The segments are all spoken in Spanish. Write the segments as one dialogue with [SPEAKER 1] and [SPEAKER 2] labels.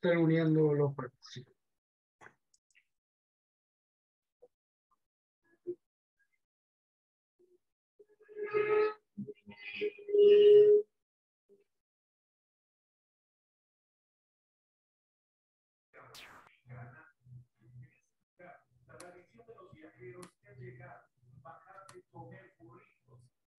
[SPEAKER 1] estén uniendo los propósitos. La tradición de los viajeros es llegar, bajar y comer burritos.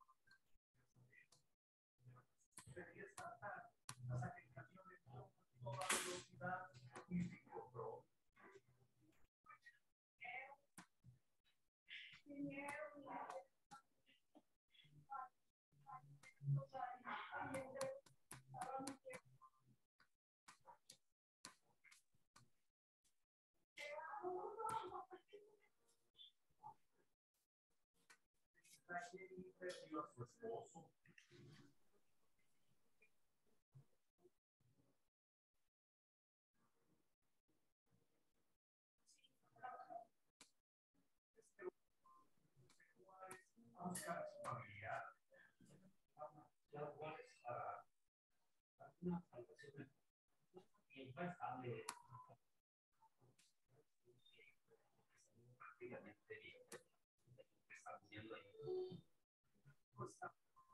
[SPEAKER 1] De fiesta hasta que canciones a toda velocidad y psicopro. A su esposo. Buscar a su familiar. Las cuales para una salvación y no estable prácticamente bien está haciendo ahí. No está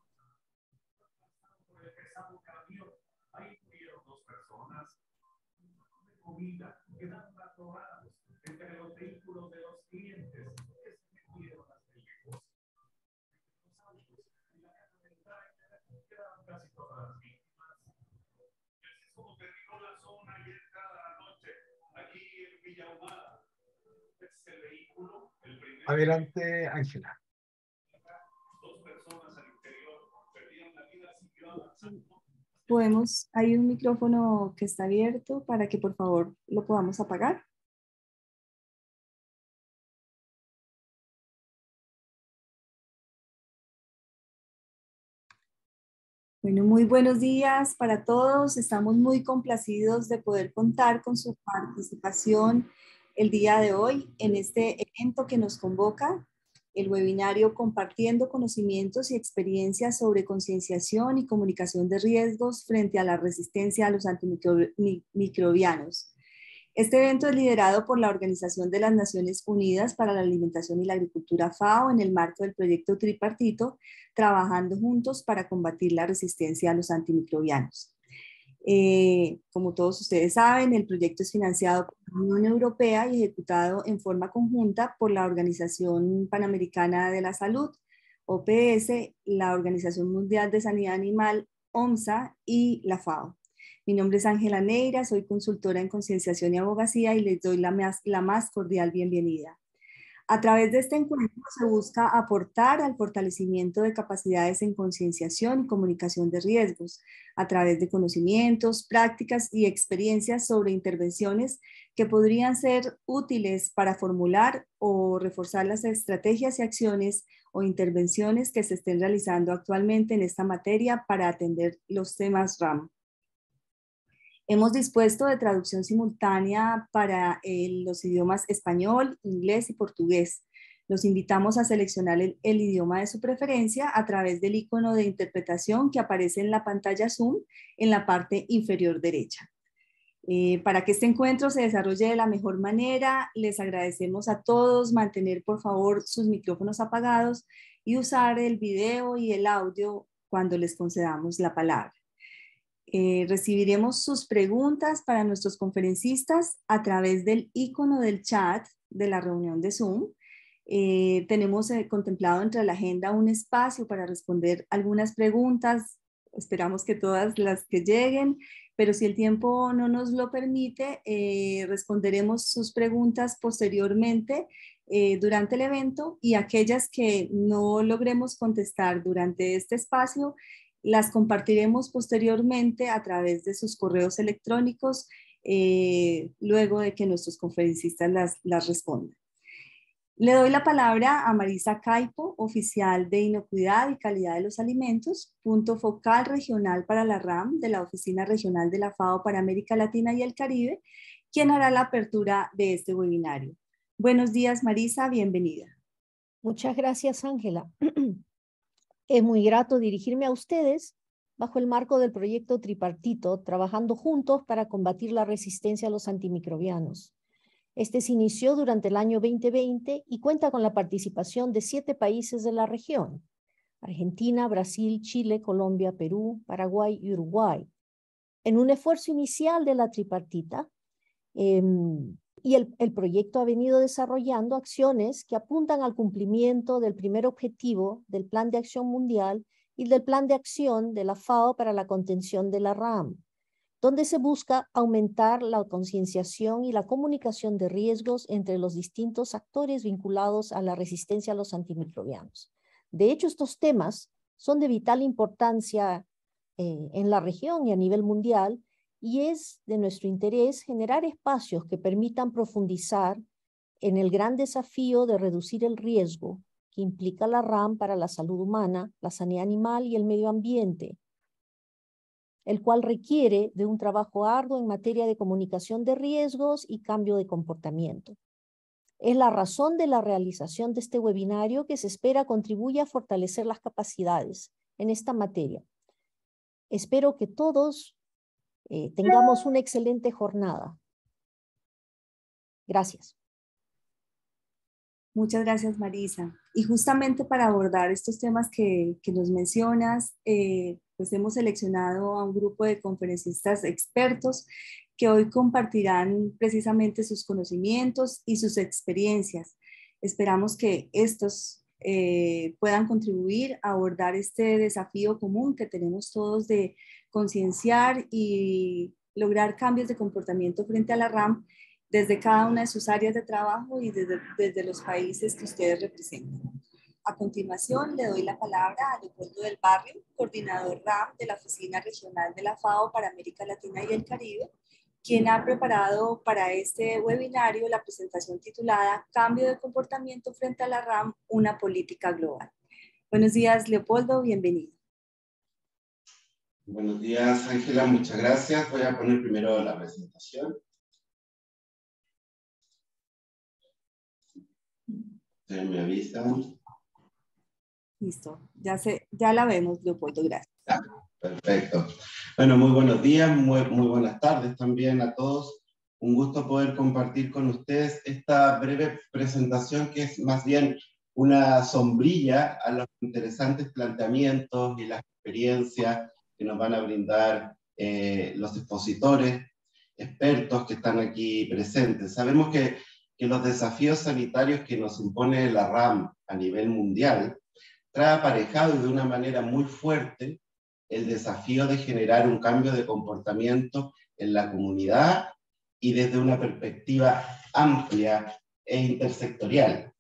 [SPEAKER 1] por el pesado camión. Ahí murieron 2 personas. De comida quedaron atorados entre los vehículos de los clientes que se metieron hasta lejos. Los autos y la casa del driver quedaron casi todas las víctimas. Así es como terminó la zona ayer cada noche, aquí en Villa Ahumada. Este vehículo, el primero. Adelante, Ángela. 2 personas al interior perdieron la vida, siguió avanzando.
[SPEAKER 2] Hay un micrófono que está abierto para que por favor lo podamos apagar. Bueno, muy buenos días para todos. Estamos muy complacidos de poder contar con su participación el día de hoy en este evento que nos convoca, el webinario Compartiendo conocimientos y experiencias sobre concienciación y comunicación de riesgos frente a la resistencia a los antimicrobianos. Este evento es liderado por la Organización de las Naciones Unidas para la Alimentación y la Agricultura, FAO, en el marco del proyecto tripartito, trabajando juntos para combatir la resistencia a los antimicrobianos. Como todos ustedes saben, el proyecto es financiado por la Unión Europea y ejecutado en forma conjunta por la Organización Panamericana de la Salud, OPS, la Organización Mundial de Sanidad Animal, OMSA, y la FAO. Mi nombre es Ángela Neira, soy consultora en concienciación y abogacía y les doy la más cordial bienvenida. A través de este encuentro se busca aportar al fortalecimiento de capacidades en concienciación y comunicación de riesgos, a través de conocimientos, prácticas y experiencias sobre intervenciones que podrían ser útiles para formular o reforzar las estrategias y acciones o intervenciones que se estén realizando actualmente en esta materia para atender los temas RAM. Hemos dispuesto de traducción simultánea para los idiomas español, inglés y portugués. Los invitamos a seleccionar el idioma de su preferencia a través del icono de interpretación que aparece en la pantalla Zoom en la parte inferior derecha. Para que este encuentro se desarrolle de la mejor manera, les agradecemos a todos mantener por favor sus micrófonos apagados y usar el video y el audio cuando les concedamos la palabra. Recibiremos sus preguntas para nuestros conferencistas a través del icono del chat de la reunión de Zoom. Tenemos contemplado entre la agenda un espacio para responder algunas preguntas. Esperamos que todas las que lleguen, pero si el tiempo no nos lo permite, responderemos sus preguntas posteriormente durante el evento, y aquellas que no logremos contestar durante este espacio las compartiremos posteriormente a través de sus correos electrónicos luego de que nuestros conferencistas las respondan. Le doy la palabra a Marisa Caipo, oficial de Inocuidad y Calidad de los Alimentos, punto focal regional para la RAM de la Oficina Regional de la FAO para América Latina y el Caribe, quien hará la apertura de este webinario. Buenos días, Marisa, bienvenida.
[SPEAKER 3] Muchas gracias, Ángela. Es muy grato dirigirme a ustedes bajo el marco del proyecto tripartito, trabajando juntos para combatir la resistencia a los antimicrobianos. Este se inició durante el año 2020 y cuenta con la participación de 7 países de la región: Argentina, Brasil, Chile, Colombia, Perú, Paraguay y Uruguay. En un esfuerzo inicial de la tripartita, y el proyecto ha venido desarrollando acciones que apuntan al cumplimiento del primer objetivo del Plan de Acción Mundial y del Plan de Acción de la FAO para la contención de la RAM, donde se busca aumentar la concienciación y la comunicación de riesgos entre los distintos actores vinculados a la resistencia a los antimicrobianos. De hecho, estos temas son de vital importancia en la región y a nivel mundial, y es de nuestro interés generar espacios que permitan profundizar en el gran desafío de reducir el riesgo que implica la RAM para la salud humana, la sanidad animal y el medio ambiente, el cual requiere de un trabajo arduo en materia de comunicación de riesgos y cambio de comportamiento. Es la razón de la realización de este webinario, que se espera contribuya a fortalecer las capacidades en esta materia. Espero que todos tengamos una excelente jornada. Gracias.
[SPEAKER 2] Muchas gracias, Marisa. Y justamente para abordar estos temas que nos mencionas, pues hemos seleccionado a un grupo de conferencistas expertos que hoy compartirán precisamente sus conocimientos y sus experiencias. Esperamos que estos puedan contribuir a abordar este desafío común que tenemos todos de concienciar y lograr cambios de comportamiento frente a la RAM desde cada una de sus áreas de trabajo y desde los países que ustedes representan. A continuación, le doy la palabra a Leopoldo del Barrio, coordinador RAM de la Oficina Regional de la FAO para América Latina y el Caribe, quien ha preparado para este webinario la presentación titulada Cambio de comportamiento frente a la RAM, una política global. Buenos días, Leopoldo, bienvenido.
[SPEAKER 4] Buenos días, Ángela, muchas gracias. Voy a poner primero la presentación. Ustedes me avisan.
[SPEAKER 2] Listo, ya la vemos, Leopoldo, gracias.
[SPEAKER 4] Perfecto. Bueno, muy buenos días, muy buenas tardes también a todos. Un gusto poder compartir con ustedes esta breve presentación, que es más bien una sombrilla a los interesantes planteamientos y las experiencias que nos van a brindar los expositores, expertos que están aquí presentes. Sabemos que los desafíos sanitarios que nos impone la RAM a nivel mundial trae aparejado de una manera muy fuerte el desafío de generar un cambio de comportamiento en la comunidad y desde una perspectiva amplia e intersectorial.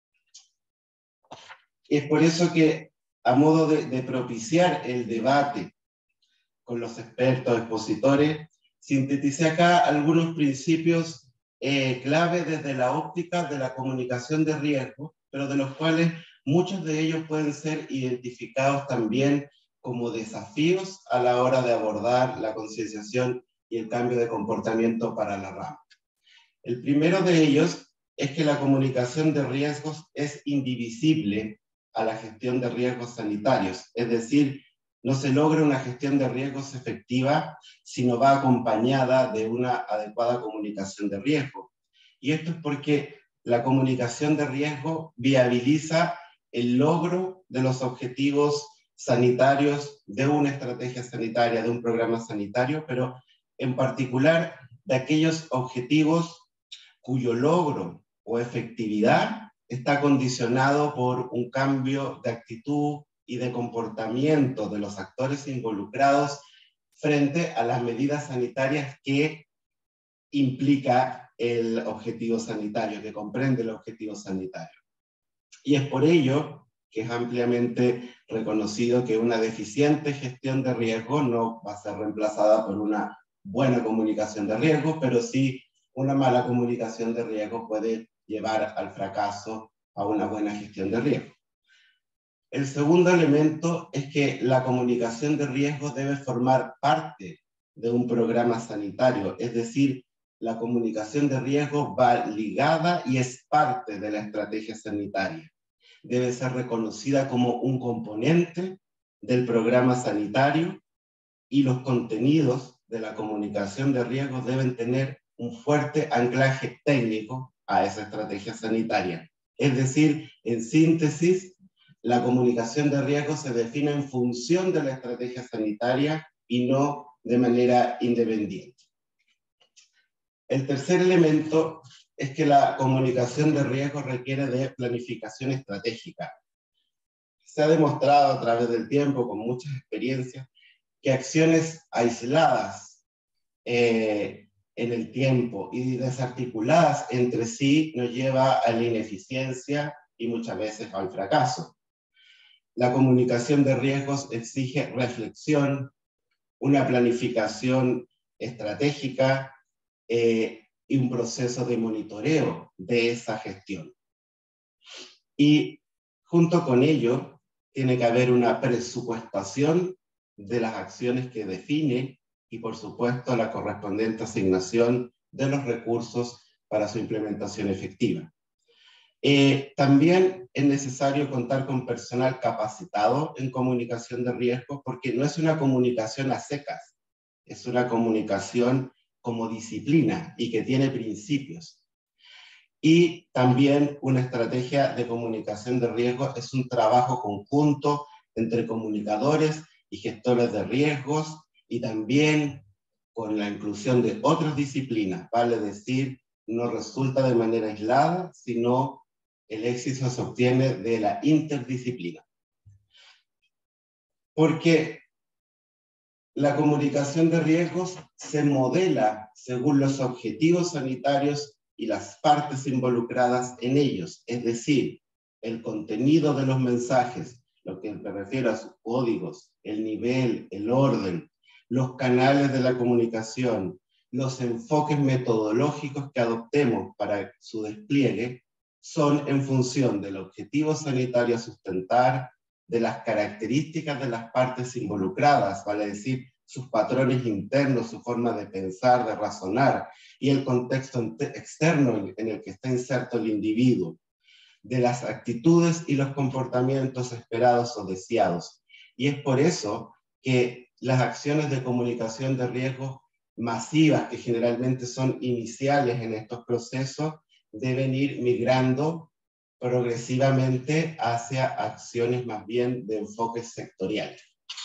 [SPEAKER 4] Es por eso que, a modo de propiciar el debate con los expertos, expositores, sinteticé acá algunos principios clave desde la óptica de la comunicación de riesgo, pero de los cuales muchos de ellos pueden ser identificados también como desafíos a la hora de abordar la concienciación y el cambio de comportamiento para la RAM. El primero de ellos es que la comunicación de riesgos es indivisible a la gestión de riesgos sanitarios, es decir, no se logra una gestión de riesgos efectiva si no va acompañada de una adecuada comunicación de riesgo. Y esto es porque la comunicación de riesgo viabiliza el logro de los objetivos sanitarios de una estrategia sanitaria, de un programa sanitario, pero en particular de aquellos objetivos cuyo logro o efectividad está condicionado por un cambio de actitud y de comportamiento de los actores involucrados frente a las medidas sanitarias que implica el objetivo sanitario, que comprende el objetivo sanitario. Y es por ello que es ampliamente reconocido que una deficiente gestión de riesgo no va a ser reemplazada por una buena comunicación de riesgo, pero sí una mala comunicación de riesgo puede llevar al fracaso a una buena gestión de riesgo. El segundo elemento es que la comunicación de riesgo debe formar parte de un programa sanitario, es decir, la comunicación de riesgo va ligada y es parte de la estrategia sanitaria. Debe ser reconocida como un componente del programa sanitario y los contenidos de la comunicación de riesgos deben tener un fuerte anclaje técnico a esa estrategia sanitaria. Es decir, en síntesis, la comunicación de riesgos se define en función de la estrategia sanitaria y no de manera independiente. El tercer elemento es que la comunicación de riesgos requiere de planificación estratégica. Se ha demostrado a través del tiempo, con muchas experiencias, que acciones aisladas en el tiempo y desarticuladas entre sí nos lleva a la ineficiencia y muchas veces al fracaso. La comunicación de riesgos exige reflexión, una planificación estratégica y un proceso de monitoreo de esa gestión. Y junto con ello, tiene que haber una presupuestación de las acciones que define y, por supuesto, la correspondiente asignación de los recursos para su implementación efectiva. También es necesario contar con personal capacitado en comunicación de riesgos, porque no es una comunicación a secas, es una comunicación como disciplina y que tiene principios. Y también una estrategia de comunicación de riesgos es un trabajo conjunto entre comunicadores y gestores de riesgos, y también con la inclusión de otras disciplinas, vale decir, no resulta de manera aislada, sino el éxito se obtiene de la interdisciplina. Porque la comunicación de riesgos se modela según los objetivos sanitarios y las partes involucradas en ellos, es decir, el contenido de los mensajes, lo que me refiero a sus códigos, el nivel, el orden, los canales de la comunicación, los enfoques metodológicos que adoptemos para su despliegue, son en función del objetivo sanitario a sustentar, de las características de las partes involucradas, vale decir, sus patrones internos, su forma de pensar, de razonar, y el contexto externo en el que está inserto el individuo, de las actitudes y los comportamientos esperados o deseados. Y es por eso que las acciones de comunicación de riesgo masivas, que generalmente son iniciales en estos procesos, deben ir migrando progresivamente hacia acciones más bien de enfoques sectoriales.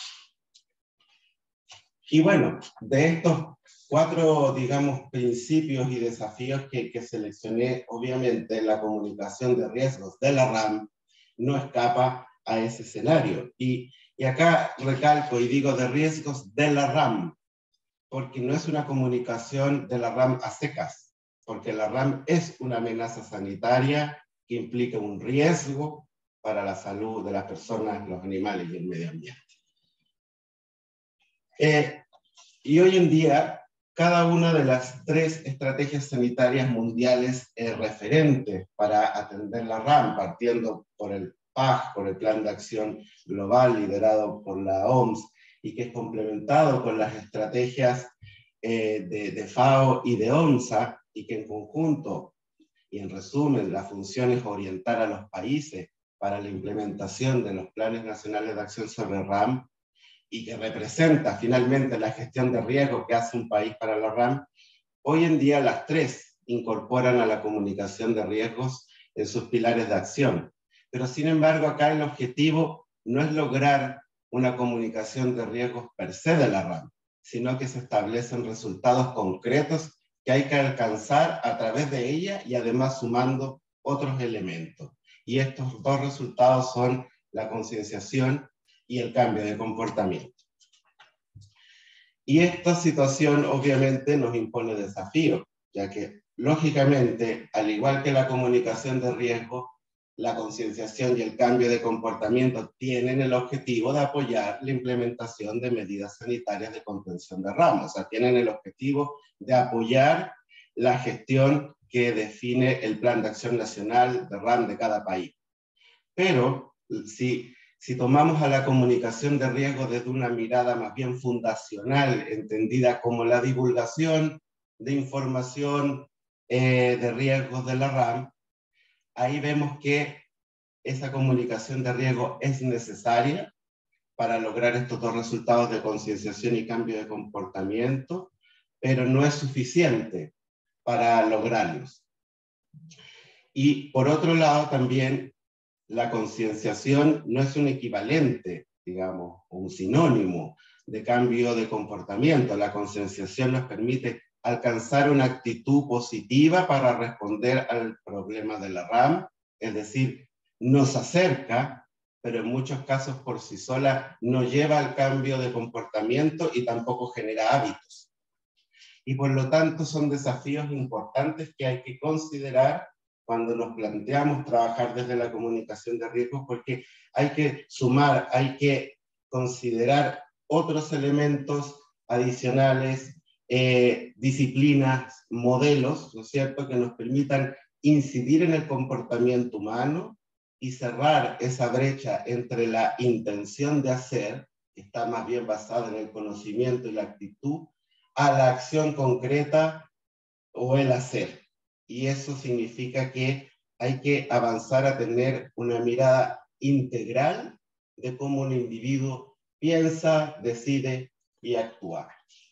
[SPEAKER 4] Y bueno, de estos 4, digamos, principios y desafíos que seleccioné, obviamente la comunicación de riesgos de la RAM no escapa a ese escenario. Y acá recalco y digo de riesgos de la RAM, porque no es una comunicación de la RAM a secas, porque la RAM es una amenaza sanitaria que implica un riesgo para la salud de las personas, los animales y el medio ambiente. Y hoy en día, cada una de las 3 estrategias sanitarias mundiales es referente para atender la RAM, partiendo por el PAG, por el Plan de Acción Global liderado por la OMS, y que es complementado con las estrategias de FAO y de ONSA, y que en conjunto, y en resumen, la función es orientar a los países para la implementación de los planes nacionales de acción sobre RAM, y que representa finalmente la gestión de riesgo que hace un país para la RAM. Hoy en día las 3 incorporan a la comunicación de riesgos en sus pilares de acción. Pero sin embargo acá el objetivo no es lograr una comunicación de riesgos per se de la RAM, sino que se establecen resultados concretos que hay que alcanzar a través de ella y además sumando otros elementos. Y estos 2 resultados son la concienciación y el cambio de comportamiento. Y esta situación obviamente nos impone desafíos, ya que lógicamente, al igual que la comunicación de riesgo, la concienciación y el cambio de comportamiento tienen el objetivo de apoyar la implementación de medidas sanitarias de contención de RAM, o sea, tienen el objetivo de apoyar la gestión que define el Plan de Acción Nacional de RAM de cada país. Pero si tomamos a la comunicación de riesgo desde una mirada más bien fundacional, entendida como la divulgación de información de riesgos de la RAM, ahí vemos que esa comunicación de riesgo es necesaria para lograr estos dos resultados de concienciación y cambio de comportamiento, pero no es suficiente para lograrlos. Y por otro lado también la concienciación no es un equivalente, digamos, o un sinónimo de cambio de comportamiento. La concienciación nos permite alcanzar una actitud positiva para responder al problema de la RAM, es decir, nos acerca, pero en muchos casos por sí sola no lleva al cambio de comportamiento y tampoco genera hábitos. Y por lo tanto son desafíos importantes que hay que considerar cuando nos planteamos trabajar desde la comunicación de riesgos, porque hay que sumar, hay que considerar otros elementos adicionales, disciplinas, modelos, ¿no es cierto?, que nos permitan incidir en el comportamiento humano y cerrar esa brecha entre la intención de hacer, que está más bien basada en el conocimiento y la actitud, a la acción concreta o el hacer. Y eso significa que hay que avanzar a tener una mirada integral de cómo un individuo piensa, decide y actúa.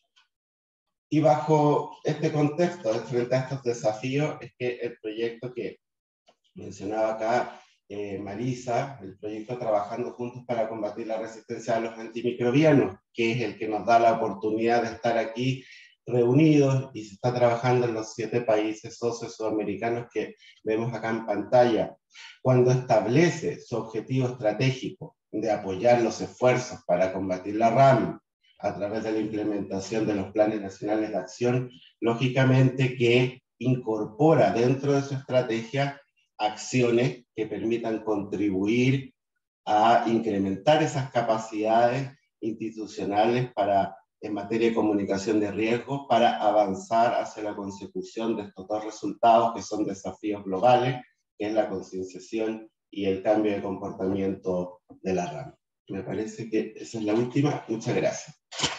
[SPEAKER 4] Y bajo este contexto, frente a estos desafíos, es que el proyecto que mencionaba acá Marisa, el proyecto Trabajando Juntos para Combatir la Resistencia a los Antimicrobianos, que es el que nos da la oportunidad de estar aquí reunidos, y se está trabajando en los 7 países socios sudamericanos que vemos acá en pantalla, cuando establece su objetivo estratégico de apoyar los esfuerzos para combatir la RAM a través de la implementación de los planes nacionales de acción, lógicamente que incorpora dentro de su estrategia acciones que permitan contribuir a incrementar esas capacidades institucionales para, en materia de comunicación de riesgos, para avanzar hacia la consecución de estos dos resultados que son desafíos globales, que es la concienciación y el cambio de comportamiento de la RAM. Me parece que esa es la última. Muchas gracias.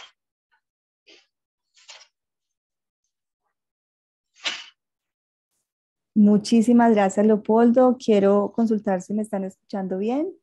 [SPEAKER 2] Muchísimas gracias, Leopoldo. Quiero consultar si me están escuchando bien.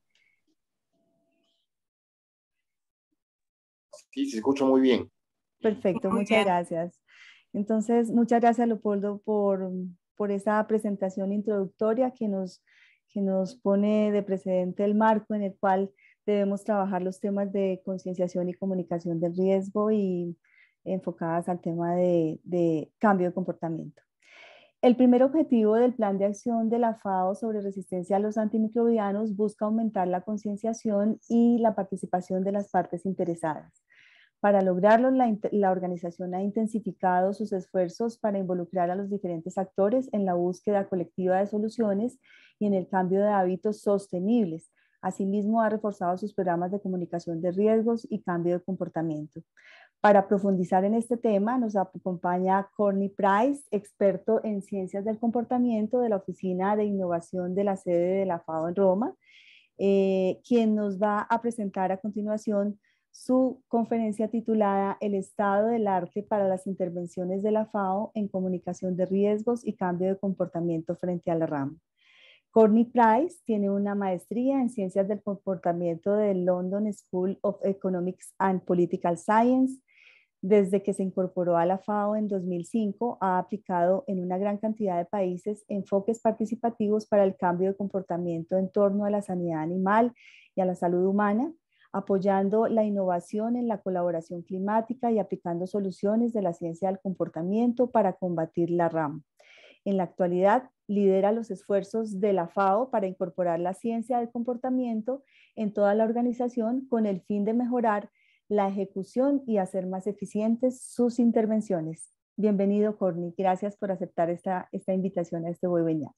[SPEAKER 5] Sí, se escucha muy bien.
[SPEAKER 2] Perfecto, muchas gracias. Entonces, muchas gracias, Leopoldo, por esa presentación introductoria que nos pone de precedente el marco en el cual debemos trabajar los temas de concienciación y comunicación del riesgo y enfocadas al tema de cambio de comportamiento. El primer objetivo del Plan de Acción de la FAO sobre resistencia a los antimicrobianos busca aumentar la concienciación y la participación de las partes interesadas. Para lograrlo, la organización ha intensificado sus esfuerzos para involucrar a los diferentes actores en la búsqueda colectiva de soluciones y en el cambio de hábitos sostenibles. Asimismo, ha reforzado sus programas de comunicación de riesgos y cambio de comportamiento. Para profundizar en este tema, nos acompaña Courtney Price, experto en ciencias del comportamiento de la Oficina de Innovación de la sede de la FAO en Roma, quien nos va a presentar a continuación su conferencia titulada El estado del arte para las intervenciones de la FAO en comunicación de riesgos y cambio de comportamiento frente a la RAM. Courtney Price tiene una maestría en ciencias del comportamiento del London School of Economics and Political Science. Desde que se incorporó a la FAO en 2005, ha aplicado en una gran cantidad de países enfoques participativos para el cambio de comportamiento en torno a la sanidad animal y a la salud humana, apoyando la innovación en la colaboración climática y aplicando soluciones de la ciencia del comportamiento para combatir la RAM. En la actualidad, lidera los esfuerzos de la FAO para incorporar la ciencia del comportamiento en toda la organización con el fin de mejorar la ejecución y hacer más eficientes sus intervenciones. Bienvenido, Courtney. Gracias por aceptar esta invitación a este webinario.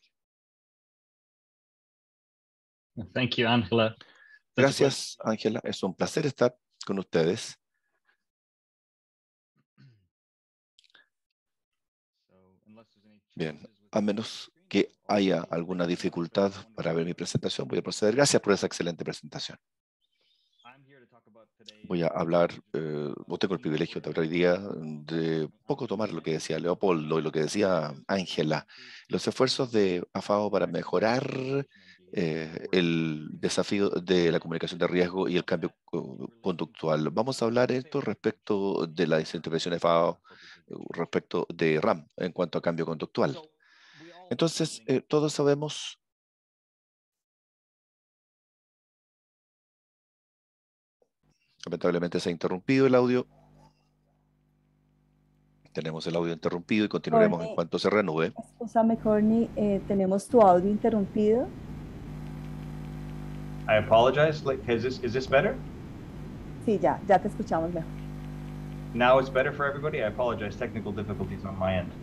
[SPEAKER 6] Thank you, Angela.
[SPEAKER 5] Gracias, Ángela. Es un placer estar con ustedes. Bien, a menos que haya alguna dificultad para ver mi presentación, voy a proceder. Gracias por esa excelente presentación. Voy a hablar, tengo el privilegio de hablar hoy día de poco tomar lo que decía Leopoldo y lo que decía Ángela, los esfuerzos de FAO para mejorar el desafío de la comunicación de riesgo y el cambio conductual. Vamos a hablar esto respecto de la desintervención de FAO, respecto de RAM en cuanto a cambio conductual. Entonces, todos sabemos. Lamentablemente se ha interrumpido el audio. Tenemos el audio interrumpido y continuaremos en cuanto se reanude.
[SPEAKER 2] Escúchame, Courtney, tenemos tu audio interrumpido.
[SPEAKER 7] I apologize. Is this better?
[SPEAKER 2] Sí, ya te escuchamos mejor.
[SPEAKER 7] Now it's better for everybody? I apologize. Technical difficulties on my end.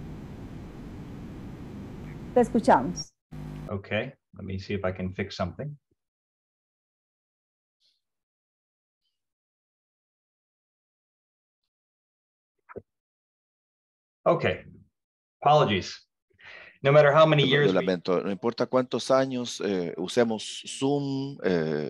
[SPEAKER 2] Te escuchamos.
[SPEAKER 7] Okay, let me see if I can fix something. Okay, apologies. No matter how many years.
[SPEAKER 5] Lo lamento, no importa cuántos años usemos Zoom,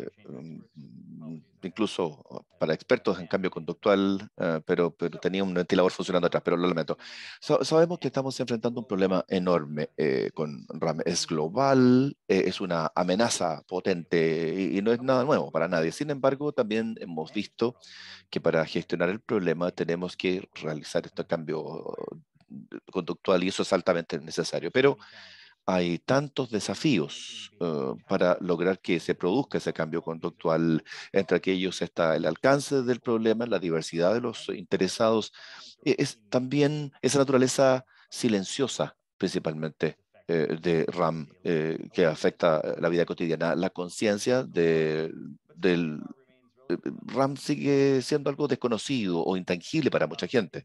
[SPEAKER 5] incluso para expertos en cambio conductual, pero tenía un ventilador funcionando atrás, pero lo lamento. Sabemos que estamos enfrentando un problema enorme con RAM. Es global, es una amenaza potente y no es nada nuevo para nadie. Sin embargo, también hemos visto que para gestionar el problema tenemos que realizar este cambio conductual y eso es altamente necesario. Pero hay tantos desafíos para lograr que se produzca ese cambio conductual. Entre aquellos está el alcance del problema, la diversidad de los interesados, es también esa naturaleza silenciosa, principalmente de RAM, que afecta la vida cotidiana. La conciencia del RAM sigue siendo algo desconocido o intangible para mucha gente.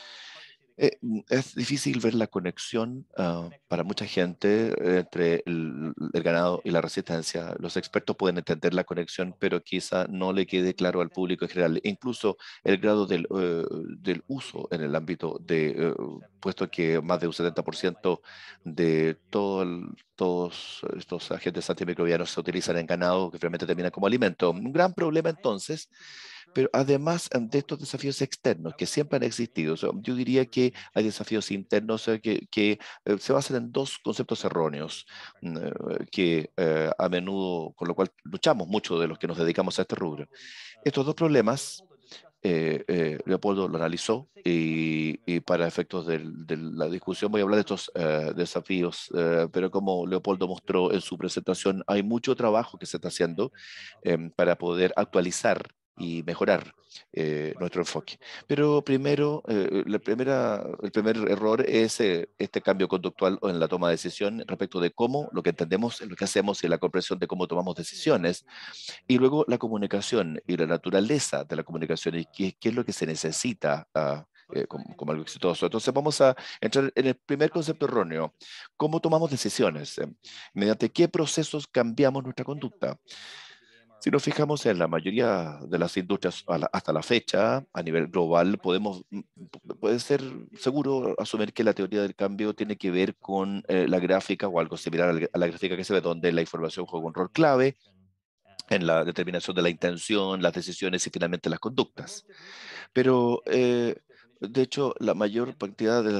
[SPEAKER 5] Es difícil ver la conexión para mucha gente entre el ganado y la resistencia. Los expertos pueden entender la conexión, pero quizá no le quede claro al público en general. Incluso el grado del uso en el ámbito puesto que más de un 70% de todos estos agentes antimicrobianos se utilizan en ganado, que realmente terminan como alimento. Un gran problema entonces. Pero además de estos desafíos externos que siempre han existido, yo diría que hay desafíos internos que se basan en dos conceptos erróneos, que a menudo, con lo cual luchamos mucho de los que nos dedicamos a este rubro. Estos dos problemas, Leopoldo lo analizó y para efectos de la discusión voy a hablar de estos desafíos, pero como Leopoldo mostró en su presentación, hay mucho trabajo que se está haciendo para poder actualizar y mejorar nuestro enfoque. Pero primero, el primer error es este cambio conductual en la toma de decisión respecto de cómo, lo que entendemos, lo que hacemos y la comprensión de cómo tomamos decisiones. Y luego la comunicación y la naturaleza de la comunicación y qué es lo que se necesita como algo exitoso. Entonces vamos a entrar en el primer concepto erróneo. ¿Cómo tomamos decisiones? ¿Mediante qué procesos cambiamos nuestra conducta? Si nos fijamos en la mayoría de las industrias hasta la fecha, a nivel global, puede ser seguro asumir que la teoría del cambio tiene que ver con la gráfica o algo similar a la gráfica que se ve donde la información juega un rol clave en la determinación de la intención, las decisiones y finalmente las conductas. Pero, de hecho, la mayor cantidad de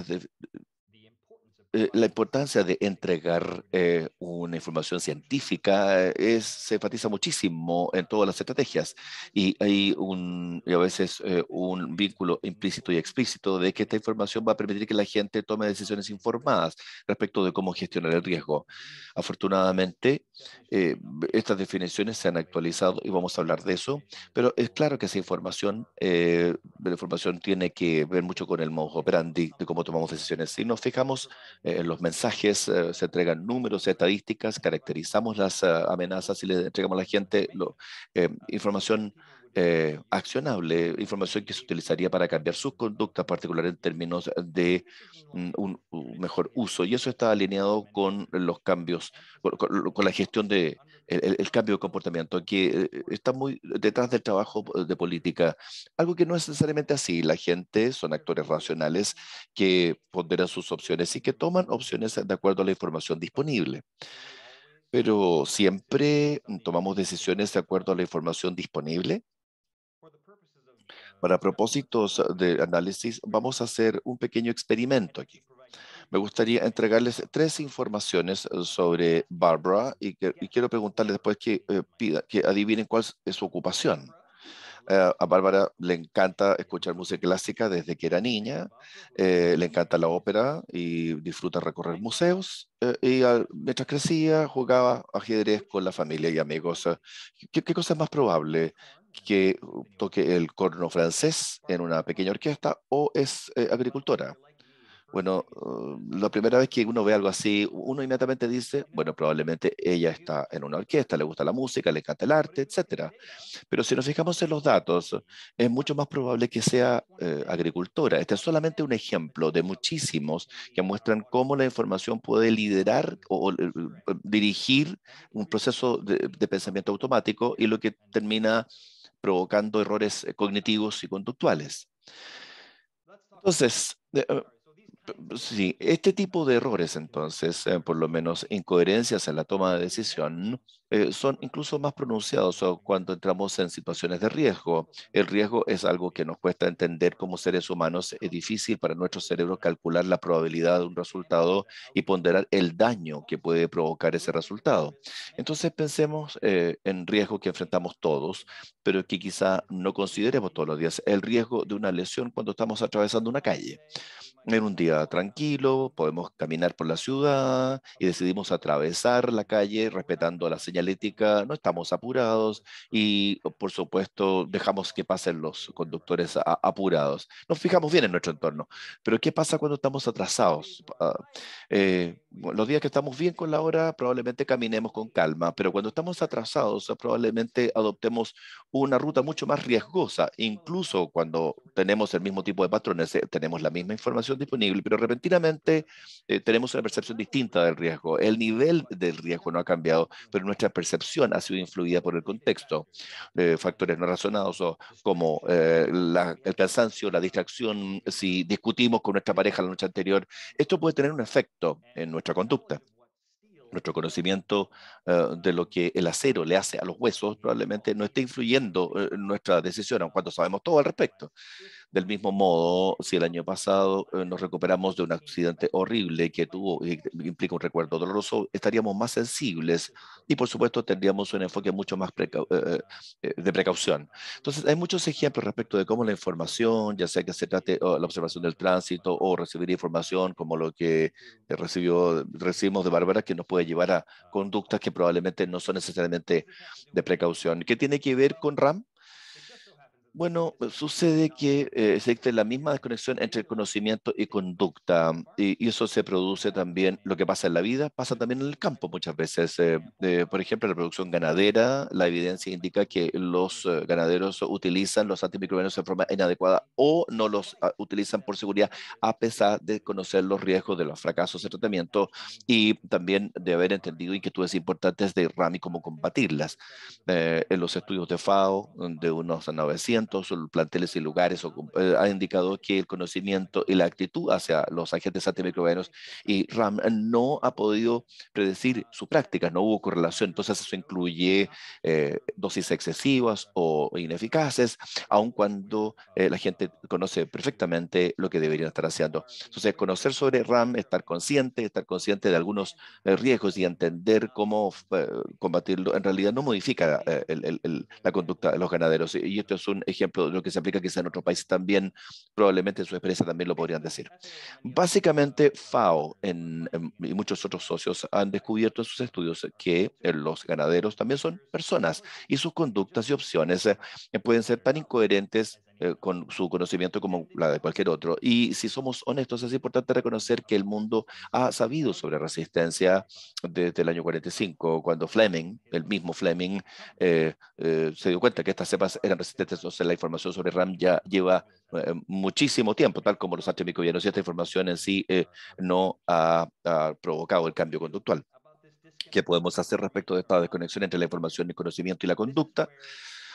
[SPEAKER 5] la importancia de entregar una información científica se enfatiza muchísimo en todas las estrategias y hay a veces un vínculo implícito y explícito de que esta información va a permitir que la gente tome decisiones informadas respecto de cómo gestionar el riesgo. Afortunadamente, estas definiciones se han actualizado y vamos a hablar de eso, pero es claro que esa información, la información tiene que ver mucho con el modus operandi de cómo tomamos decisiones. Si nos fijamos en los mensajes se entregan números, estadísticas, caracterizamos las amenazas y le entregamos a la gente información accionable, información que se utilizaría para cambiar su conducta particular en términos de un mejor uso. Y eso está alineado con los cambios, con la gestión de el cambio de comportamiento, que está muy detrás del trabajo de política. Algo que no es necesariamente así. La gente son actores racionales que ponderan sus opciones y que toman opciones de acuerdo a la información disponible. Pero siempre tomamos decisiones de acuerdo a la información disponible. Para propósitos de análisis, vamos a hacer un pequeño experimento aquí. Me gustaría entregarles 3 informaciones sobre Barbara y quiero preguntarles después que adivinen cuál es su ocupación. A Bárbara le encanta escuchar música clásica desde que era niña, le encanta la ópera y disfruta recorrer museos. Mientras crecía, jugaba ajedrez con la familia y amigos. ¿Qué cosa es más probable? ¿Que toque el corno francés en una pequeña orquesta o es agricultora? Bueno, la primera vez que uno ve algo así, uno inmediatamente dice, bueno, probablemente ella está en una orquesta, le gusta la música, le encanta el arte, etcétera. Pero si nos fijamos en los datos, es mucho más probable que sea agricultora. Este es solamente un ejemplo de muchísimos que muestran cómo la información puede liderar o dirigir un proceso de pensamiento automático y lo que termina provocando errores cognitivos y conductuales. Entonces, sí, este tipo de errores, entonces, por lo menos incoherencias en la toma de decisión, son incluso más pronunciados cuando entramos en situaciones de riesgo. El riesgo es algo que nos cuesta entender como seres humanos. Es difícil para nuestro cerebro calcular la probabilidad de un resultado y ponderar el daño que puede provocar ese resultado. Entonces, pensemos en riesgo que enfrentamos todos, pero que quizá no consideremos todos los días. El riesgo de una lesión cuando estamos atravesando una calle. En un día tranquilo, podemos caminar por la ciudad y decidimos atravesar la calle respetando la señalética, no estamos apurados y, por supuesto, dejamos que pasen los conductores apurados. Nos fijamos bien en nuestro entorno, pero ¿qué pasa cuando estamos atrasados? Bueno, los días que estamos bien con la hora, probablemente caminemos con calma, pero cuando estamos atrasados, probablemente adoptemos una ruta mucho más riesgosa, incluso cuando tenemos el mismo tipo de patrones, tenemos la misma información disponible, pero repentinamente tenemos una percepción distinta del riesgo. El nivel del riesgo no ha cambiado, pero nuestra percepción ha sido influida por el contexto. Factores no razonados como el cansancio, la distracción, si discutimos con nuestra pareja la noche anterior, esto puede tener un efecto en nuestra conducta. Nuestro conocimiento de lo que el acero le hace a los huesos probablemente no esté influyendo en nuestra decisión, aun cuando sabemos todo al respecto. Del mismo modo, si el año pasado nos recuperamos de un accidente horrible que implica un recuerdo doloroso, estaríamos más sensibles y, por supuesto, tendríamos un enfoque mucho más de precaución. Entonces, hay muchos ejemplos respecto de cómo la información, ya sea que se trate de la observación del tránsito o recibir información como lo que recibimos de Bárbara, que nos puede llevar a conductas que probablemente no son necesariamente de precaución. ¿Qué tiene que ver con RAM? Bueno, sucede que existe la misma desconexión entre el conocimiento y conducta, y eso se produce también, lo que pasa en la vida, pasa también en el campo muchas veces. Por ejemplo, en la producción ganadera, la evidencia indica que los ganaderos utilizan los antimicrobianos en forma inadecuada o no los utilizan por seguridad, a pesar de conocer los riesgos de los fracasos de tratamiento y también de haber entendido inquietudes importantes de RAM y cómo combatirlas. En los estudios de FAO, de unos 900 planteles y lugares, ha indicado que el conocimiento y la actitud hacia los agentes antimicrobianos y RAM no ha podido predecir su práctica, no hubo correlación. Entonces, eso incluye dosis excesivas o ineficaces, aun cuando la gente conoce perfectamente lo que deberían estar haciendo. Entonces, conocer sobre RAM, estar consciente de algunos riesgos y entender cómo combatirlo, en realidad no modifica la conducta de los ganaderos. Y esto es un ejemplo de lo que se aplica quizá en otros países también, probablemente en su experiencia también lo podrían decir. Básicamente, FAO y muchos otros socios han descubierto en sus estudios que los ganaderos también son personas y sus conductas y opciones pueden ser tan incoherentes con su conocimiento como la de cualquier otro. Y si somos honestos, es importante reconocer que el mundo ha sabido sobre resistencia desde el año 45, cuando Fleming, el mismo Fleming, se dio cuenta que estas cepas eran resistentes. Entonces, la información sobre RAM ya lleva muchísimo tiempo, tal como los antimicrobianos, y esta información en sí no ha provocado el cambio conductual. ¿Qué podemos hacer respecto de esta desconexión entre la información, el conocimiento y la conducta?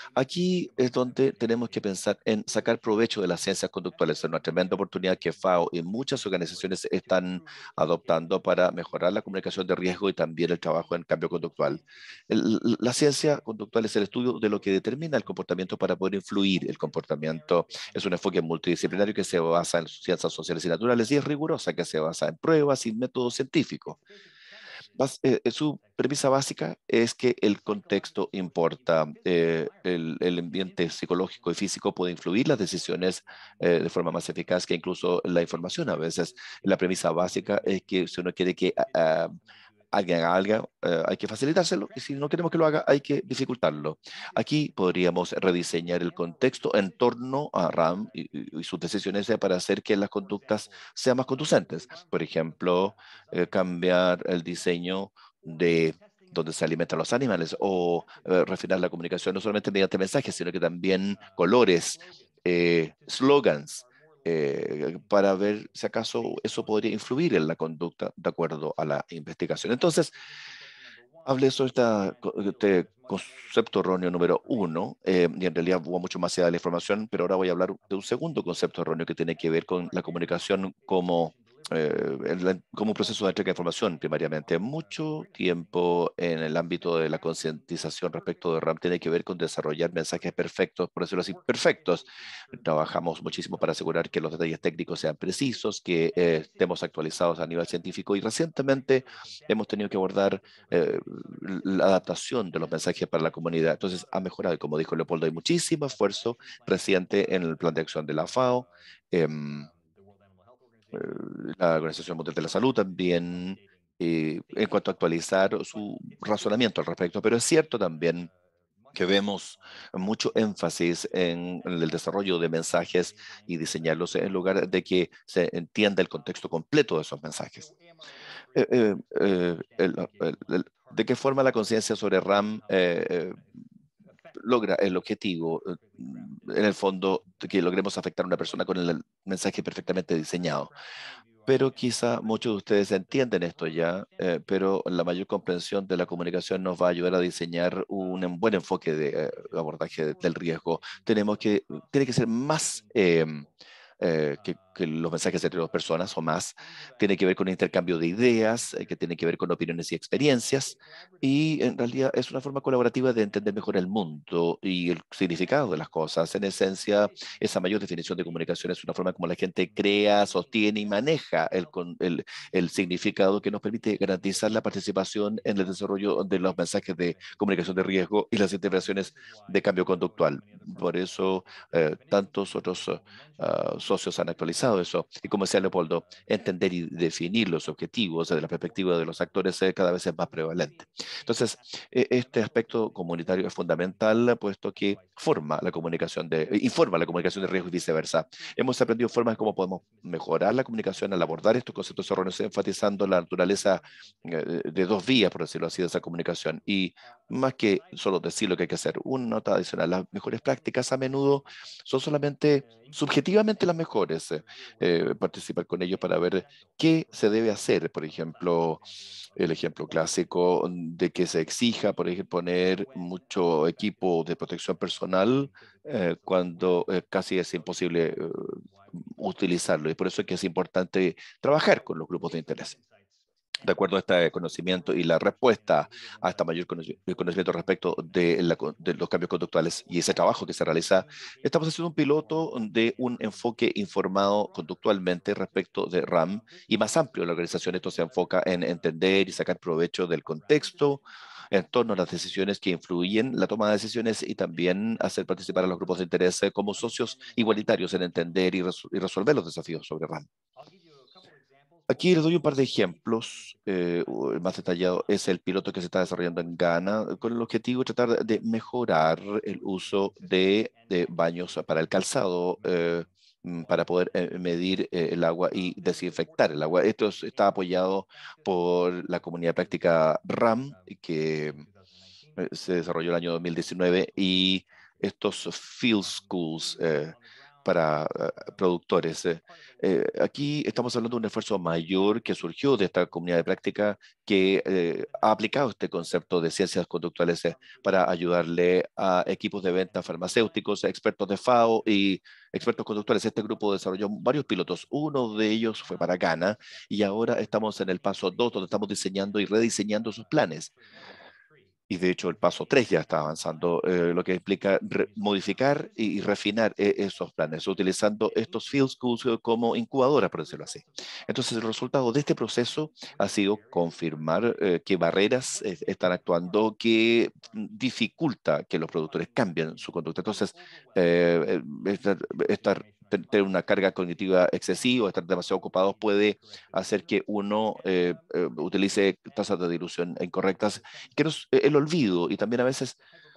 [SPEAKER 5] Aquí es donde tenemos que pensar en sacar provecho de las ciencias conductuales. Es una tremenda oportunidad que FAO y muchas organizaciones están adoptando para mejorar la comunicación de riesgo y también el trabajo en cambio conductual. La ciencia conductual es el estudio de lo que determina el comportamiento para poder influir el comportamiento. Es un enfoque multidisciplinario que se basa en ciencias sociales y naturales y es rigurosa, que se basa en pruebas y métodos científicos. Su premisa básica es que el contexto importa, el ambiente psicológico y físico puede influir las decisiones de forma más eficaz que incluso la información. A veces la premisa básica es que si uno quiere que alguien haga algo, hay que facilitárselo, y si no queremos que lo haga, hay que dificultarlo. Aquí podríamos rediseñar el contexto en torno a RAM y sus decisiones para hacer que las conductas sean más conducentes. Por ejemplo, cambiar el diseño de donde se alimentan los animales o refinar la comunicación no solamente mediante mensajes, sino que también colores, slogans, para ver si acaso eso podría influir en la conducta de acuerdo a la investigación. Entonces, hablé sobre este concepto erróneo número uno, y en realidad hubo mucho más allá de la información, pero ahora voy a hablar de un segundo concepto erróneo que tiene que ver con la comunicación como un proceso de entrega de información primariamente. Mucho tiempo en el ámbito de la concientización respecto de RAM tiene que ver con desarrollar mensajes perfectos, por decirlo así, perfectos. Trabajamos muchísimo para asegurar que los detalles técnicos sean precisos, que estemos actualizados a nivel científico y recientemente hemos tenido que abordar la adaptación de los mensajes para la comunidad. Entonces, ha mejorado, y como dijo Leopoldo, hay muchísimo esfuerzo reciente en el plan de acción de la FAO. em, la Organización Mundial de la Salud también, en cuanto a actualizar su razonamiento al respecto. Pero es cierto también que vemos mucho énfasis en el desarrollo de mensajes y diseñarlos en lugar de que se entienda el contexto completo de esos mensajes. ¿De qué forma la conciencia sobre RAM logra el objetivo, en el fondo, de que logremos afectar a una persona con el mensaje perfectamente diseñado? Pero quizá muchos de ustedes entienden esto ya, pero la mayor comprensión de la comunicación nos va a ayudar a diseñar un buen enfoque de abordaje del riesgo. Tiene que ser más que los mensajes entre dos personas o más. Tiene que ver con intercambio de ideas, que tiene que ver con opiniones y experiencias. Y en realidad es una forma colaborativa de entender mejor el mundo y el significado de las cosas. En esencia, esa mayor definición de comunicación es una forma como la gente crea, sostiene y maneja el significado que nos permite garantizar la participación en el desarrollo de los mensajes de comunicación de riesgo y las intervenciones de cambio conductual. Por eso, tantos otros socios han actualizado eso. Y como decía Leopoldo, entender y definir los objetivos desde la perspectiva de los actores cada vez es más prevalente. Entonces, este aspecto comunitario es fundamental, puesto que informa la comunicación de riesgo y viceversa. Hemos aprendido formas cómo podemos mejorar la comunicación al abordar estos conceptos erróneos, enfatizando la naturaleza de dos vías, por decirlo así, de esa comunicación. Y más que solo decir lo que hay que hacer, una nota adicional, las mejores prácticas a menudo son solamente subjetivamente las mejores. Participar con ellos para ver qué se debe hacer. Por ejemplo, el ejemplo clásico de que se exija, por ejemplo, poner mucho equipo de protección personal cuando casi es imposible utilizarlo. Y por eso es que es importante trabajar con los grupos de interés. De acuerdo a este conocimiento y la respuesta a este mayor conocimiento respecto de los cambios conductuales y ese trabajo que se realiza, estamos haciendo un piloto de un enfoque informado conductualmente respecto de RAM y más amplio. La organización esto se enfoca en entender y sacar provecho del contexto en torno a las decisiones que influyen la toma de decisiones y también hacer participar a los grupos de interés como socios igualitarios en entender y resolver los desafíos sobre RAM. Aquí les doy un par de ejemplos. El más detallado es el piloto que se está desarrollando en Ghana con el objetivo de tratar de mejorar el uso de baños para el calzado para poder medir el agua y desinfectar el agua. Está apoyado por la comunidad práctica RAM que se desarrolló el año 2019 y estos field schools productores. Aquí estamos hablando de un esfuerzo mayor que surgió de esta comunidad de práctica que ha aplicado este concepto de ciencias conductuales para ayudarle a equipos de venta farmacéuticos, expertos de FAO y expertos conductuales. Este grupo desarrolló varios pilotos. Uno de ellos fue para Ghana y ahora estamos en el paso 2, donde estamos diseñando y rediseñando sus planes. Y de hecho el paso 3 ya está avanzando, lo que implica modificar y refinar esos planes, utilizando estos field schools como incubadoras, por decirlo así. Entonces el resultado de este proceso ha sido confirmar que barreras están actuando que dificulta que los productores cambien su conducta. Entonces, tener una carga cognitiva excesiva, estar demasiado ocupados puede hacer que uno utilice tasas de dilución incorrectas, que el olvido y también a veces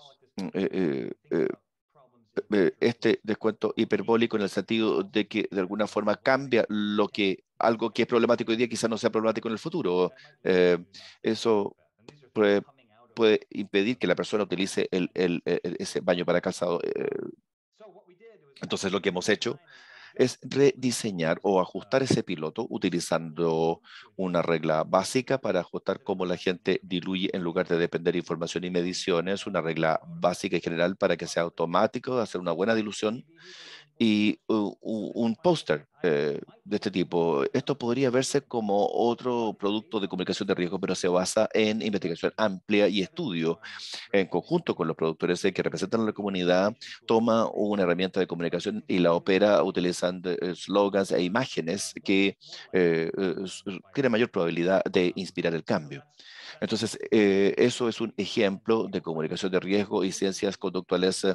[SPEAKER 5] este descuento hiperbólico en el sentido de que de alguna forma cambia algo que es problemático hoy día quizás no sea problemático en el futuro. Eso puede impedir que la persona utilice ese baño para calzado. Entonces lo que hemos hecho es rediseñar o ajustar ese piloto utilizando una regla básica para ajustar cómo la gente diluye en lugar de depender de información y mediciones, una regla básica y general para que sea automático, hacer una buena dilución y un póster de este tipo. Esto podría verse como otro producto de comunicación de riesgo, pero se basa en investigación amplia y estudio en conjunto con los productores que representan a la comunidad, toma una herramienta de comunicación y la opera utilizando slogans e imágenes que tienen mayor probabilidad de inspirar el cambio. Entonces, eso es un ejemplo de comunicación de riesgo y ciencias conductuales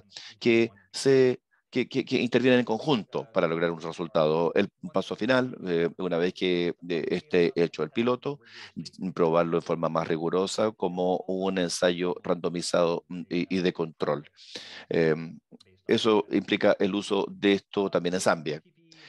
[SPEAKER 5] que intervienen en conjunto para lograr un resultado. El paso final, una vez que esté hecho el piloto, probarlo de forma más rigurosa como un ensayo randomizado y de control. Eso implica el uso de esto también en Zambia.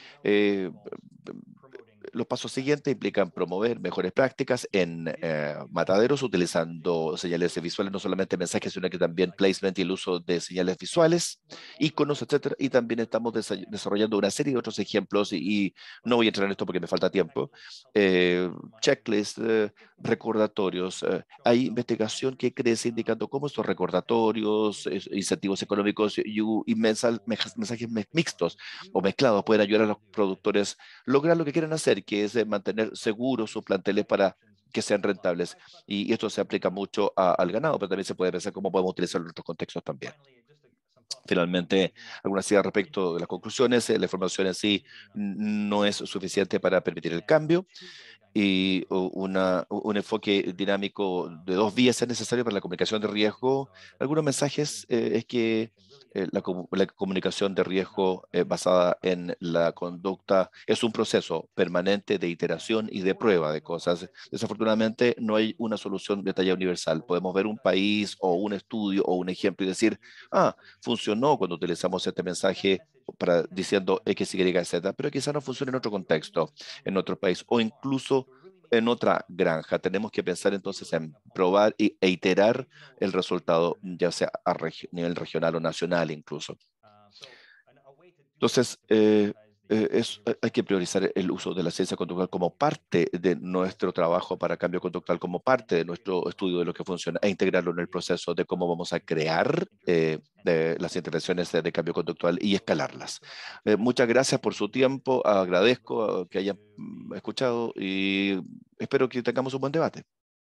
[SPEAKER 5] Los pasos siguientes implican promover mejores prácticas en mataderos utilizando señales visuales, no solamente mensajes, sino que también placement y el uso de señales visuales, iconos, etcétera. Y también estamos desarrollando una serie de otros ejemplos y no voy a entrar en esto porque me falta tiempo. Checklists, recordatorios. Hay investigación que crece indicando cómo estos recordatorios, incentivos económicos y mensajes mixtos o mezclados pueden ayudar a los productores lograr lo que quieren hacer, que es mantener seguros sus planteles para que sean rentables. Y esto se aplica mucho al ganado, pero también se puede pensar cómo podemos utilizarlo en otros contextos también. Finalmente, algunas ideas respecto de las conclusiones. La información en sí no es suficiente para permitir el cambio y un enfoque dinámico de dos vías es necesario para la comunicación de riesgo. Algunos mensajes es que la comunicación de riesgo basada en la conducta es un proceso permanente de iteración y de prueba de cosas. Desafortunadamente, no hay una solución de talla universal. Podemos ver un país o un estudio o un ejemplo y decir, funcionó cuando utilizamos este mensaje para diciendo X, Y, Z, pero quizá no funcione en otro contexto, en otro país o incluso en otra granja. Tenemos que pensar entonces en probar e iterar el resultado, ya sea a nivel regional o nacional incluso. Entonces, hay que priorizar el uso de la ciencia conductual como parte de nuestro trabajo para cambio conductual, como parte de nuestro estudio de lo que funciona, e integrarlo en el proceso de cómo vamos a crear las intervenciones de cambio conductual y escalarlas. Muchas gracias por su tiempo, agradezco que hayan escuchado y espero que tengamos un buen debate.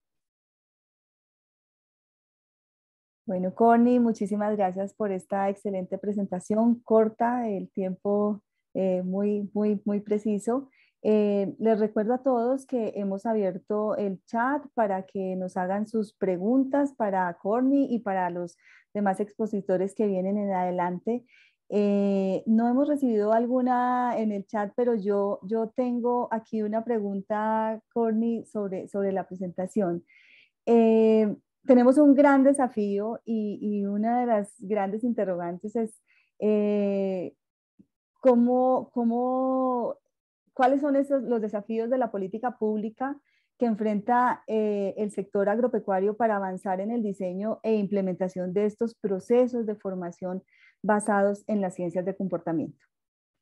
[SPEAKER 2] Bueno, Connie, muchísimas gracias por esta excelente presentación, corta, el tiempo muy preciso. Les recuerdo a todos que hemos abierto el chat para que nos hagan sus preguntas para Connie y para los demás expositores que vienen en adelante. No hemos recibido alguna en el chat, pero yo tengo aquí una pregunta, Connie, sobre la presentación. Tenemos un gran desafío y una de las grandes interrogantes es cuáles son los desafíos de la política pública que enfrenta el sector agropecuario para avanzar en el diseño e implementación de estos procesos de formación basados en las ciencias de comportamiento.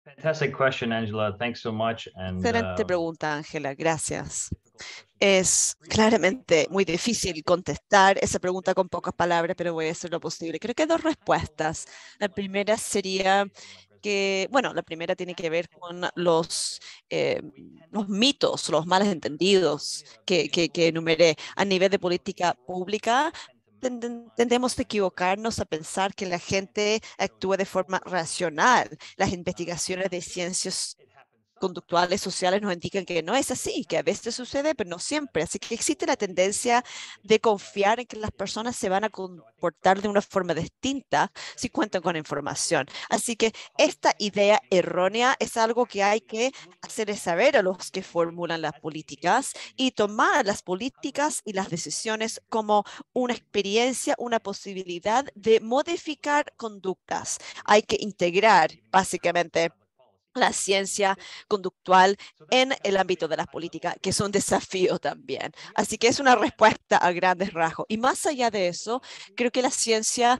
[SPEAKER 7] Fantastic question, Angela. Thanks so much. And
[SPEAKER 8] Excelente pregunta, Ángela. Gracias. Es claramente muy difícil contestar esa pregunta con pocas palabras, pero voy a hacer lo posible. Creo que hay dos respuestas. La primera sería que, bueno, la primera tiene que ver con los mitos, los malos entendidos que enumeré a nivel de política pública. Tendemos a equivocarnos a pensar que la gente actúa de forma racional. Las investigaciones de ciencias conductuales sociales nos indican que no es así, que a veces sucede, pero no siempre. Así que existe la tendencia de confiar en que las personas se van a comportar de una forma distinta si cuentan con información. Así que esta idea errónea es algo que hay que hacerles saber a los que formulan las políticas y tomar las políticas y las decisiones como una experiencia, una posibilidad de modificar conductas. Hay que integrar básicamente la ciencia conductual en el ámbito de las políticas, que es un desafío también. Así que es una respuesta a grandes rasgos. Y más allá de eso, creo que la ciencia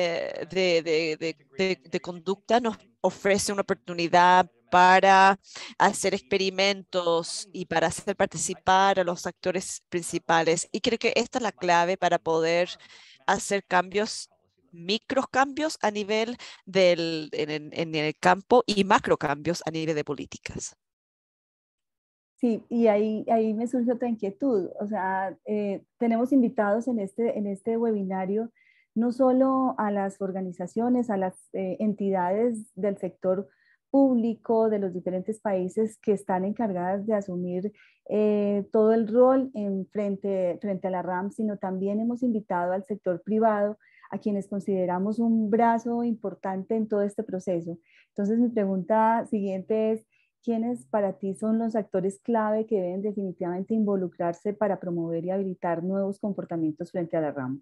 [SPEAKER 8] de conducta nos ofrece una oportunidad para hacer experimentos y para hacer participar a los actores principales. Y creo que esta es la clave para poder hacer cambios, microcambios a nivel en el campo y macrocambios a nivel de políticas.
[SPEAKER 2] Sí, y ahí me surge otra inquietud. O sea, tenemos invitados en este webinario no solo a las organizaciones, a las entidades del sector público de los diferentes países que están encargadas de asumir todo el rol frente a la RAM, sino también hemos invitado al sector privado, a quienes consideramos un brazo importante en todo este proceso. Entonces, mi pregunta siguiente es, ¿quiénes para ti son los actores clave que deben definitivamente involucrarse para promover y habilitar nuevos comportamientos frente a la RAM?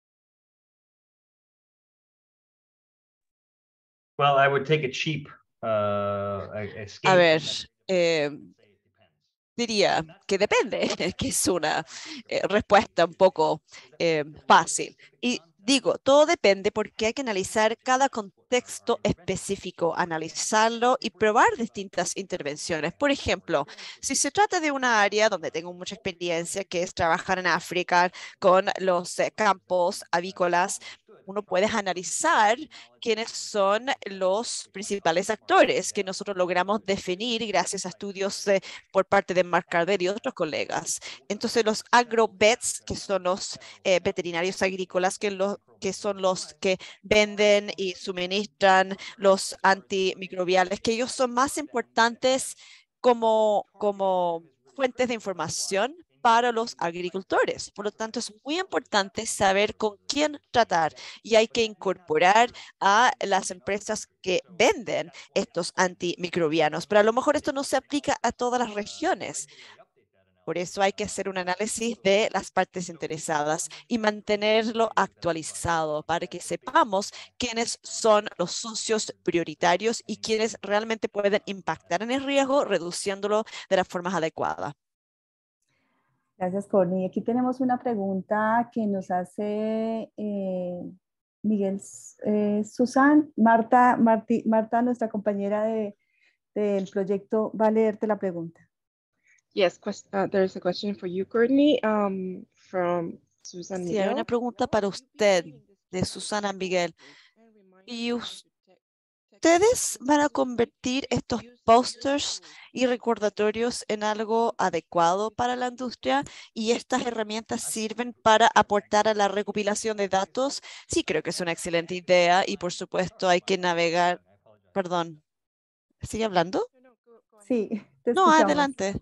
[SPEAKER 7] well, I would take a cheap
[SPEAKER 8] A ver, diría que depende, que es una respuesta un poco fácil. Y digo, todo depende porque hay que analizar cada contexto específico, analizarlo y probar distintas intervenciones. Por ejemplo, si se trata de una área donde tengo mucha experiencia, que es trabajar en África con los campos avícolas, uno puede analizar quiénes son los principales actores que nosotros logramos definir gracias a estudios por parte de Mark Carder y otros colegas. Entonces, los agrovets, que son los veterinarios agrícolas, que son los que venden y suministran los antimicrobiales, que ellos son más importantes como fuentes de información para los agricultores. Por lo tanto, es muy importante saber con quién tratar y hay que incorporar a las empresas que venden estos antimicrobianos. Pero a lo mejor esto no se aplica a todas las regiones. Por eso hay que hacer un análisis de las partes interesadas y mantenerlo actualizado para que sepamos quiénes son los socios prioritarios y quiénes realmente pueden impactar en el riesgo, reduciéndolo de las formas adecuadas.
[SPEAKER 2] Gracias, Corny. Aquí tenemos una pregunta que nos hace Miguel Susan. Marta, nuestra compañera del proyecto, va a leerte la pregunta.
[SPEAKER 9] Yes, there's a question for you, Courtney, from Susan
[SPEAKER 8] Sí,
[SPEAKER 9] Miguel.
[SPEAKER 8] hay una pregunta para usted de Susana Miguel. ¿Y ustedes van a convertir estos posters y recordatorios en algo adecuado para la industria y estas herramientas sirven para aportar a la recopilación de datos? Sí, creo que es una excelente idea y por supuesto hay que navegar. Perdón, ¿sigue hablando?
[SPEAKER 2] Sí, te
[SPEAKER 8] No,
[SPEAKER 2] escuchamos.
[SPEAKER 8] adelante.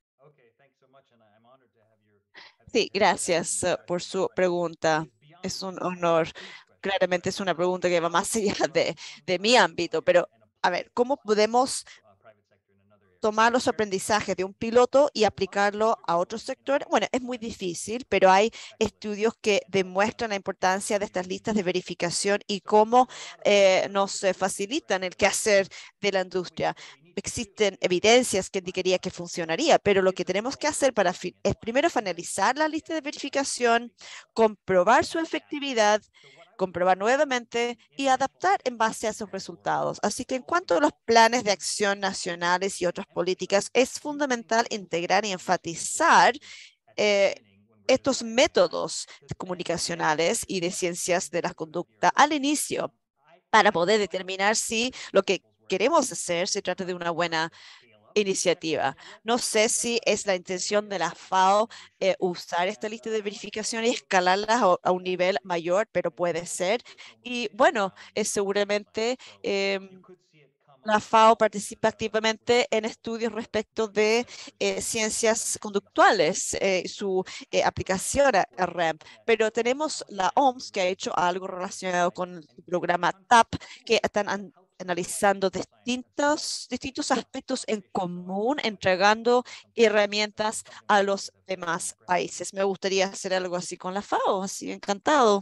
[SPEAKER 8] Sí, gracias por su pregunta. Es un honor. Claramente es una pregunta que va más allá de mi ámbito, pero a ver, ¿cómo podemos tomar los aprendizajes de un piloto y aplicarlo a otro sector? Bueno, es muy difícil, pero hay estudios que demuestran la importancia de estas listas de verificación y cómo nos facilitan el quehacer de la industria. Existen evidencias que indicaría que funcionaría, pero lo que tenemos que hacer es primero analizar la lista de verificación, comprobar su efectividad, comprobar nuevamente y adaptar en base a esos resultados. Así que en cuanto a los planes de acción nacionales y otras políticas, es fundamental integrar y enfatizar estos métodos comunicacionales y de ciencias de la conducta al inicio para poder determinar si lo que queremos hacer se trata de una buena iniciativa. No sé si es la intención de la FAO usar esta lista de verificación y escalarla a un nivel mayor, pero puede ser. Y bueno, seguramente la FAO participa activamente en estudios respecto de ciencias conductuales, su aplicación a REM, pero tenemos la OMS que ha hecho algo relacionado con el programa TAP, que están analizando distintos aspectos en común, entregando herramientas a los demás países. Me gustaría hacer algo así con la FAO, así encantado.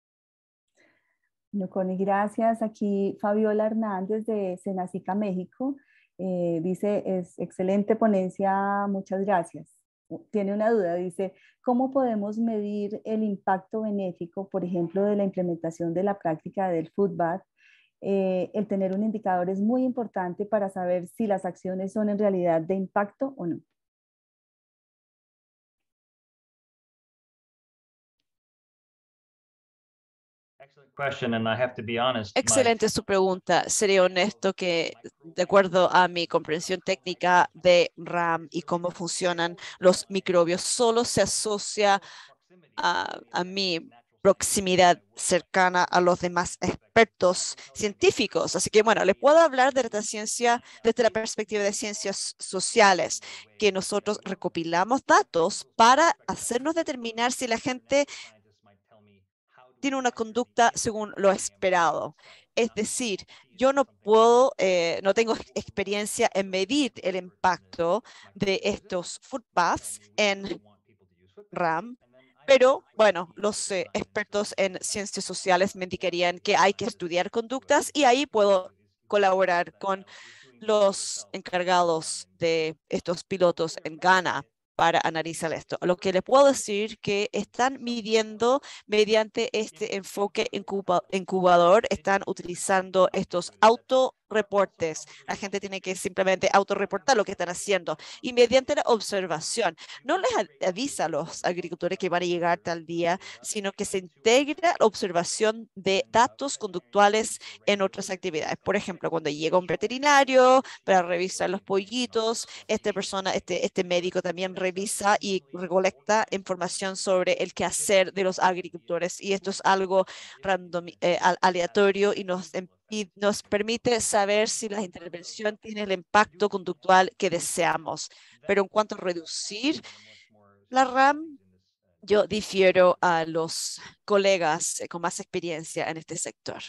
[SPEAKER 2] No, Connie, gracias. Aquí Fabiola Hernández de Senacica, México. Dice, es excelente ponencia, muchas gracias. Tiene una duda, dice, ¿cómo podemos medir el impacto benéfico, por ejemplo, de la implementación de la práctica del food bath? El tener un indicador es muy importante para saber si las acciones son en realidad de impacto o no.
[SPEAKER 8] Excelente su pregunta. Seré honesto que, de acuerdo a mi comprensión técnica de RAM y cómo funcionan los microbios, solo se asocia a mi proximidad cercana a los demás expertos científicos. Así que, bueno, les puedo hablar de la ciencia desde la perspectiva de ciencias sociales, que nosotros recopilamos datos para hacernos determinar si la gente tiene una conducta según lo esperado. Es decir, yo no puedo, no tengo experiencia en medir el impacto de estos food baths en RAM, pero bueno, los expertos en ciencias sociales me indicarían que hay que estudiar conductas y ahí puedo colaborar con los encargados de estos pilotos en Ghana para analizar esto. Lo que le puedo decir que están midiendo mediante este enfoque incubador, están utilizando estos autorreportes. La gente tiene que simplemente autorreportar lo que están haciendo y mediante la observación. No les avisa a los agricultores que van a llegar tal día, sino que se integra la observación de datos conductuales en otras actividades. Por ejemplo, cuando llega un veterinario para revisar los pollitos, este médico también revisa y recolecta información sobre el quehacer de los agricultores. Y esto es algo aleatorio y nos permite saber si la intervención tiene el impacto conductual que deseamos. Pero en cuanto a reducir la RAM, yo difiero a los colegas con más experiencia en este sector.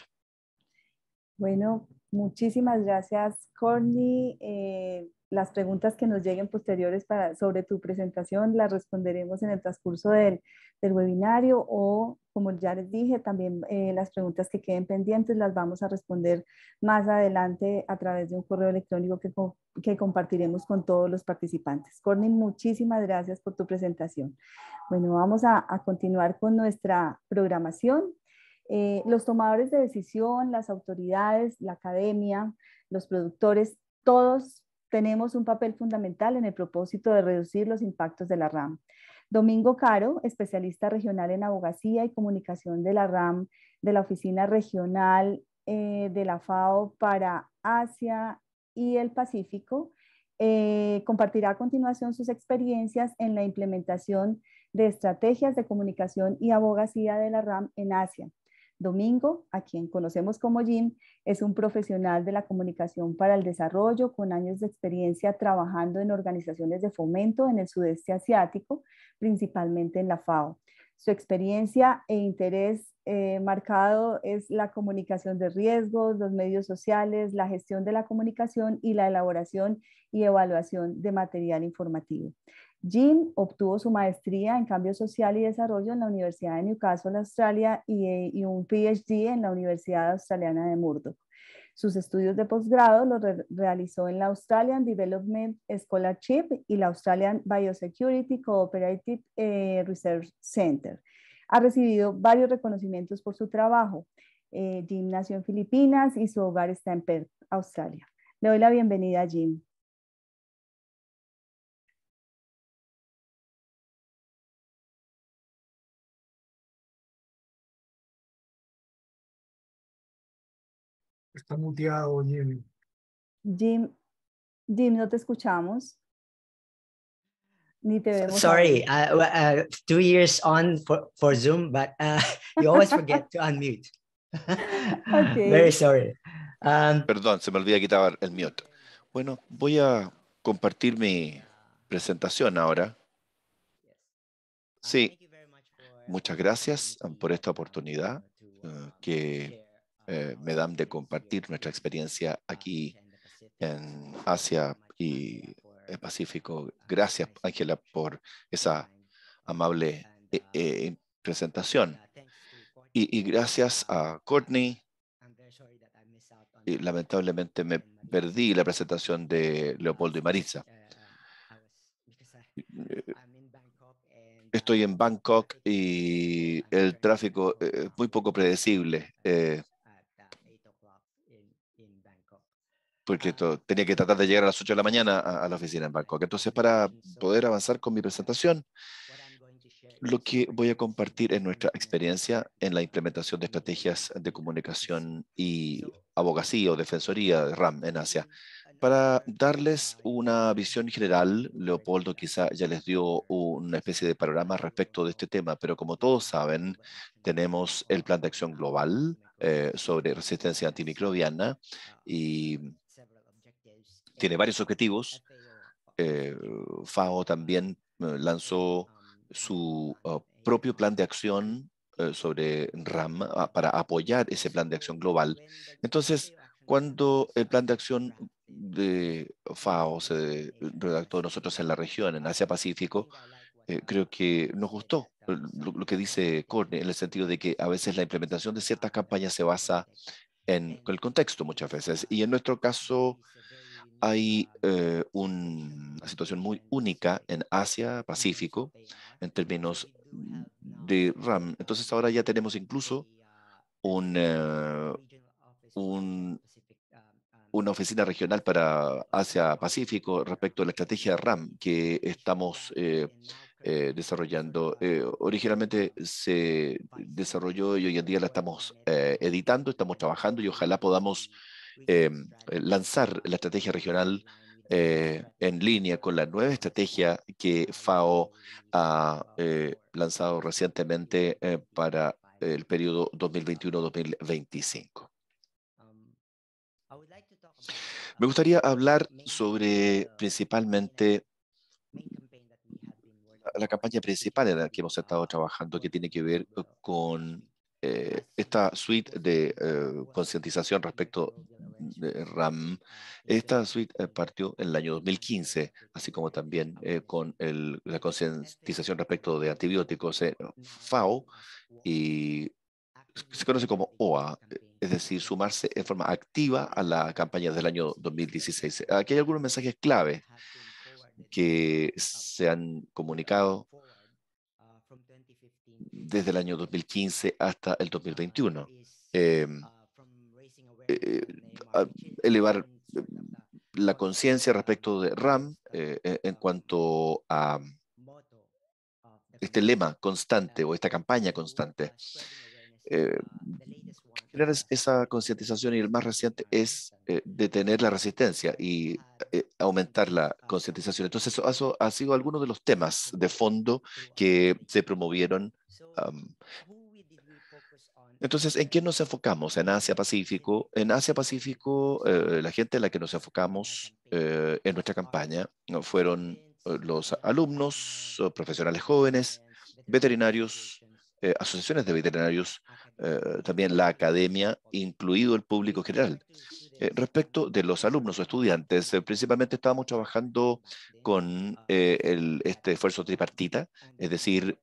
[SPEAKER 2] Bueno, muchísimas gracias, Courtney. Las preguntas que nos lleguen posteriores sobre tu presentación las responderemos en el transcurso del webinario o, como ya les dije, también las preguntas que queden pendientes las vamos a responder más adelante a través de un correo electrónico que compartiremos con todos los participantes. Courtney, muchísimas gracias por tu presentación. Bueno, vamos a continuar con nuestra programación. Los tomadores de decisión, las autoridades, la academia, los productores, todos tenemos un papel fundamental en el propósito de reducir los impactos de la RAM. Domingo Caro, especialista regional en abogacía y comunicación de la RAM, de la Oficina Regional de la FAO para Asia y el Pacífico, compartirá a continuación sus experiencias en la implementación de estrategias de comunicación y abogacía de la RAM en Asia. Domingo, a quien conocemos como Jim, es un profesional de la comunicación para el desarrollo con años de experiencia trabajando en organizaciones de fomento en el sudeste asiático, principalmente en la FAO. Su experiencia e interés marcado es la comunicación de riesgos, los medios sociales, la gestión de la comunicación y la elaboración y evaluación de material informativo. Jim obtuvo su maestría en cambio social y desarrollo en la Universidad de Newcastle, Australia, y un PhD en la Universidad Australiana de Murdoch. Sus estudios de posgrado los realizó en la Australian Development Scholarship y la Australian Biosecurity Cooperative Research Center. Ha recibido varios reconocimientos por su trabajo. Jim nació en Filipinas y su hogar está en Perth, Australia. Le doy la bienvenida a Jim.
[SPEAKER 10] Está muteado, Jimmy.
[SPEAKER 2] Jim, no te escuchamos. Ni te vemos.
[SPEAKER 11] Sorry, 2 years on for Zoom, but you always forget to unmute.
[SPEAKER 2] Okay.
[SPEAKER 11] Very sorry.
[SPEAKER 5] Perdón, se me olvida quitar el mute. Bueno, voy a compartir mi presentación ahora. Sí, muchas gracias por esta oportunidad que me dan de compartir nuestra experiencia aquí en Asia y el Pacífico. Gracias, Ángela, por esa amable presentación. Y gracias a Courtney. Y lamentablemente me perdí la presentación de Leopoldo y Maritza. Estoy en Bangkok y el tráfico es muy poco predecible. Porque tenía que tratar de llegar a las 8 de la mañana a la oficina en Bangkok. Entonces, para poder avanzar con mi presentación, lo que voy a compartir es nuestra experiencia en la implementación de estrategias de comunicación y abogacía o defensoría de RAM en Asia. Para darles una visión general, Leopoldo quizá ya les dio una especie de panorama respecto de este tema, pero como todos saben, tenemos el Plan de Acción Global sobre resistencia antimicrobiana y tiene varios objetivos. FAO también lanzó su propio plan de acción sobre RAM para apoyar ese plan de acción global. Entonces, cuando el plan de acción de FAO se redactó nosotros en la región, en Asia-Pacífico, creo que nos gustó lo que dice Courtney, en el sentido de que a veces la implementación de ciertas campañas se basa en el contexto muchas veces. Y en nuestro caso, hay una situación muy única en Asia-Pacífico en términos de RAM. Entonces ahora ya tenemos incluso una oficina regional para Asia-Pacífico respecto a la estrategia RAM que estamos desarrollando. Originalmente se desarrolló y hoy en día la estamos editando, estamos trabajando y ojalá podamos lanzar la estrategia regional en línea con la nueva estrategia que FAO ha lanzado recientemente para el periodo 2021-2025. Me gustaría hablar sobre principalmente la campaña principal en la que hemos estado trabajando, que tiene que ver con esta suite de concientización respecto de RAM. Esta suite partió en el año 2015, así como también con la concientización respecto de antibióticos FAO, y se conoce como OA, es decir, sumarse en forma activa a la campaña del año 2016. Aquí hay algunos mensajes clave que se han comunicado desde el año 2015 hasta el 2021. Elevar la conciencia respecto de RAM en cuanto a este lema constante o esta campaña constante. Generar esa concientización, y el más reciente es detener la resistencia y aumentar la concientización. Entonces, eso ha sido algunos de los temas de fondo que se promovieron. Entonces, ¿en qué nos enfocamos? En Asia-Pacífico. En Asia-Pacífico, la gente en la que nos enfocamos en nuestra campaña fueron los alumnos, profesionales jóvenes, veterinarios, asociaciones de veterinarios, también la academia, incluido el público general. Respecto de los alumnos o estudiantes, principalmente estábamos trabajando con este esfuerzo tripartita, es decir,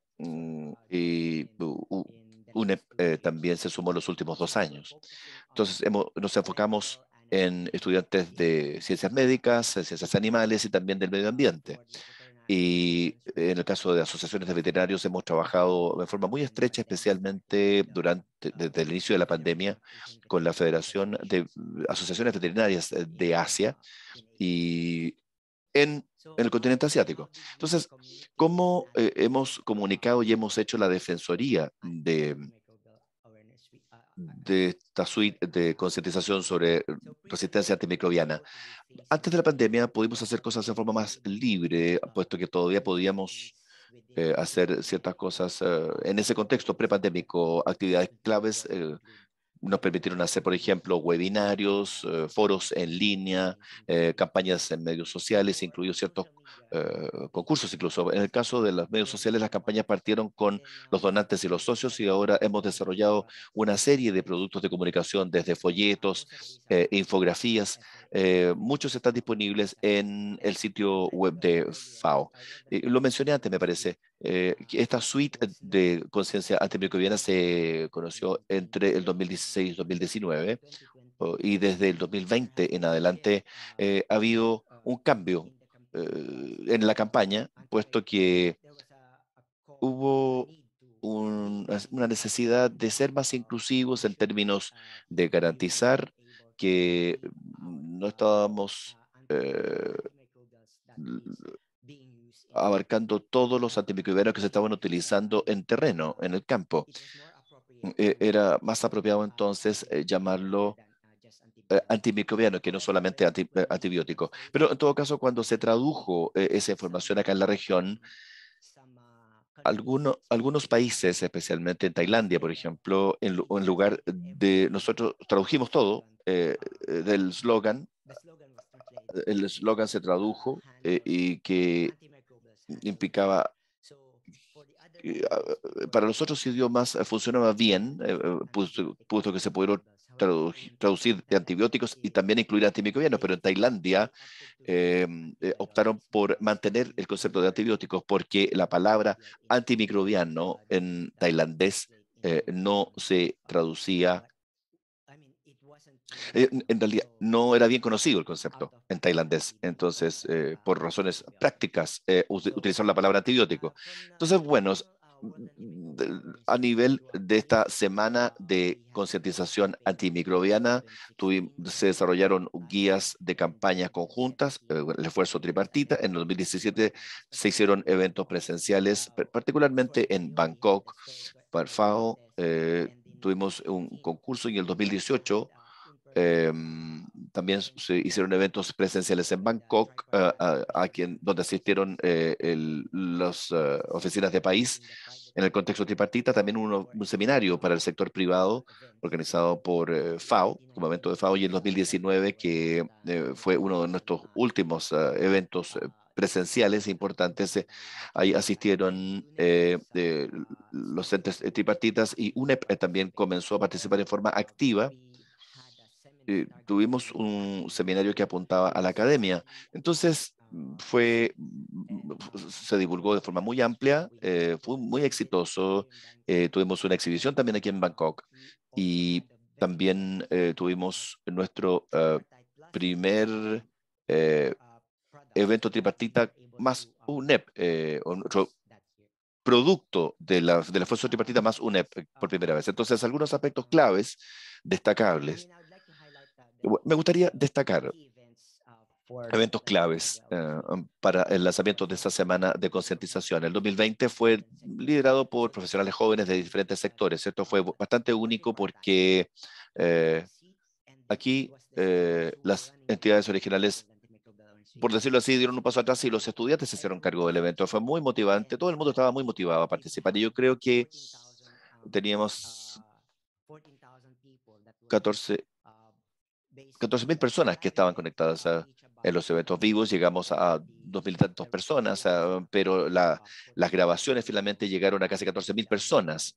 [SPEAKER 5] UNEP también se sumó en los últimos 2 años. Entonces, nos enfocamos en estudiantes de ciencias médicas, ciencias animales y también del medio ambiente. Y en el caso de asociaciones de veterinarios hemos trabajado en forma muy estrecha, especialmente desde el inicio de la pandemia, con la Federación de Asociaciones Veterinarias de Asia y en el continente asiático. Entonces, ¿cómo hemos comunicado y hemos hecho la defensoría de esta suite de concientización sobre resistencia antimicrobiana? Antes de la pandemia pudimos hacer cosas de forma más libre, puesto que todavía podíamos hacer ciertas cosas en ese contexto prepandémico, actividades claves. Nos permitieron hacer, por ejemplo, webinarios, foros en línea, campañas en medios sociales, incluidos ciertos concursos incluso. En el caso de los medios sociales, las campañas partieron con los donantes y los socios y ahora hemos desarrollado una serie de productos de comunicación, desde folletos, infografías. Muchos están disponibles en el sitio web de FAO. Lo mencioné antes, me parece. Que esta suite de conciencia antimicrobiana se conoció entre el 2016 y 2019 y desde el 2020 en adelante ha habido un cambio en la campaña, puesto que hubo una necesidad de ser más inclusivos en términos de garantizar que no estábamos abarcando todos los antimicrobianos que se estaban utilizando en terreno, en el campo. Era más apropiado entonces llamarlo antimicrobiano, que no solamente antibiótico. Pero en todo caso, cuando se tradujo esa información acá en la región, algunos países, especialmente en Tailandia, por ejemplo, en lugar de nosotros tradujimos todo del eslogan, el eslogan se tradujo y que implicaba para los otros idiomas funcionaba bien, puesto que se pudieron traducir de antibióticos y también incluir antimicrobianos, pero en Tailandia optaron por mantener el concepto de antibióticos porque la palabra antimicrobiano en tailandés no se traducía. En realidad no era bien conocido el concepto en tailandés, entonces por razones prácticas utilizaron la palabra antibiótico. Entonces, bueno, a nivel de esta semana de concientización antimicrobiana, se desarrollaron guías de campañas conjuntas, el esfuerzo tripartita. En el 2017 se hicieron eventos presenciales, particularmente en Bangkok, para FAO. Tuvimos un concurso y en el 2018 también se hicieron eventos presenciales en Bangkok, donde asistieron las oficinas de país en el contexto tripartita. También un seminario para el sector privado organizado por FAO, como evento de FAO, y en 2019, que fue uno de nuestros últimos eventos presenciales importantes. Ahí asistieron los entes tripartitas y UNEP también comenzó a participar en forma activa. Tuvimos un seminario que apuntaba a la academia. Entonces, se divulgó de forma muy amplia, fue muy exitoso. Tuvimos una exhibición también aquí en Bangkok y también tuvimos nuestro primer evento tripartita más UNEP, o nuestro producto del esfuerzo tripartita más UNEP por primera vez. Entonces, algunos aspectos claves destacables. Me gustaría destacar eventos claves para el lanzamiento de esta semana de concientización. El 2020 fue liderado por profesionales jóvenes de diferentes sectores. Esto fue bastante único porque aquí las entidades originales, por decirlo así, dieron un paso atrás y los estudiantes se hicieron cargo del evento. Fue muy motivante. Todo el mundo estaba muy motivado a participar y yo creo que teníamos 14.000 personas que estaban conectadas en los eventos vivos. Llegamos a 2.000 y tantas personas, pero las grabaciones finalmente llegaron a casi 14.000 personas.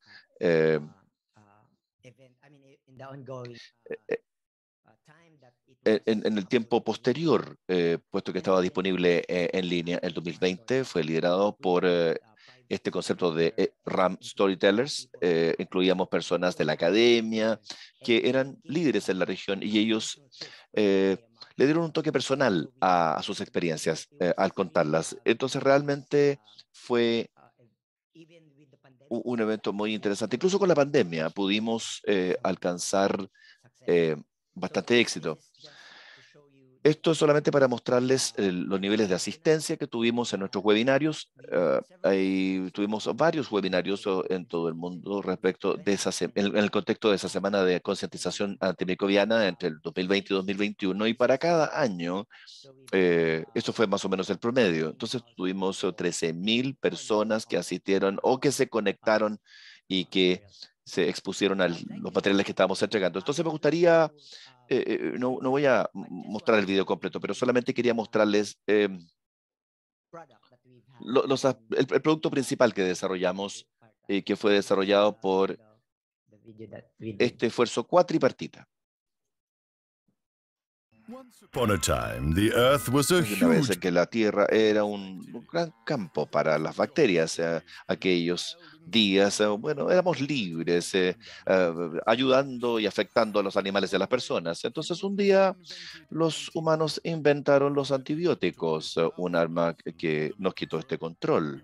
[SPEAKER 5] En el tiempo posterior, puesto que estaba disponible en línea, el 2020 fue liderado por este concepto de RAM Storytellers. Incluíamos personas de la academia que eran líderes en la región y ellos le dieron un toque personal a sus experiencias al contarlas. Entonces realmente fue un evento muy interesante. Incluso con la pandemia pudimos alcanzar bastante éxito. Esto es solamente para mostrarles los niveles de asistencia que tuvimos en nuestros webinarios. Tuvimos varios webinarios en todo el mundo respecto de en el contexto de esa semana de concientización antimicrobiana entre el 2020 y 2021. Y para cada año, esto fue más o menos el promedio. Entonces tuvimos 13.000 personas que asistieron o que se conectaron y que se expusieron a los materiales que estábamos entregando. Entonces me gustaría, no voy a mostrar el video completo, pero solamente quería mostrarles el producto principal que desarrollamos, que fue desarrollado por este esfuerzo cuatripartita.
[SPEAKER 12] Upon a time, the Earth was a
[SPEAKER 5] Una vez
[SPEAKER 12] huge
[SPEAKER 5] en que la Tierra era un gran campo para las bacterias, aquellos días, bueno, éramos libres, ayudando y afectando a los animales y a las personas. Entonces, un día los humanos inventaron los antibióticos, un arma que nos quitó este control.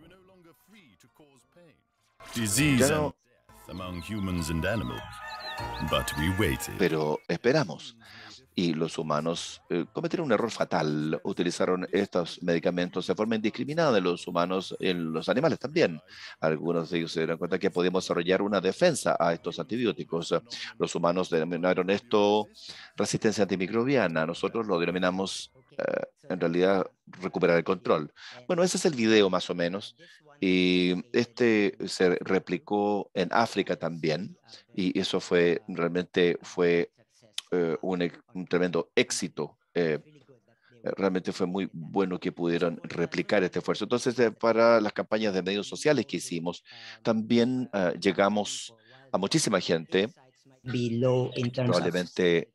[SPEAKER 12] disease
[SPEAKER 5] Ya
[SPEAKER 12] and
[SPEAKER 5] no,
[SPEAKER 12] death among humans and animals. But we waited.
[SPEAKER 5] pero esperamos. Y los humanos cometieron un error fatal. Utilizaron estos medicamentos de forma indiscriminada en los humanos y en los animales también. Algunos de ellos se dieron cuenta que podíamos desarrollar una defensa a estos antibióticos. Los humanos denominaron esto resistencia antimicrobiana. Nosotros lo denominamos, en realidad, recuperar el control. Bueno, ese es el video más o menos. Y este se replicó en África también. Y eso realmente fue un tremendo éxito. Realmente fue muy bueno que pudieron replicar este esfuerzo. Entonces, para las campañas de medios sociales que hicimos, también llegamos a muchísima gente. Probablemente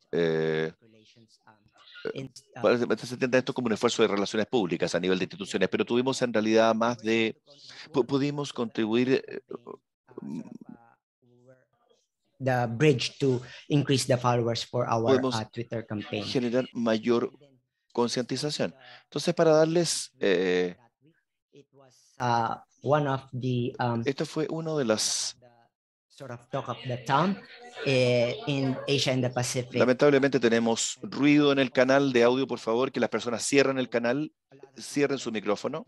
[SPEAKER 5] se entiende esto como un esfuerzo de relaciones públicas a nivel de instituciones, pero tuvimos en realidad pudimos contribuir
[SPEAKER 11] the bridge to increase the followers for our
[SPEAKER 5] podemos
[SPEAKER 11] Twitter campaign.
[SPEAKER 5] generar mayor concientización. Entonces, para darles,
[SPEAKER 11] One of the
[SPEAKER 5] esto fue uno de las,
[SPEAKER 11] sort of talk of the town in Asia and the Pacific.
[SPEAKER 5] lamentablemente tenemos ruido en el canal de audio, por favor, que las personas cierren el canal, cierren su micrófono.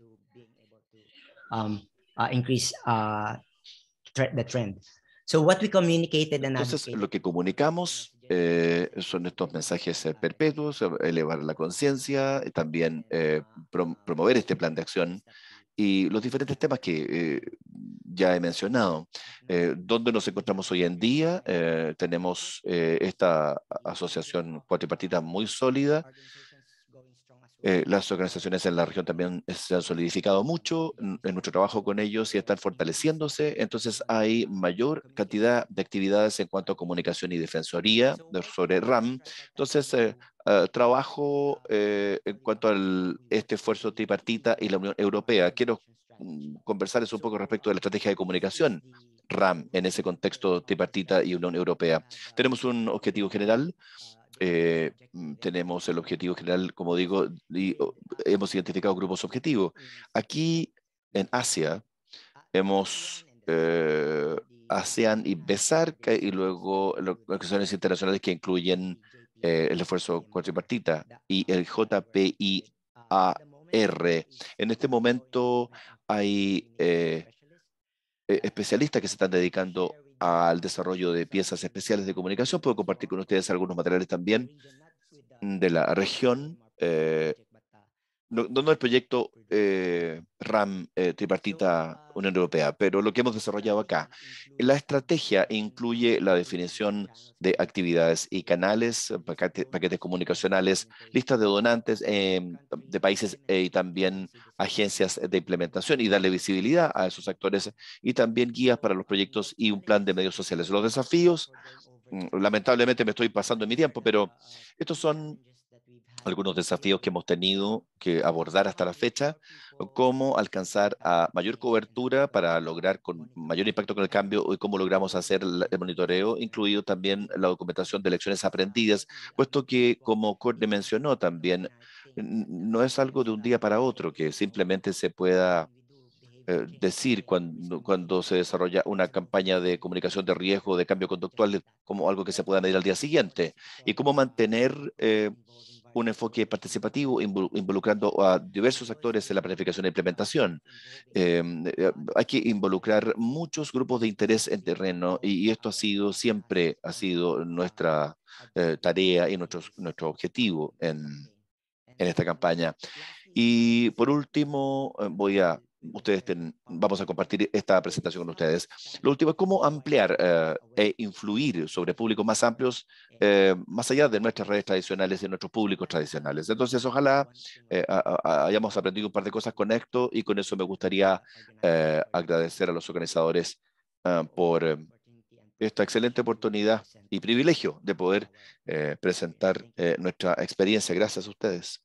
[SPEAKER 11] Increase the trend. So what we communicated and
[SPEAKER 5] Entonces, lo que comunicamos son estos mensajes perpetuos, elevar la conciencia, también promover este plan de acción y los diferentes temas que ya he mencionado. ¿Dónde nos encontramos hoy en día? Tenemos esta asociación cuatripartita muy sólida. Las organizaciones en la región también se han solidificado mucho en nuestro trabajo con ellos y están fortaleciéndose. Entonces hay mayor cantidad de actividades en cuanto a comunicación y defensoría sobre RAM. Entonces, trabajo en cuanto a este esfuerzo tripartita y la Unión Europea. Quiero conversarles un poco respecto de la estrategia de comunicación RAM en ese contexto tripartita y Unión Europea. Tenemos un objetivo general. Tenemos el objetivo general, como digo, y hemos identificado grupos objetivos. Aquí en Asia hemos ASEAN y BESARC y luego organizaciones internacionales que incluyen el esfuerzo cuatripartita y el JPIAR. En este momento hay especialistas que se están dedicando al desarrollo de piezas especiales de comunicación. Puedo compartir con ustedes algunos materiales también de la región. No el proyecto RAM tripartita Unión Europea, pero lo que hemos desarrollado acá. La estrategia incluye la definición de actividades y canales, paquetes comunicacionales, listas de donantes de países y también agencias de implementación y darle visibilidad a esos actores y también guías para los proyectos y un plan de medios sociales. Los desafíos, lamentablemente me estoy pasando en mi tiempo, pero estos son algunos desafíos que hemos tenido que abordar hasta la fecha, cómo alcanzar a mayor cobertura para lograr con mayor impacto con el cambio y cómo logramos hacer el monitoreo, incluido también la documentación de lecciones aprendidas, puesto que, como Courtney mencionó también, no es algo de un día para otro que simplemente se pueda decir cuando se desarrolla una campaña de comunicación de riesgo de cambio conductual como algo que se pueda medir al día siguiente, y cómo mantener un enfoque participativo involucrando a diversos actores en la planificación e implementación. Hay que involucrar muchos grupos de interés en terreno y esto siempre ha sido nuestra tarea y nuestro objetivo en esta campaña. Y por último, vamos a compartir esta presentación con ustedes. Lo último es cómo ampliar e influir sobre públicos más amplios, más allá de nuestras redes tradicionales y nuestros públicos tradicionales. Entonces, ojalá hayamos aprendido un par de cosas con esto, y con eso me gustaría agradecer a los organizadores por esta excelente oportunidad y privilegio de poder presentar nuestra experiencia. Gracias a ustedes.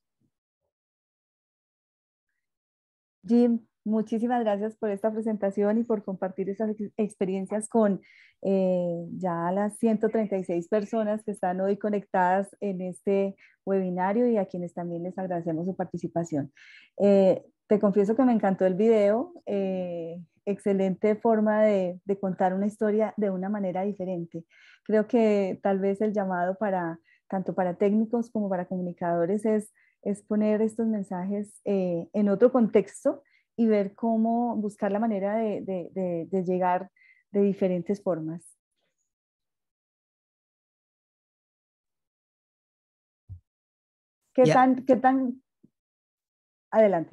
[SPEAKER 2] Jim, muchísimas gracias por esta presentación y por compartir esas experiencias con ya las 136 personas que están hoy conectadas en este webinario y a quienes también les agradecemos su participación. Te confieso que me encantó el video, excelente forma de contar una historia de una manera diferente. Creo que tal vez el llamado tanto para técnicos como para comunicadores es poner estos mensajes en otro contexto y ver cómo buscar la manera de llegar de diferentes formas. ¿Qué tan? Adelante.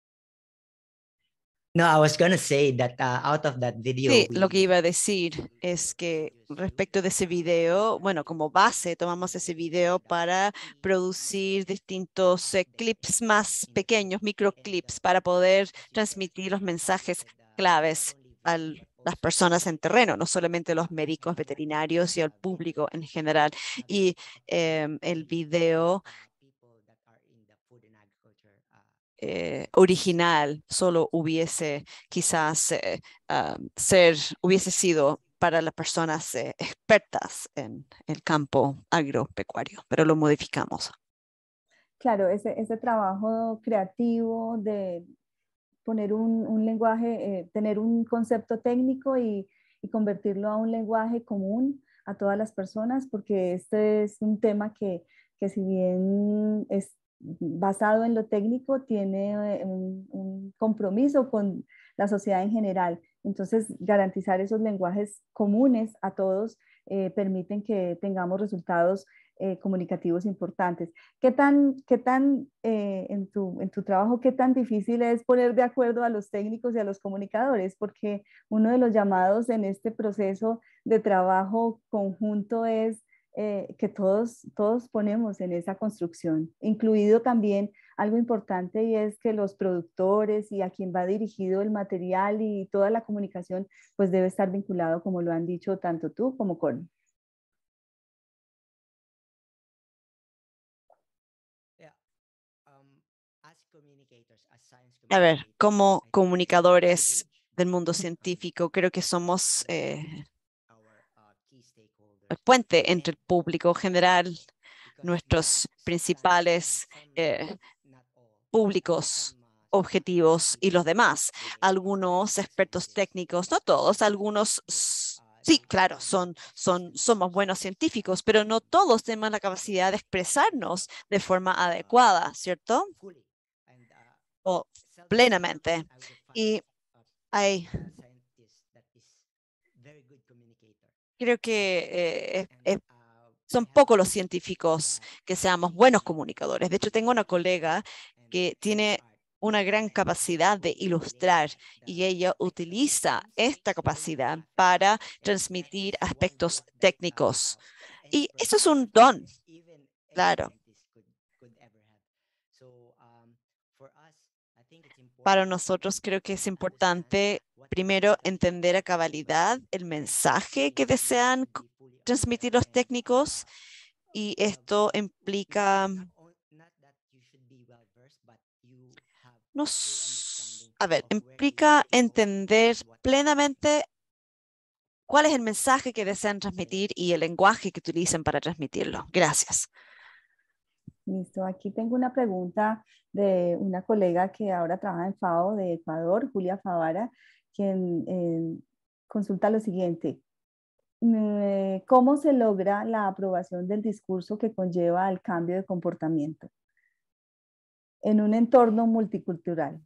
[SPEAKER 11] No, I was going to say that out of that video.
[SPEAKER 8] Sí, lo que iba a decir es que respecto de ese video, bueno, como base tomamos ese video para producir distintos clips más pequeños, microclips, para poder transmitir los mensajes claves a las personas en terreno, no solamente los médicos veterinarios y al público en general. Y el video original solo hubiese quizás hubiese sido para las personas expertas en el campo agropecuario, pero lo modificamos.
[SPEAKER 2] Claro, ese trabajo creativo de poner un lenguaje, tener un concepto técnico y convertirlo a un lenguaje común a todas las personas, porque este es un tema que si bien es basado en lo técnico, tiene un compromiso con la sociedad en general. Entonces, garantizar esos lenguajes comunes a todos permiten que tengamos resultados comunicativos importantes. ¿Qué tan en tu trabajo, qué tan difícil es poner de acuerdo a los técnicos y a los comunicadores? Porque uno de los llamados en este proceso de trabajo conjunto es que todos ponemos en esa construcción, incluido también algo importante, y es que los productores y a quien va dirigido el material y toda la comunicación, pues debe estar vinculado, como lo han dicho tanto tú como Courtney.
[SPEAKER 8] A ver, como comunicadores del mundo científico, creo que somos el puente entre el público general, nuestros principales públicos objetivos y los demás. Algunos expertos técnicos, no todos, algunos sí, claro, somos buenos científicos, pero no todos tenemos la capacidad de expresarnos de forma adecuada, ¿cierto? O plenamente. Y creo que son pocos los científicos que seamos buenos comunicadores. De hecho, tengo una colega que tiene una gran capacidad de ilustrar y ella utiliza esta capacidad para transmitir aspectos técnicos. Y eso es un don, claro. Para nosotros creo que es importante primero entender a cabalidad el mensaje que desean transmitir los técnicos, y esto implica implica entender plenamente cuál es el mensaje que desean transmitir y el lenguaje que utilicen para transmitirlo. Gracias.
[SPEAKER 2] Listo, aquí tengo una pregunta de una colega que ahora trabaja en FAO de Ecuador, Julia Favara, quien consulta lo siguiente. ¿Cómo se logra la aprobación del discurso que conlleva al cambio de comportamiento en un entorno multicultural?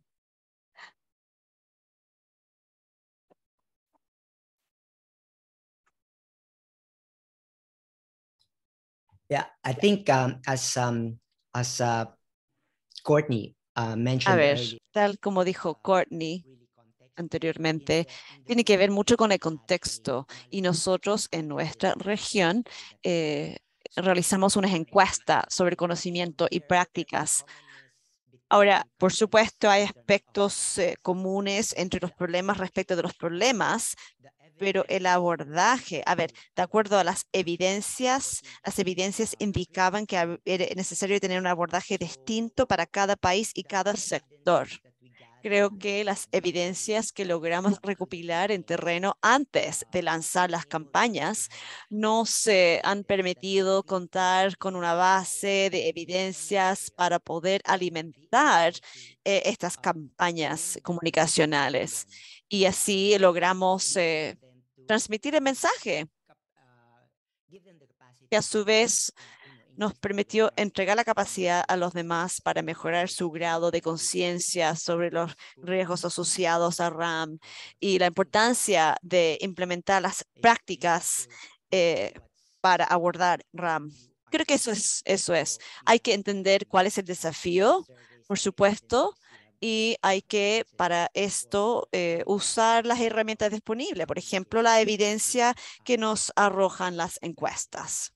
[SPEAKER 11] Yeah, I think as Courtney mentioned earlier,
[SPEAKER 8] Tal como dijo Courtney anteriormente, tiene que ver mucho con el contexto y nosotros en nuestra región realizamos unas encuestas sobre conocimiento y prácticas. Ahora, por supuesto, hay aspectos comunes entre los problemas respecto de los problemas, pero el abordaje, de acuerdo a las evidencias indicaban que era necesario tener un abordaje distinto para cada país y cada sector. Creo que las evidencias que logramos recopilar en terreno antes de lanzar las campañas nos han permitido contar con una base de evidencias para poder alimentar estas campañas comunicacionales. Y así logramos transmitir el mensaje, que a su vez nos permitió entregar la capacidad a los demás para mejorar su grado de conciencia sobre los riesgos asociados a RAM y la importancia de implementar las prácticas para abordar RAM. Creo que eso es. Hay que entender cuál es el desafío, por supuesto, y hay que, para esto, usar las herramientas disponibles, por ejemplo, la evidencia que nos arrojan las encuestas.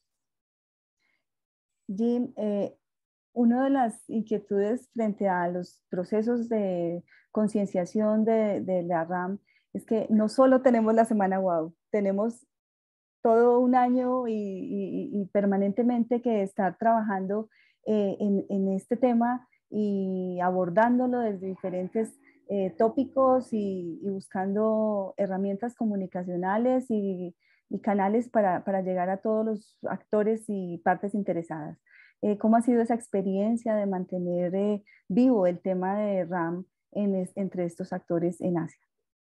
[SPEAKER 2] Jim, una de las inquietudes frente a los procesos de concienciación de la RAM es que no solo tenemos la Semana WOW, tenemos todo un año y permanentemente que estar trabajando en este tema y abordándolo desde diferentes tópicos y buscando herramientas comunicacionales y canales para llegar a todos los actores y partes interesadas. ¿Cómo ha sido esa experiencia de mantener vivo el tema de RAM entre estos actores en Asia?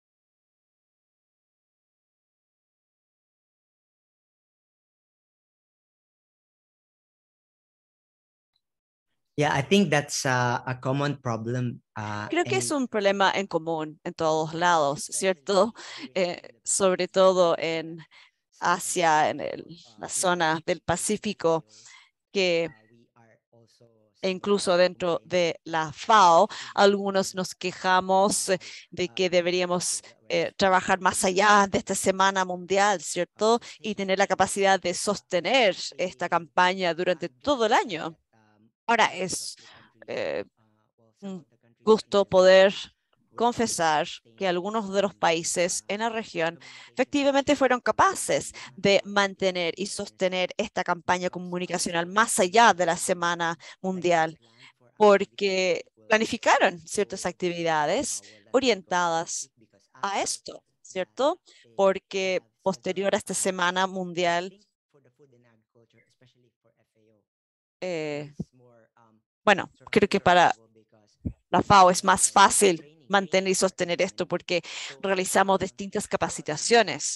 [SPEAKER 11] Yeah, I think that's a common problem.
[SPEAKER 8] Creo que es un problema en común en todos lados, ¿cierto? Sobre todo en Asia, en la zona del Pacífico, que incluso dentro de la FAO, algunos nos quejamos de que deberíamos trabajar más allá de esta Semana Mundial, ¿cierto? Y tener la capacidad de sostener esta campaña durante todo el año. Ahora es un gusto poder confesar que algunos de los países en la región efectivamente fueron capaces de mantener y sostener esta campaña comunicacional más allá de la Semana Mundial, porque planificaron ciertas actividades orientadas a esto, ¿cierto? Porque posterior a esta Semana Mundial, bueno, creo que para la FAO es más fácil mantener y sostener esto porque realizamos distintas capacitaciones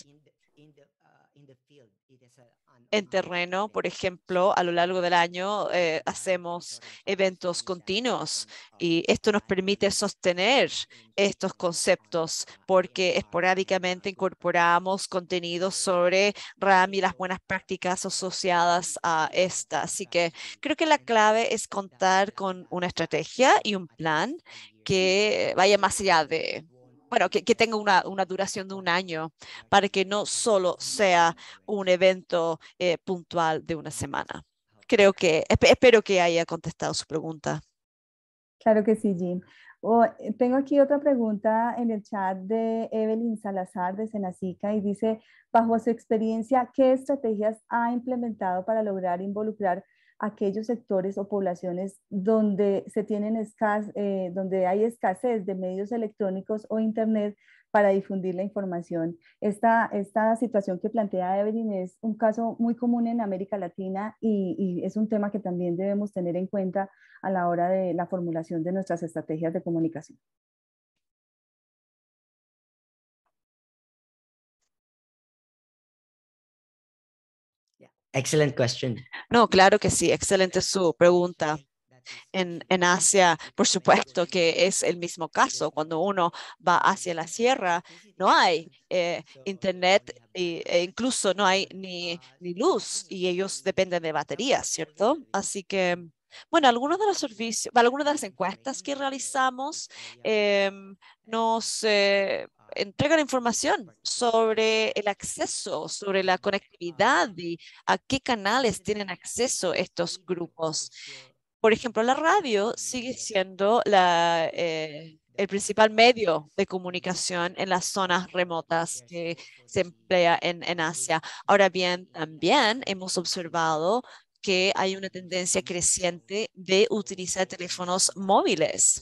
[SPEAKER 8] en terreno. Por ejemplo, a lo largo del año hacemos eventos continuos y esto nos permite sostener estos conceptos porque esporádicamente incorporamos contenidos sobre RAM y las buenas prácticas asociadas a esta. Así que creo que la clave es contar con una estrategia y un plan que vaya más allá de, bueno, que tenga una duración de un año para que no solo sea un evento puntual de una semana. Espero que haya contestado su pregunta.
[SPEAKER 2] Claro que sí, Jim. Tengo aquí otra pregunta en el chat de Evelyn Salazar de Senacica y dice, bajo su experiencia, ¿qué estrategias ha implementado para lograr involucrar aquellos sectores o poblaciones donde donde hay escasez de medios electrónicos o internet para difundir la información. Esta situación que plantea Evelyn es un caso muy común en América Latina y es un tema que también debemos tener en cuenta a la hora de la formulación de nuestras estrategias de comunicación.
[SPEAKER 11] Excellent question.
[SPEAKER 8] No, claro que sí, excelente su pregunta. En Asia, por supuesto que es el mismo caso. Cuando uno va hacia la sierra, no hay internet e incluso no hay ni luz y ellos dependen de baterías, ¿cierto? Así que, bueno, algunos de los servicios, algunas de las encuestas que realizamos nos entregan información sobre el acceso, sobre la conectividad y a qué canales tienen acceso estos grupos. Por ejemplo, la radio sigue siendo el principal medio de comunicación en las zonas remotas que se emplea en Asia. Ahora bien, también hemos observado que hay una tendencia creciente de utilizar teléfonos móviles.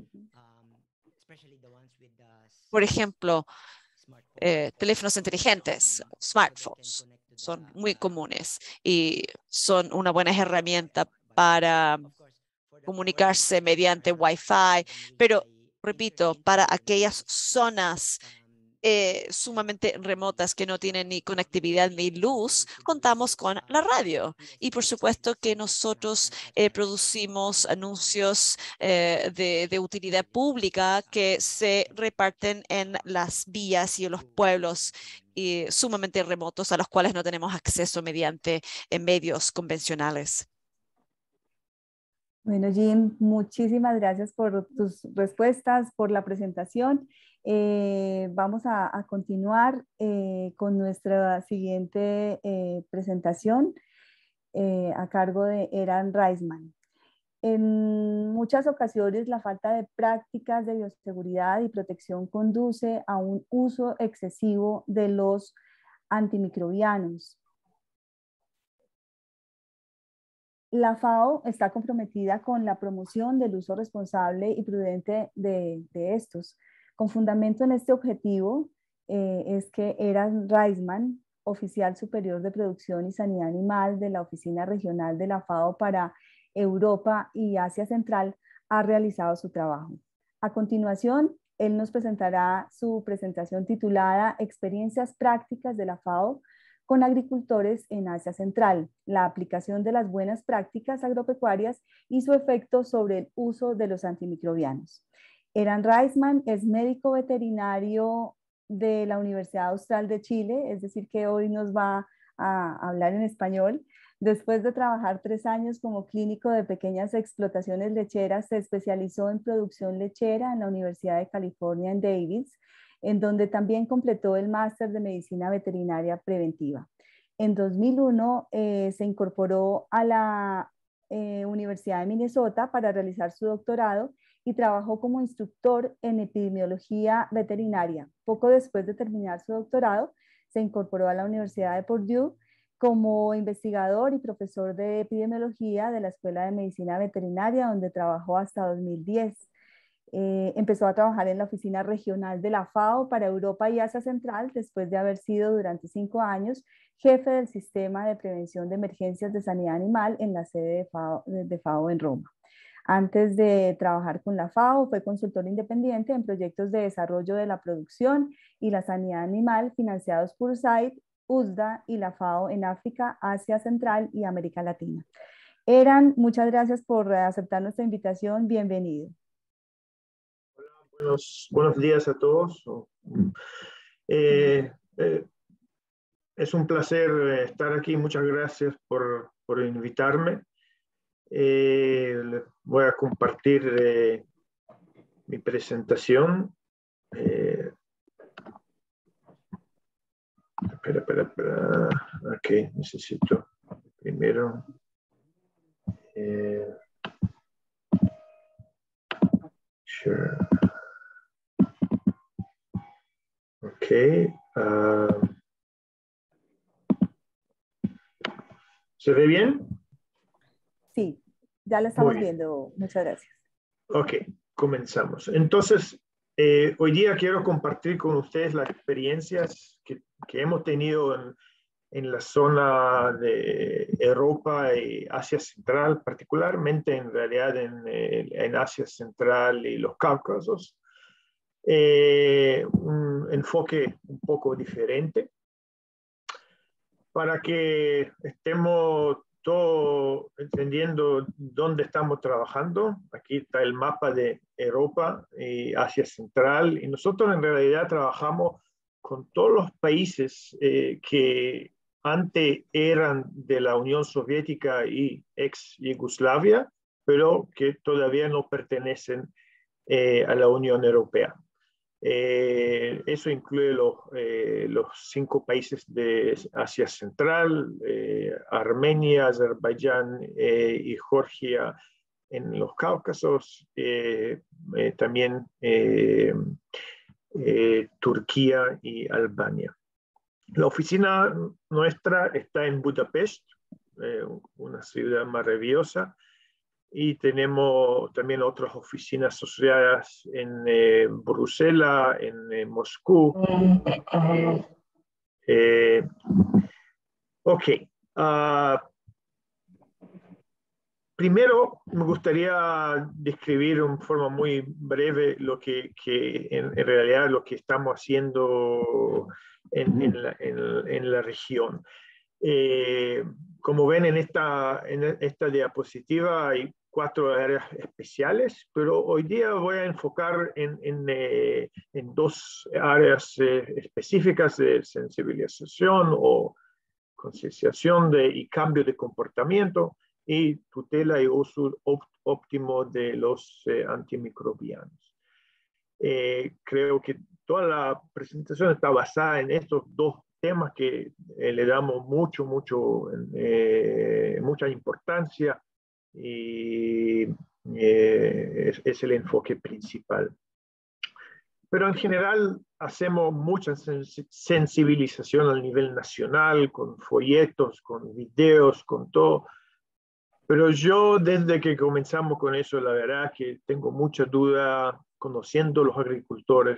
[SPEAKER 8] Por ejemplo, teléfonos inteligentes, smartphones, son muy comunes y son una buena herramienta para comunicarse mediante Wi-Fi, pero repito, para aquellas zonas sumamente remotas que no tienen ni conectividad ni luz, contamos con la radio. Y por supuesto que nosotros producimos anuncios de utilidad pública que se reparten en las vías y en los pueblos sumamente remotos a los cuales no tenemos acceso mediante medios convencionales.
[SPEAKER 2] Bueno, Jim, muchísimas gracias por tus respuestas, por la presentación. Vamos a continuar con nuestra siguiente presentación a cargo de Eran Reisman. En muchas ocasiones, la falta de prácticas de bioseguridad y protección conduce a un uso excesivo de los antimicrobianos. La FAO está comprometida con la promoción del uso responsable y prudente de estos. Con fundamento en este objetivo es que Eran Reisman, oficial superior de producción y sanidad animal de la Oficina Regional de la FAO para Europa y Asia Central, ha realizado su trabajo. A continuación, él nos presentará su presentación titulada Experiencias prácticas de la FAO con agricultores en Asia Central, la aplicación de las buenas prácticas agropecuarias y su efecto sobre el uso de los antimicrobianos. Eran Reisman es médico veterinario de la Universidad Austral de Chile, es decir, que hoy nos va a hablar en español. Después de trabajar 3 años como clínico de pequeñas explotaciones lecheras, se especializó en producción lechera en la Universidad de California en Davis, en donde también completó el máster de medicina veterinaria preventiva. En 2001 se incorporó a la Universidad de Minnesota para realizar su doctorado y trabajó como instructor en epidemiología veterinaria. Poco después de terminar su doctorado, se incorporó a la Universidad de Purdue como investigador y profesor de epidemiología de la Escuela de Medicina Veterinaria, donde trabajó hasta 2010. Empezó a trabajar en la oficina regional de la FAO para Europa y Asia Central, después de haber sido durante 5 años jefe del sistema de prevención de emergencias de sanidad animal en la sede de FAO en Roma. Antes de trabajar con la FAO, fue consultor independiente en proyectos de desarrollo de la producción y la sanidad animal financiados por USAID, USDA y la FAO en África, Asia Central y América Latina. Eran, muchas gracias por aceptar nuestra invitación. Bienvenido.
[SPEAKER 13] Buenos días a todos. Es un placer estar aquí. Muchas gracias por invitarme. Voy a compartir mi presentación. Espera. Ok, necesito primero. Sure. Ok. ¿Se ve bien?
[SPEAKER 2] Ya lo estamos
[SPEAKER 13] Muy bien.
[SPEAKER 2] viendo. Muchas gracias.
[SPEAKER 13] Ok, comenzamos. Entonces, hoy día quiero compartir con ustedes las experiencias que hemos tenido en la zona de Europa y Asia Central, particularmente en realidad en Asia Central y los Cáucasos. Un enfoque un poco diferente para que estemos todos entendiendo dónde estamos trabajando. Aquí está el mapa de Europa y Asia Central, y nosotros en realidad trabajamos con todos los países que antes eran de la Unión Soviética y ex Yugoslavia, pero que todavía no pertenecen a la Unión Europea. Eso incluye los 5 países de Asia Central, Armenia, Azerbaiyán y Georgia en los Cáucasos, también Turquía y Albania. La oficina nuestra está en Budapest, una ciudad maravillosa, y tenemos también otras oficinas asociadas en Bruselas, en Moscú. Ok. Primero, me gustaría describir en forma muy breve lo que en realidad lo que estamos haciendo en la región. Como ven en esta diapositiva hay 4 áreas especiales, pero hoy día voy a enfocar en 2 áreas específicas de sensibilización o concienciación y cambio de comportamiento, y tutela y uso óptimo de los antimicrobianos. Creo que toda la presentación está basada en estos 2 temas que le damos mucha importancia, y es el enfoque principal. Pero en general hacemos mucha sensibilización a nivel nacional, con folletos, con videos, con todo. Pero yo desde que comenzamos con eso, la verdad que tengo mucha duda conociendo los agricultores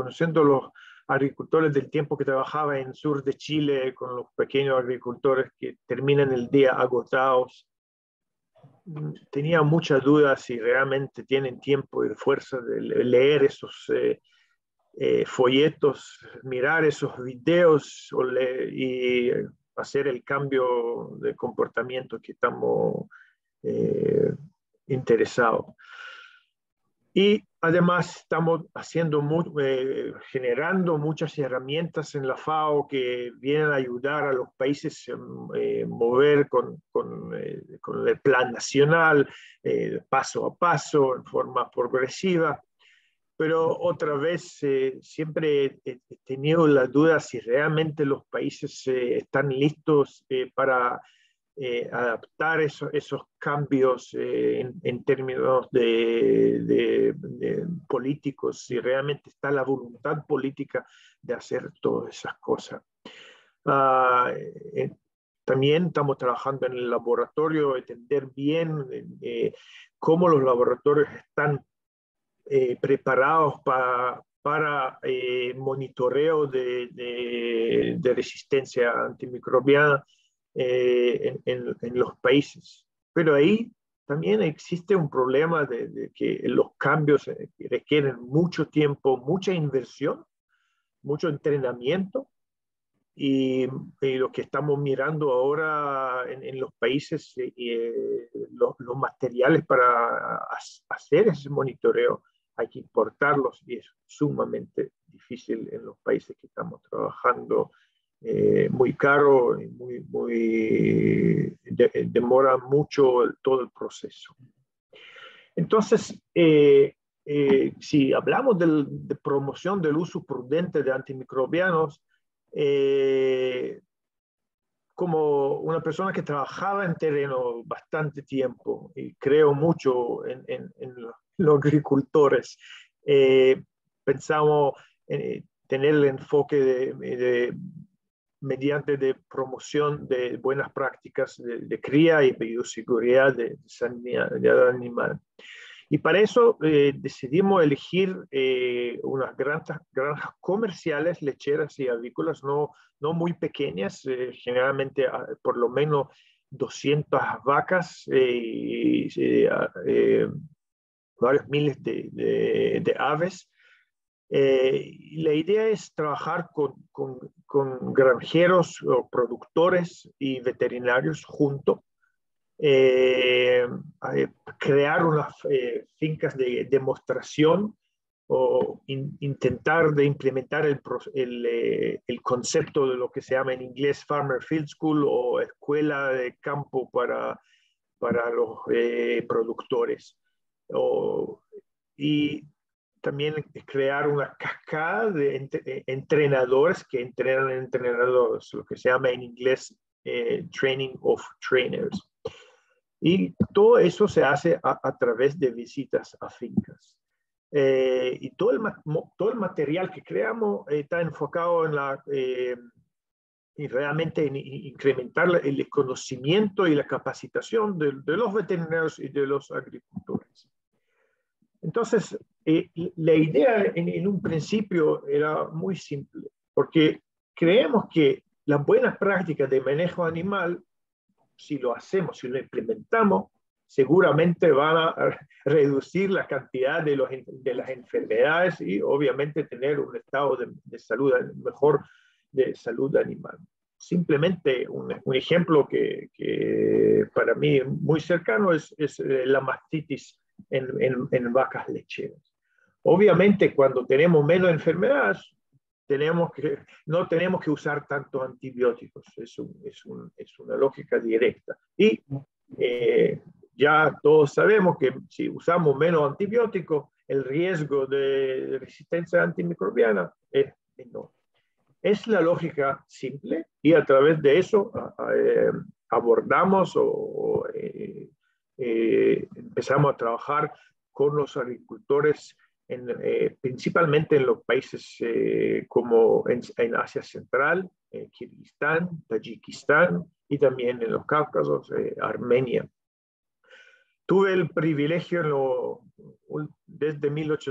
[SPEAKER 13] del tiempo que trabajaba en sur de Chile con los pequeños agricultores que terminan el día agotados. Tenía muchas dudas si realmente tienen tiempo y fuerza de leer esos folletos, mirar esos videos y hacer el cambio de comportamiento que estamos interesados. Y además estamos generando muchas herramientas en la FAO que vienen a ayudar a los países a mover con el plan nacional, paso a paso, en forma progresiva. Pero otra vez siempre he tenido la duda si realmente los países están listos para adaptar esos cambios en términos de políticos, si realmente está la voluntad política de hacer todas esas cosas. También estamos trabajando en el laboratorio, entender bien cómo los laboratorios están preparados para monitoreo de resistencia antimicrobiana en los países. Pero ahí también existe un problema de que los cambios requieren mucho tiempo, mucha inversión, mucho entrenamiento, y lo que estamos mirando ahora en los países, los materiales para hacer ese monitoreo, hay que importarlos y es sumamente difícil en los países que estamos trabajando, muy caro y demora mucho todo el proceso. Entonces, si hablamos de promoción del uso prudente de antimicrobianos, como una persona que trabajaba en terreno bastante tiempo y creo mucho en los agricultores, pensamos tener el enfoque mediante de promoción de buenas prácticas de cría y bioseguridad de sanidad animal. Y para eso decidimos elegir unas granjas comerciales, lecheras y avícolas, no muy pequeñas, generalmente por lo menos 200 vacas y varios miles de aves. La idea es trabajar con granjeros o productores y veterinarios juntos, crear unas fincas de demostración o intentar de implementar el concepto de lo que se llama en inglés Farmer Field School o escuela de campo para los productores. Y también crear una cascada de entrenadores que entrenan entrenadores, lo que se llama en inglés Training of Trainers. Y todo eso se hace a través de visitas a fincas. Y todo el material que creamos está enfocado en realmente en incrementar el conocimiento y la capacitación de los veterinarios y de los agricultores. Entonces, la idea en un principio era muy simple, porque creemos que las buenas prácticas de manejo animal, si lo hacemos, si lo implementamos, seguramente van a reducir la cantidad de las enfermedades y obviamente tener un estado de salud mejor de salud animal. Simplemente un ejemplo que para mí muy cercano es la mastitis en vacas lecheras. Obviamente cuando tenemos menos enfermedades, no tenemos que usar tantos antibióticos, es una lógica directa. Y ya todos sabemos que si usamos menos antibióticos, el riesgo de resistencia antimicrobiana es enorme. Es la lógica simple y a través de eso abordamos o empezamos a trabajar con los agricultores principalmente en los países como en Asia Central, Kirguistán, Tayikistán y también en los Cáucasos, Armenia. Tuve el privilegio desde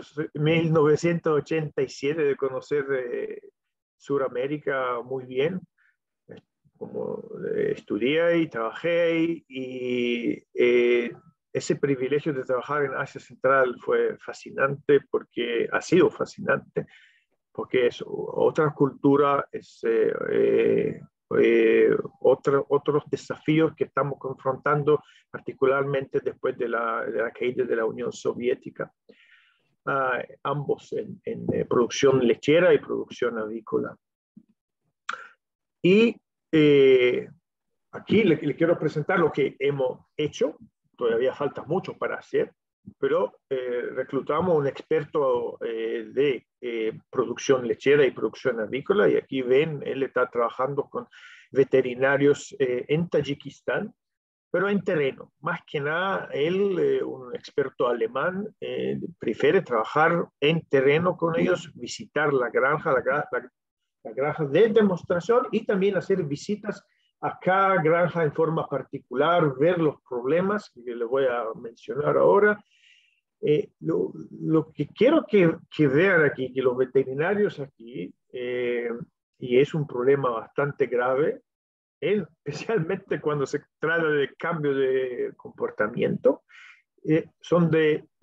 [SPEAKER 13] 1987 de conocer Suramérica muy bien. Como estudié y trabajé ahí y ese privilegio de trabajar en Asia Central fue fascinante porque ha sido fascinante porque es otra cultura, es otros desafíos que estamos confrontando, particularmente después de la caída de la Unión Soviética, ambos en producción lechera y producción avícola. Y aquí le quiero presentar lo que hemos hecho. Todavía falta mucho para hacer, pero reclutamos un experto de producción lechera y producción avícola, y aquí ven, él está trabajando con veterinarios en Tayikistán, pero en terreno. Más que nada, él, un experto alemán, prefiere trabajar en terreno con ellos, visitar la granja de demostración y también hacer visitas a cada granja en forma particular, ver los problemas que les voy a mencionar ahora. Lo que quiero que vean aquí, que los veterinarios aquí, y es un problema bastante grave, especialmente cuando se trata de cambio de comportamiento, son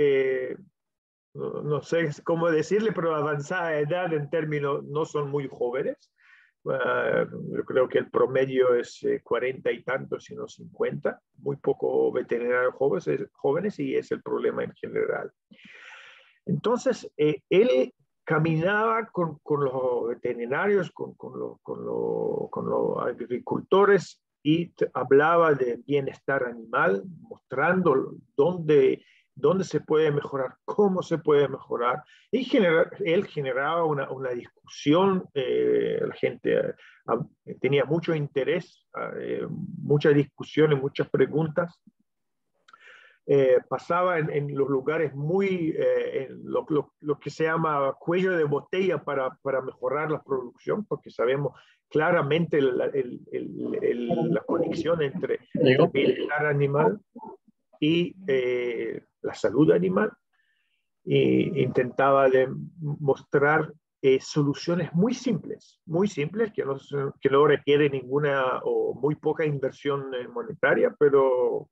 [SPEAKER 13] no sé cómo decirle, pero avanzada edad en términos, no son muy jóvenes. Yo creo que el promedio es 40 y tantos, sino 50. Muy poco veterinarios jóvenes y es el problema en general. Entonces, él caminaba con los veterinarios, con los agricultores y hablaba de bienestar animal, mostrando dónde se puede mejorar, cómo se puede mejorar. Y él generaba una discusión, la gente tenía mucho interés, mucha discusión y muchas preguntas. pasaba en los lugares muy, en lo que se llama cuello de botella para mejorar la producción, porque sabemos claramente la conexión entre el bienestar animal y la salud animal. E intentaba mostrar soluciones muy simples que no requieren ninguna o muy poca inversión monetaria, pero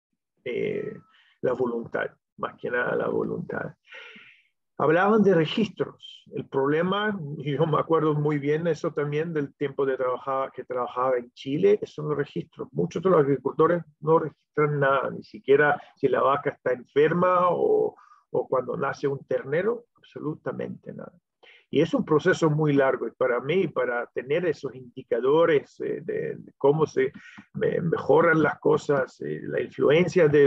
[SPEAKER 13] la voluntad, más que nada la voluntad. Hablaban de registros. El problema, y yo me acuerdo muy bien eso también del tiempo que trabajaba en Chile, son los registros. Muchos de los agricultores no registran nada, ni siquiera si la vaca está enferma o cuando nace un ternero, absolutamente nada. Y es un proceso muy largo, y para mí, para tener esos indicadores de cómo se mejoran las cosas, la influencia de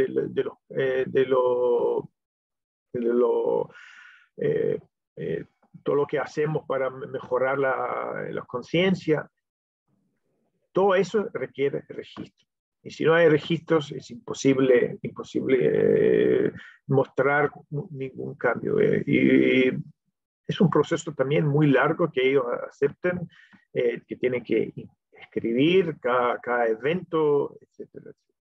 [SPEAKER 13] todo lo que hacemos para mejorar la conciencia, todo eso requiere registro. Y si no hay registros, es imposible mostrar ningún cambio. Y es un proceso también muy largo que ellos acepten, que tienen que escribir cada evento, etcétera.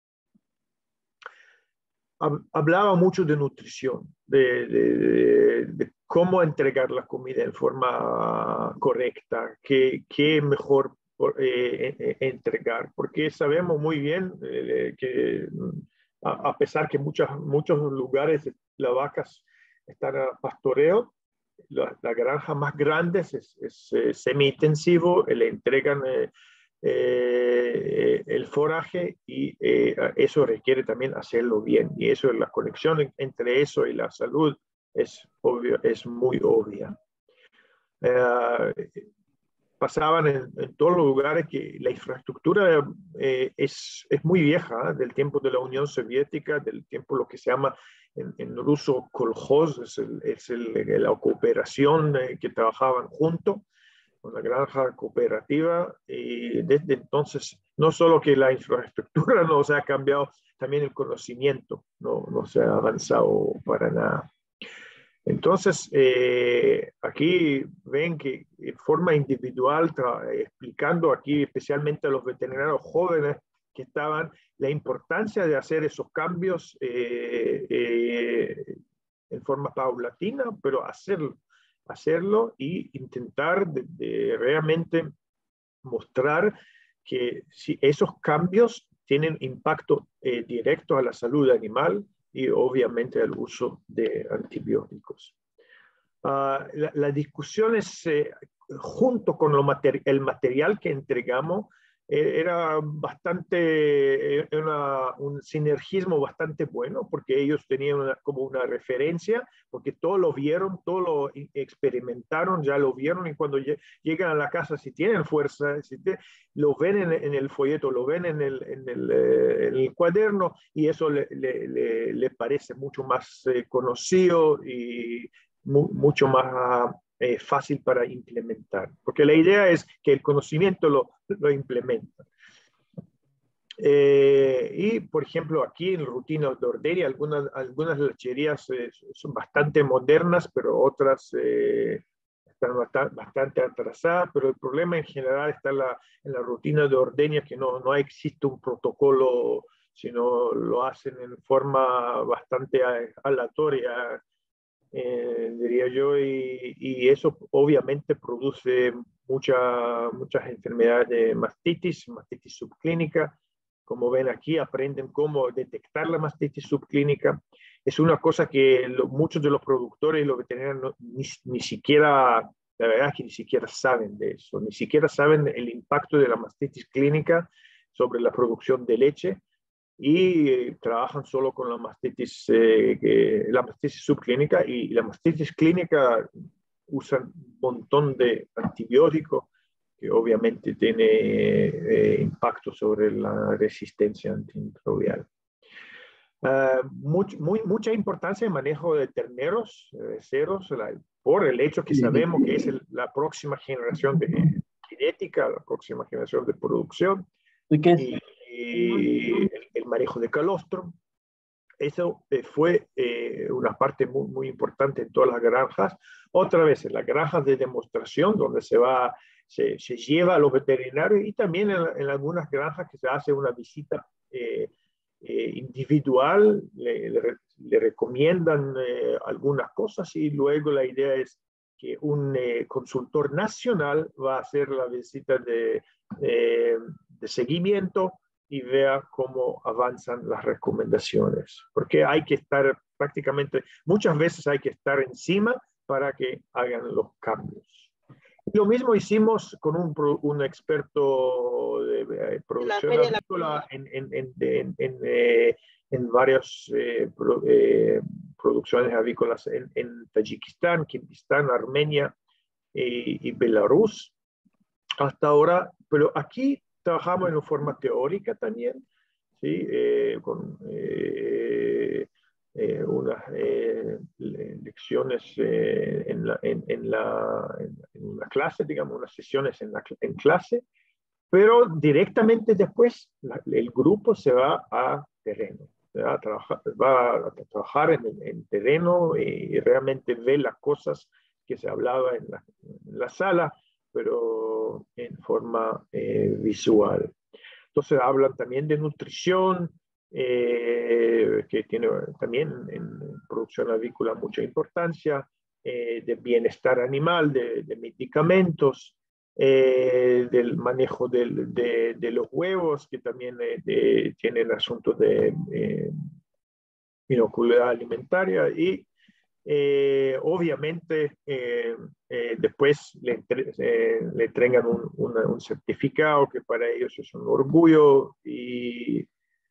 [SPEAKER 13] Hablaba mucho de nutrición, de cómo entregar la comida en forma correcta, qué mejor entregar, porque sabemos muy bien que a pesar que muchos lugares las vacas están a pastoreo, la granja más grande es semi-intensivo, le entregan el foraje y eso requiere también hacerlo bien, y eso, la conexión entre eso y la salud es muy obvia. Pasaban en todos los lugares que la infraestructura es muy vieja, del tiempo de la Unión Soviética, del tiempo lo que se llama en ruso kolhoz, es la cooperación que trabajaban juntos, con la granja cooperativa, y desde entonces no solo que la infraestructura no se ha cambiado, también el conocimiento no se ha avanzado para nada. Entonces, aquí ven que en forma individual, explicando aquí especialmente a los veterinarios jóvenes que estaban, la importancia de hacer esos cambios en forma paulatina, pero hacerlo y intentar de realmente mostrar que si esos cambios tienen impacto directo a la salud animal y obviamente al uso de antibióticos. La discusión es, junto con el material que entregamos, era bastante, un sinergismo bastante bueno, porque ellos tenían como una referencia, porque todos lo vieron, todos lo experimentaron, ya lo vieron, y cuando llegan a la casa, si tienen fuerza, lo ven en el folleto, lo ven en el cuaderno, y eso le parece mucho más conocido y mucho más fácil para implementar, porque la idea es que el conocimiento lo implementa. Y, por ejemplo, aquí en rutinas de ordeña, algunas lecherías son bastante modernas, pero otras están bastante atrasadas, pero el problema en general está en la rutina de ordeña, que no existe un protocolo, sino lo hacen en forma bastante aleatoria, diría yo, y eso obviamente produce muchas enfermedades de mastitis subclínica. Como ven aquí, aprenden cómo detectar la mastitis subclínica. Es una cosa que muchos de los productores y los veterinarios ni siquiera, la verdad es que ni siquiera saben de eso, ni siquiera saben el impacto de la mastitis clínica sobre la producción de leche, y trabajan solo con la mastitis subclínica, y la mastitis clínica usan un montón de antibióticos que obviamente tiene impacto sobre la resistencia antimicrobial. Mucha importancia en manejo de terneros, cerdos, por el hecho que sabemos que es la próxima generación de genética, la próxima generación de producción, y el manejo de calostro. eso fue una parte muy, muy importante en todas las granjas. Otra vez, en las granjas de demostración, donde se lleva a los veterinarios, y también en algunas granjas que se hace una visita individual, le recomiendan algunas cosas, y luego la idea es que un consultor nacional va a hacer la visita de seguimiento y vea cómo avanzan las recomendaciones. Porque hay que estar prácticamente, muchas veces hay que estar encima para que hagan los cambios. Lo mismo hicimos con un experto de producción agrícola en varias producciones avícolas en Tayikistán, Kirguistán, Armenia y Belarus hasta ahora. Pero aquí trabajamos en forma teórica también, ¿sí? Con unas lecciones en la clase, digamos, unas sesiones en clase, pero directamente después el grupo se va a terreno, va a trabajar en terreno y realmente ve las cosas que se hablaba en la sala, pero en forma visual. Entonces hablan también de nutrición, que tiene también en producción avícola mucha importancia, de bienestar animal, de medicamentos, del manejo de los huevos, que también tienen asuntos de inocuidad alimentaria, y obviamente después le entregan un certificado que para ellos es un orgullo, y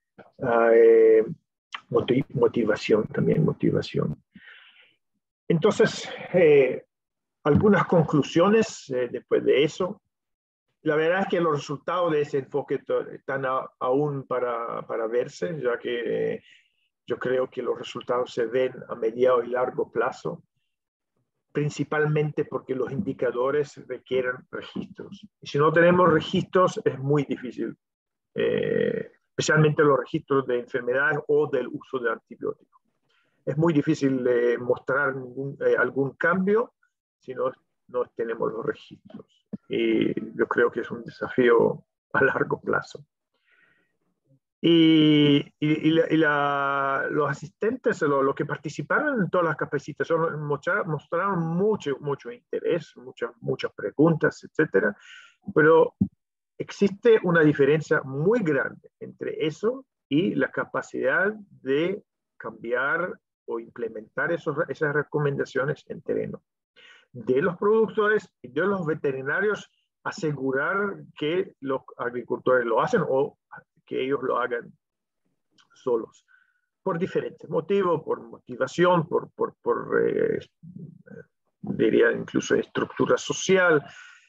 [SPEAKER 13] motivación también, motivación. Entonces, algunas conclusiones después de eso. La verdad es que los resultados de ese enfoque están aún para verse, ya que yo creo que los resultados se ven a mediano y largo plazo, principalmente porque los indicadores requieren registros. Y si no tenemos registros, es muy difícil, especialmente los registros de enfermedades o del uso de antibióticos. Es muy difícil mostrar algún cambio si no tenemos los registros. Y yo creo que es un desafío a largo plazo. Los asistentes, los que participaron en todas las capacitaciones, mostraron mucho interés, muchas preguntas, etcétera, pero existe una diferencia muy grande entre eso y la capacidad de cambiar o implementar esas recomendaciones en terreno. De los productores y de los veterinarios, asegurar que los agricultores lo hacen o que ellos lo hagan solos, por diferentes motivos, por motivación, diría incluso estructura social.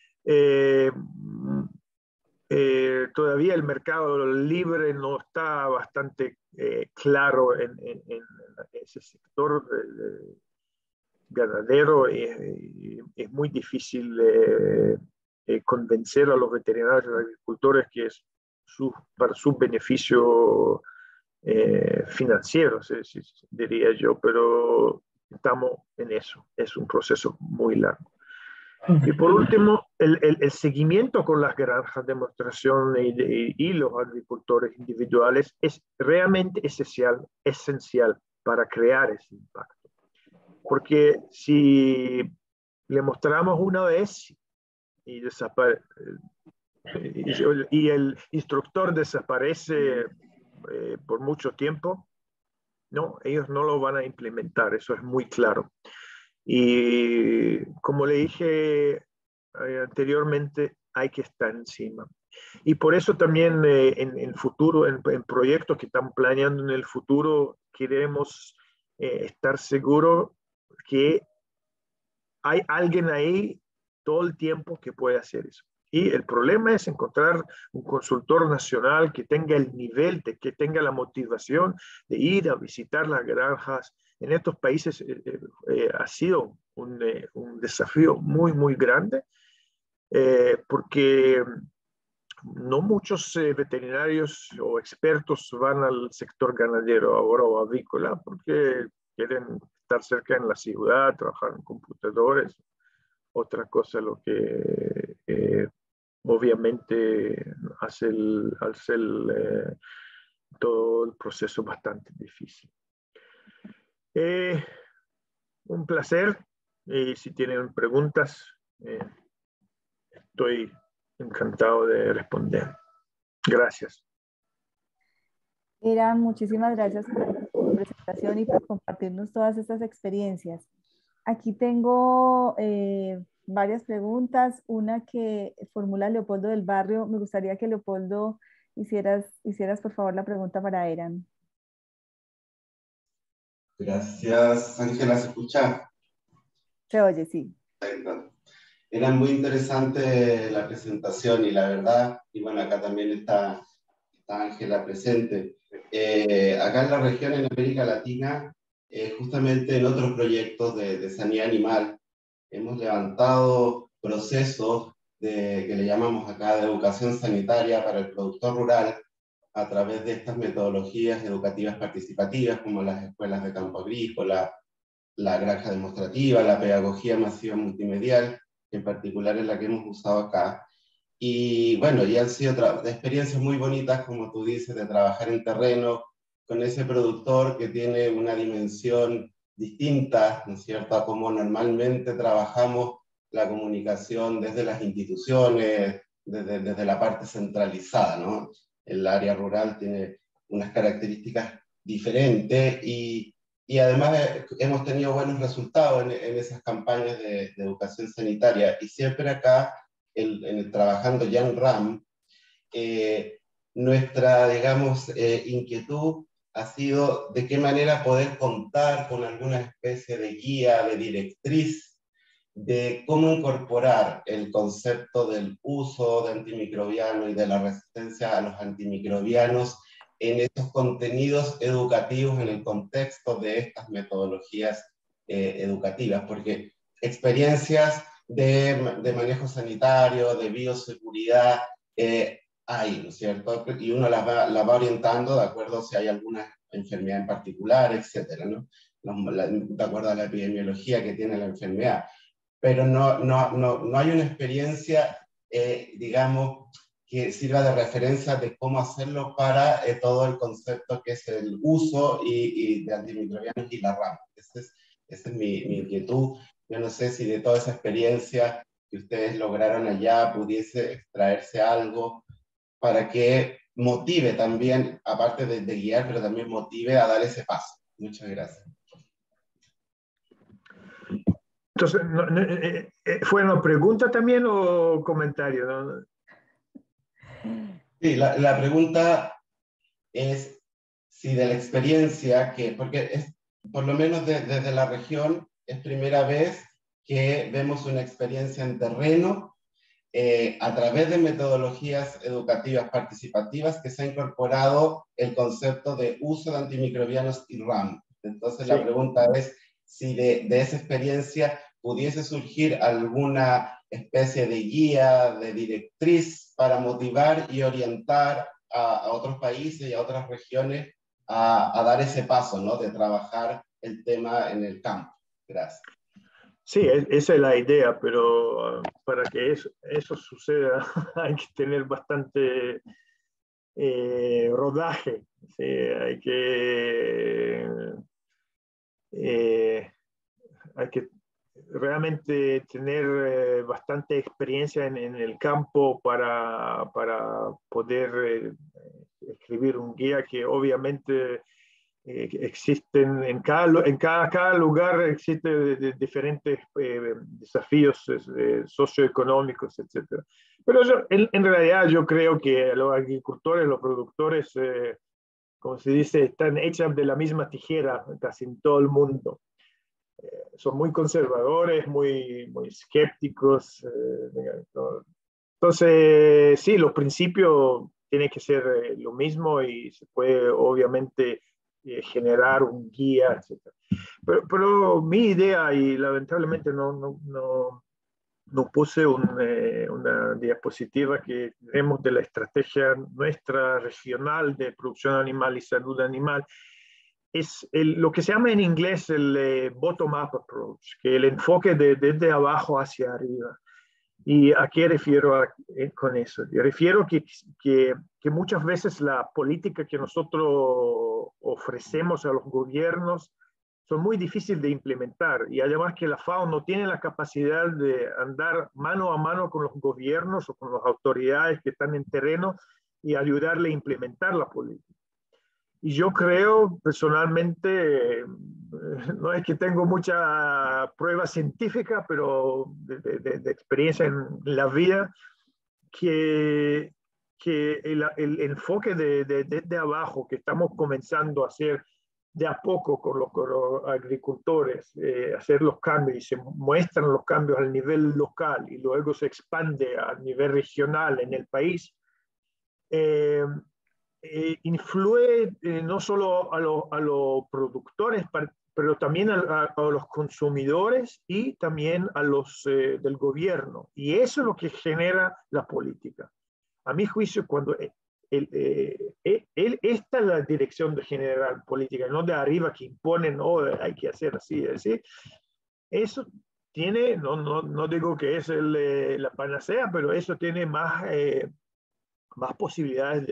[SPEAKER 13] Todavía el mercado libre no está bastante claro en ese sector ganadero, y es muy difícil convencer a los veterinarios y los agricultores que es para su beneficio financiero, diría yo, pero estamos en eso, es un proceso muy largo. Y por último, el seguimiento con las granjas de demostración y los agricultores individuales es realmente esencial para crear ese impacto. Porque si le mostramos una vez y el instructor desaparece por mucho tiempo, no, ellos no lo van a implementar, eso es muy claro. Y como le dije anteriormente, hay que estar encima. Y por eso también en futuro, en proyectos que estamos planeando en el futuro, queremos estar seguros que hay alguien ahí todo el tiempo que puede hacer eso. Y el problema es encontrar un consultor nacional que tenga el nivel, que tenga la motivación de ir a visitar las granjas. En estos países ha sido un desafío muy, muy grande, porque no muchos veterinarios o expertos van al sector ganadero ahora o avícola porque quieren estar cerca en la ciudad, trabajar en computadores. Otra cosa lo que obviamente hace todo el proceso bastante difícil. Un placer. Y si tienen preguntas, estoy encantado de responder. Gracias.
[SPEAKER 2] Eran, muchísimas gracias por tu presentación y por compartirnos todas estas experiencias. Aquí tengo varias preguntas. Una que formula Leopoldo del Barrio. Me gustaría que Leopoldo hicieras por favor la pregunta para Eran.
[SPEAKER 4] Gracias, Ángela. ¿Se escucha?
[SPEAKER 2] Se oye, sí.
[SPEAKER 4] Era muy interesante la presentación y la verdad, y bueno, acá también está Ángela presente. Acá en la región, en América Latina, justamente en otros proyectos de sanidad animal, hemos levantado procesos que le llamamos acá de educación sanitaria para el productor rural a través de estas metodologías educativas participativas como las escuelas de campo agrícola, la granja demostrativa, la pedagogía masiva multimedial, en particular es la que hemos usado acá. Y bueno, y han sido experiencias muy bonitas, como tú dices, de trabajar en terreno con ese productor que tiene una dimensión distinta, ¿no es cierto?, a cómo normalmente trabajamos la comunicación desde las instituciones, desde la parte centralizada, ¿no? El área rural tiene unas características diferentes y además hemos tenido buenos resultados en esas campañas de educación sanitaria. Y siempre acá, trabajando ya en RAM, nuestra, digamos, inquietud ha sido de qué manera poder contar con alguna especie de guía, de directriz, de cómo incorporar el concepto del uso de antimicrobianos y de la resistencia a los antimicrobianos en estos contenidos educativos en el contexto de estas metodologías educativas, porque experiencias de manejo sanitario, de bioseguridad, hay, ¿no es cierto? Y uno la va orientando de acuerdo a si hay alguna enfermedad en particular, etcétera, ¿no? De acuerdo a la epidemiología que tiene la enfermedad. Pero no hay una experiencia, digamos, que sirva de referencia de cómo hacerlo para todo el concepto que es el uso y de antimicrobianos y la RAM. Esa es mi inquietud. Yo no sé si de toda esa experiencia que ustedes lograron allá pudiese extraerse algo para que motive también, aparte de guiar, pero también motive a dar ese paso. Muchas gracias.
[SPEAKER 13] Entonces, ¿fue una pregunta también o comentario? ¿No?
[SPEAKER 4] Sí, la pregunta es si de la experiencia porque es, por lo menos desde la región, es primera vez que vemos una experiencia en terreno a través de metodologías educativas participativas que se ha incorporado el concepto de uso de antimicrobianos y RAM. Entonces sí. La pregunta es si de esa experiencia pudiese surgir alguna especie de guía, de directriz para motivar y orientar a otros países y a otras regiones a dar ese paso, ¿no? De trabajar el tema en el campo. Gracias.
[SPEAKER 13] Sí, esa es la idea, pero para que eso suceda hay que tener bastante rodaje. ¿Sí? Hay que realmente tener bastante experiencia en el campo para poder escribir un guía que obviamente existen en cada lugar existen diferentes desafíos socioeconómicos, etc. Pero en realidad yo creo que los agricultores, los productores, como se dice, están hechos de la misma tijera casi en todo el mundo. Son muy conservadores, muy escépticos. Entonces, sí, los principios tienen que ser lo mismo y se puede obviamente generar un guía, etc. Pero mi idea, y lamentablemente no no puse una diapositiva que tenemos de la estrategia nuestra regional de producción animal y salud animal. Es lo que se llama en inglés el bottom-up approach, que el enfoque desde abajo hacia arriba. ¿Y a qué refiero con eso? Yo refiero que muchas veces la política que nosotros ofrecemos a los gobiernos son muy difíciles de implementar, y además que la FAO no tiene la capacidad de andar mano a mano con los gobiernos o con las autoridades que están en terreno y ayudarle a implementar la política. Y yo creo personalmente, no es que tengo mucha prueba científica, pero de experiencia en la vida, que el enfoque desde abajo que estamos comenzando a hacer de a poco con los agricultores, hacer los cambios, y se muestran los cambios al nivel local y luego se expande a nivel regional en el país, influye no solo a los productores, pero también a los consumidores y también a los del gobierno. Y eso es lo que genera la política. A mi juicio, cuando esta es la dirección de generar política, no de arriba que imponen, hay que hacer así, así. Eso tiene, no digo que es la panacea, pero eso tiene más posibilidades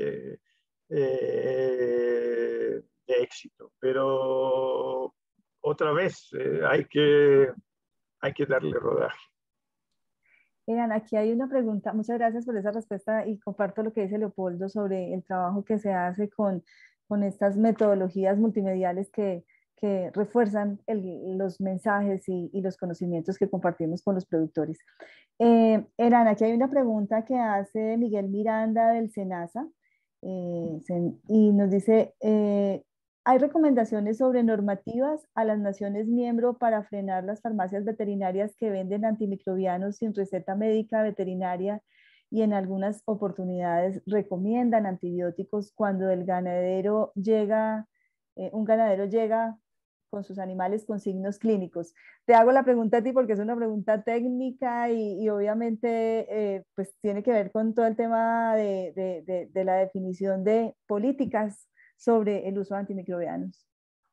[SPEAKER 13] de éxito. Pero otra vez hay que darle rodaje.
[SPEAKER 2] Miren, aquí hay una pregunta. Muchas gracias por esa respuesta y comparto lo que dice Leopoldo sobre el trabajo que se hace con estas metodologías multimediales que refuerzan los mensajes y los conocimientos que compartimos con los productores. Eran, aquí hay una pregunta que hace Miguel Miranda del SENASA y nos dice, ¿hay recomendaciones sobre normativas a las naciones miembros para frenar las farmacias veterinarias que venden antimicrobianos sin receta médica veterinaria y en algunas oportunidades recomiendan antibióticos cuando un ganadero llega con sus animales con signos clínicos? Te hago la pregunta a ti porque es una pregunta técnica y obviamente pues tiene que ver con todo el tema de la definición de políticas sobre el uso de antimicrobianos.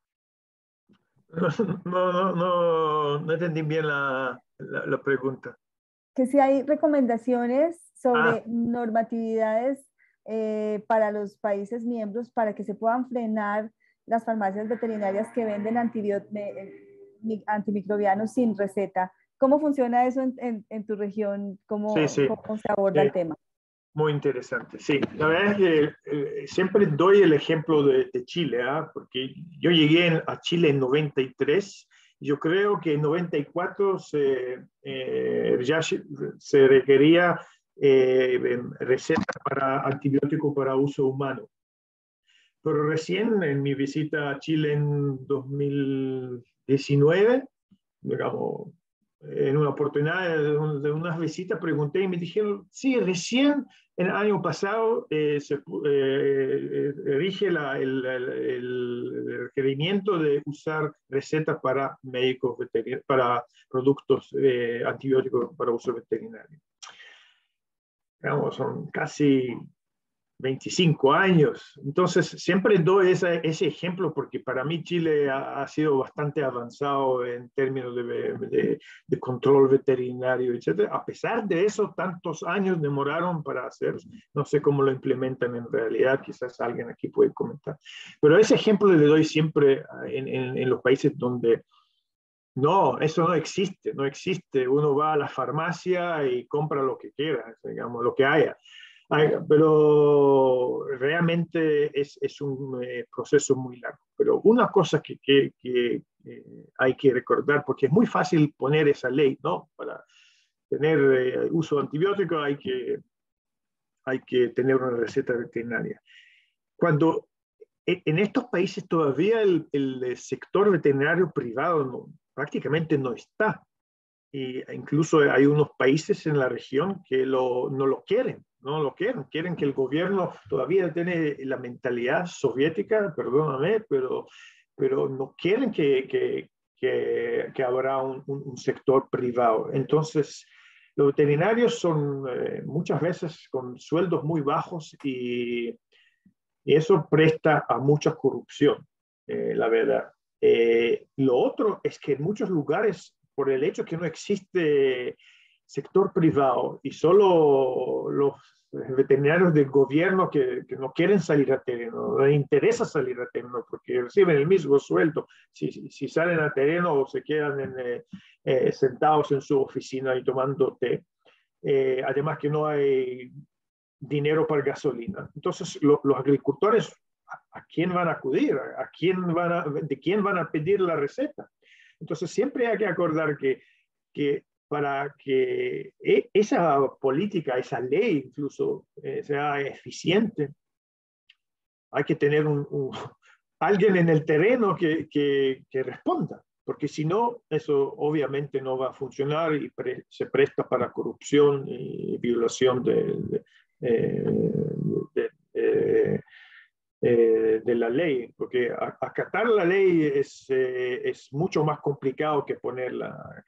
[SPEAKER 13] No entendí bien la pregunta.
[SPEAKER 2] Que si hay recomendaciones sobre normatividades para los países miembros para que se puedan frenar las farmacias veterinarias que venden antimicrobianos sin receta. ¿Cómo funciona eso en tu región? ¿Cómo se aborda el tema?
[SPEAKER 13] Muy interesante, sí. La verdad es que siempre doy el ejemplo de Chile, porque yo llegué a Chile en 93. Yo creo que en 94 ya se requería receta para antibióticos para uso humano. Pero recién en mi visita a Chile en 2019, digamos, en una oportunidad de unas visitas, pregunté y me dijeron, sí, recién el año pasado se rige el requerimiento de usar recetas para médicos veterinarios, para productos antibióticos para uso veterinario. Digamos, son casi 25 años. Entonces, siempre doy ese ejemplo porque para mí Chile ha sido bastante avanzado en términos de control veterinario, etc. A pesar de eso, tantos años demoraron para hacer. No sé cómo lo implementan en realidad, quizás alguien aquí puede comentar. Pero ese ejemplo le doy siempre en los países donde no, eso no existe. Uno va a la farmacia y compra lo que quiera, digamos, lo que haya. Pero realmente es un proceso muy largo. Pero una cosa que hay que recordar, porque es muy fácil poner esa ley, ¿no? Para tener uso de antibióticos hay que tener una receta veterinaria. Cuando en estos países todavía el sector veterinario privado prácticamente no está. E incluso hay unos países en la región que no lo quieren. No lo quieren que el gobierno todavía tiene la mentalidad soviética, perdóname, pero no quieren que habrá un sector privado. Entonces, Los veterinarios son muchas veces con sueldos muy bajos y eso presta a mucha corrupción, la verdad. Lo otro es que en muchos lugares, por el hecho que no existe sector privado y solo los veterinarios del gobierno que no quieren salir a terreno, no les interesa salir a terreno porque reciben el mismo sueldo si salen a terreno o se quedan sentados en su oficina y tomando té. Además que no hay dinero para gasolina. Entonces, los agricultores, ¿a quién van a acudir? ¿De quién van a pedir la receta? Entonces, siempre hay que acordar que para que esa política, esa ley incluso sea eficiente, hay que tener alguien en el terreno que responda, porque si no, eso obviamente no va a funcionar y se presta para corrupción y violación de la ley, porque acatar la ley es mucho más complicado que ponerla.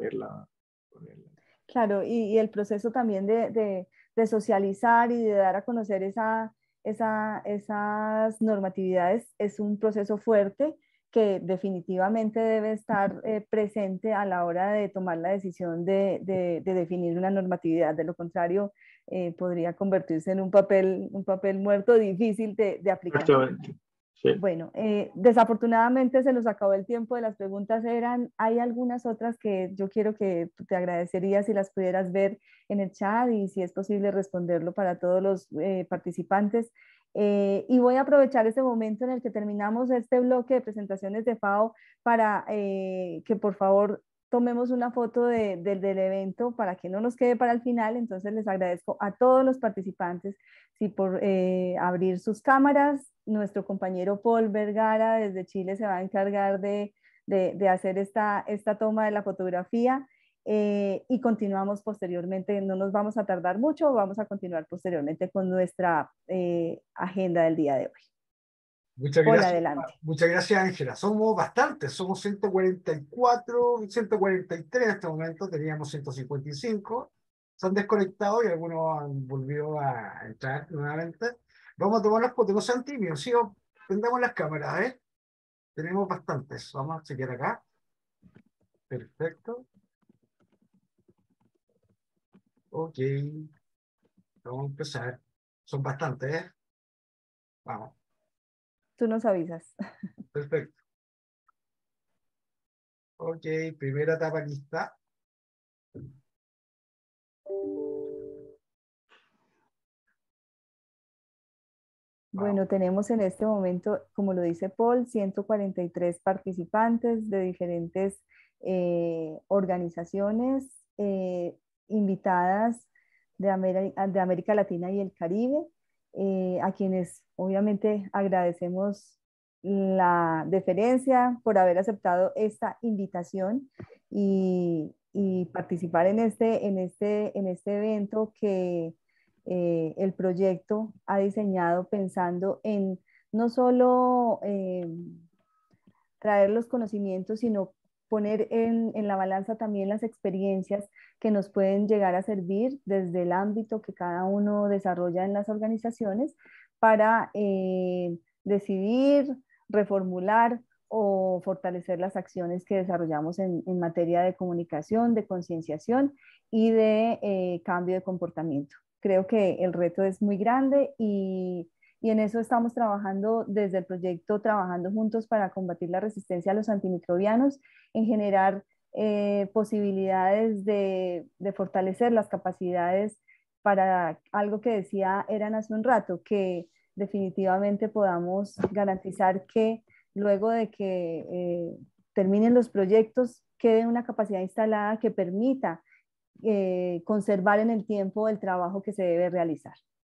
[SPEAKER 2] Claro, y el proceso también de socializar y de dar a conocer esas normatividades es un proceso fuerte que definitivamente debe estar presente a la hora de tomar la decisión de definir una normatividad. De lo contrario, podría convertirse en un papel muerto difícil de aplicar.
[SPEAKER 13] Exactamente. Sí.
[SPEAKER 2] Bueno, desafortunadamente se nos acabó el tiempo de las preguntas. Hay algunas otras que yo quiero que te agradecería si las pudieras ver en el chat y si es posible responderlo para todos los participantes. Y voy a aprovechar este momento en el que terminamos este bloque de presentaciones de FAO para que por favor tomemos una foto del evento para que no nos quede para el final. Entonces les agradezco a todos los participantes si por abrir sus cámaras. Nuestro compañero Paul Vergara desde Chile se va a encargar de hacer esta toma de la fotografía y continuamos posteriormente. No nos vamos a tardar mucho, vamos a continuar posteriormente con nuestra agenda del día de hoy.
[SPEAKER 10] Muchas
[SPEAKER 2] Paul,
[SPEAKER 10] gracias.
[SPEAKER 2] adelante.
[SPEAKER 10] Muchas gracias, Ángela. Somos bastantes, somos 144, 143 en este momento, teníamos 155. Se han desconectado y algunos han volvido a entrar nuevamente. Vamos a tomar las fotos, no sean tímidos, ¿sí? Prendamos las cámaras, ¿eh? Tenemos bastantes. Vamos a chequear acá. Perfecto. Ok. Vamos a empezar. Son bastantes, ¿eh? Vamos.
[SPEAKER 2] Tú nos avisas.
[SPEAKER 10] Perfecto. Ok, primera etapa lista.
[SPEAKER 2] Bueno, tenemos en este momento, como lo dice Paul, 143 participantes de diferentes organizaciones invitadas de América Latina y el Caribe, a quienes obviamente agradecemos la deferencia por haber aceptado esta invitación y participar en este evento que el proyecto ha diseñado pensando en no solo traer los conocimientos, sino poner en la balanza también las experiencias que nos pueden llegar a servir desde el ámbito que cada uno desarrolla en las organizaciones para decidir, reformular o fortalecer las acciones que desarrollamos en materia de comunicación, de concienciación y de cambio de comportamiento. Creo que el reto es muy grande y en eso estamos trabajando desde el proyecto, trabajando juntos para combatir la resistencia a los antimicrobianos, en generar posibilidades de fortalecer las capacidades para algo que decía Eran hace un rato, que definitivamente podamos garantizar que luego de que terminen los proyectos quede una capacidad instalada que permita conservar en el tiempo el trabajo que se debe realizar.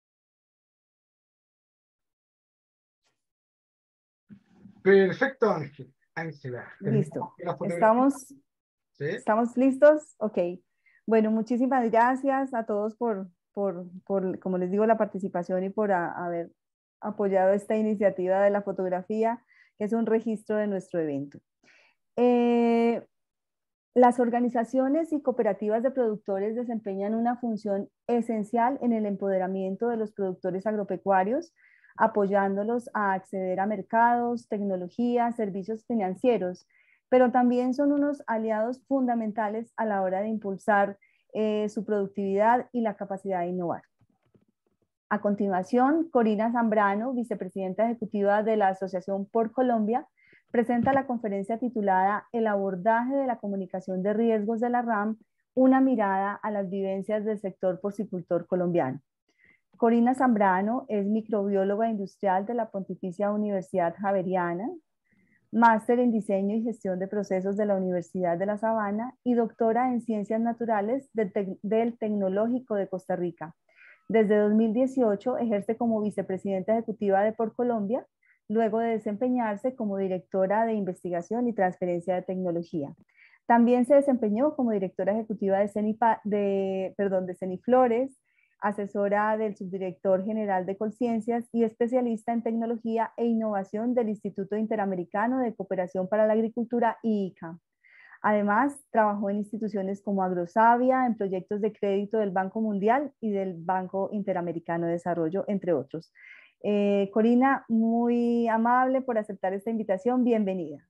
[SPEAKER 10] Perfecto, Ángela.
[SPEAKER 2] Listo. ¿Estamos listos? Ok. Bueno, muchísimas gracias a todos por, como les digo, la participación y por haber apoyado esta iniciativa de la fotografía, que es un registro de nuestro evento. Las organizaciones y cooperativas de productores desempeñan una función esencial en el empoderamiento de los productores agropecuarios, apoyándolos a acceder a mercados, tecnologías, servicios financieros, pero también son unos aliados fundamentales a la hora de impulsar su productividad y la capacidad de innovar. A continuación, Corina Zambrano, vicepresidenta ejecutiva de la Asociación Por Colombia, presenta la conferencia titulada El abordaje de la comunicación de riesgos de la RAM, una mirada a las vivencias del sector porcicultor colombiano. Corina Zambrano es microbióloga industrial de la Pontificia Universidad Javeriana, máster en diseño y gestión de procesos de la Universidad de La Sabana y doctora en ciencias naturales del Tecnológico de Costa Rica. Desde 2018 ejerce como vicepresidenta ejecutiva de Por Colombia, luego de desempeñarse como directora de investigación y transferencia de tecnología. También se desempeñó como directora ejecutiva de Ceniflores, asesora del subdirector general de Colciencias y especialista en tecnología e innovación del Instituto Interamericano de Cooperación para la Agricultura, IICA. Además, trabajó en instituciones como Agrosavia, en proyectos de crédito del Banco Mundial y del Banco Interamericano de Desarrollo, entre otros. Corina, muy amable por aceptar esta invitación. Bienvenida.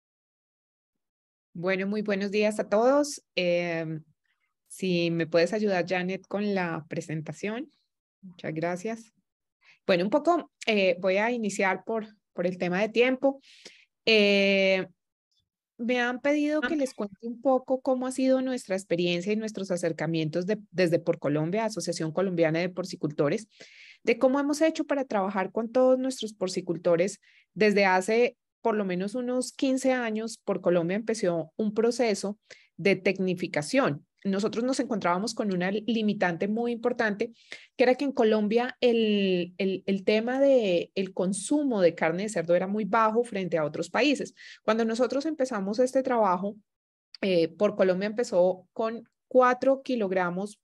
[SPEAKER 14] Bueno, muy buenos días a todos. Si me puedes ayudar, Janet, con la presentación. Muchas gracias. Bueno, un poco voy a iniciar por el tema de tiempo. Me han pedido que les cuente un poco cómo ha sido nuestra experiencia y nuestros acercamientos desde Por Colombia, Asociación Colombiana de Porcicultores, de cómo hemos hecho para trabajar con todos nuestros porcicultores. Desde hace por lo menos unos 15 años, Por Colombia empezó un proceso de tecnificación. Nosotros nos encontrábamos con una limitante muy importante, que era que en Colombia el tema del consumo de carne de cerdo era muy bajo frente a otros países. Cuando nosotros empezamos este trabajo, Por Colombia empezó con 4 kilogramos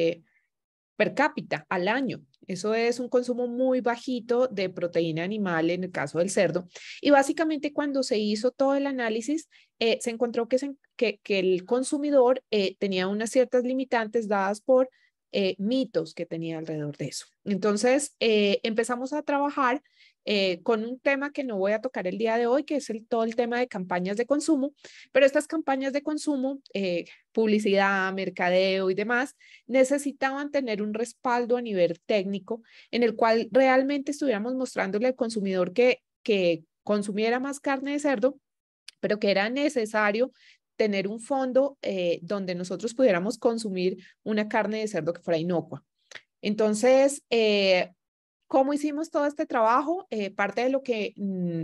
[SPEAKER 14] per cápita al año. Eso es un consumo muy bajito de proteína animal en el caso del cerdo. Y básicamente cuando se hizo todo el análisis, se encontró que el consumidor tenía unas ciertas limitantes dadas por mitos que tenía alrededor de eso. Entonces empezamos a trabajar con un tema que no voy a tocar el día de hoy, que es todo el tema de campañas de consumo, pero estas campañas de consumo, publicidad, mercadeo y demás, necesitaban tener un respaldo a nivel técnico en el cual realmente estuviéramos mostrándole al consumidor que consumiera más carne de cerdo, pero que era necesario tener un fondo donde nosotros pudiéramos consumir una carne de cerdo que fuera inocua. Entonces, ¿cómo hicimos todo este trabajo? Parte de lo que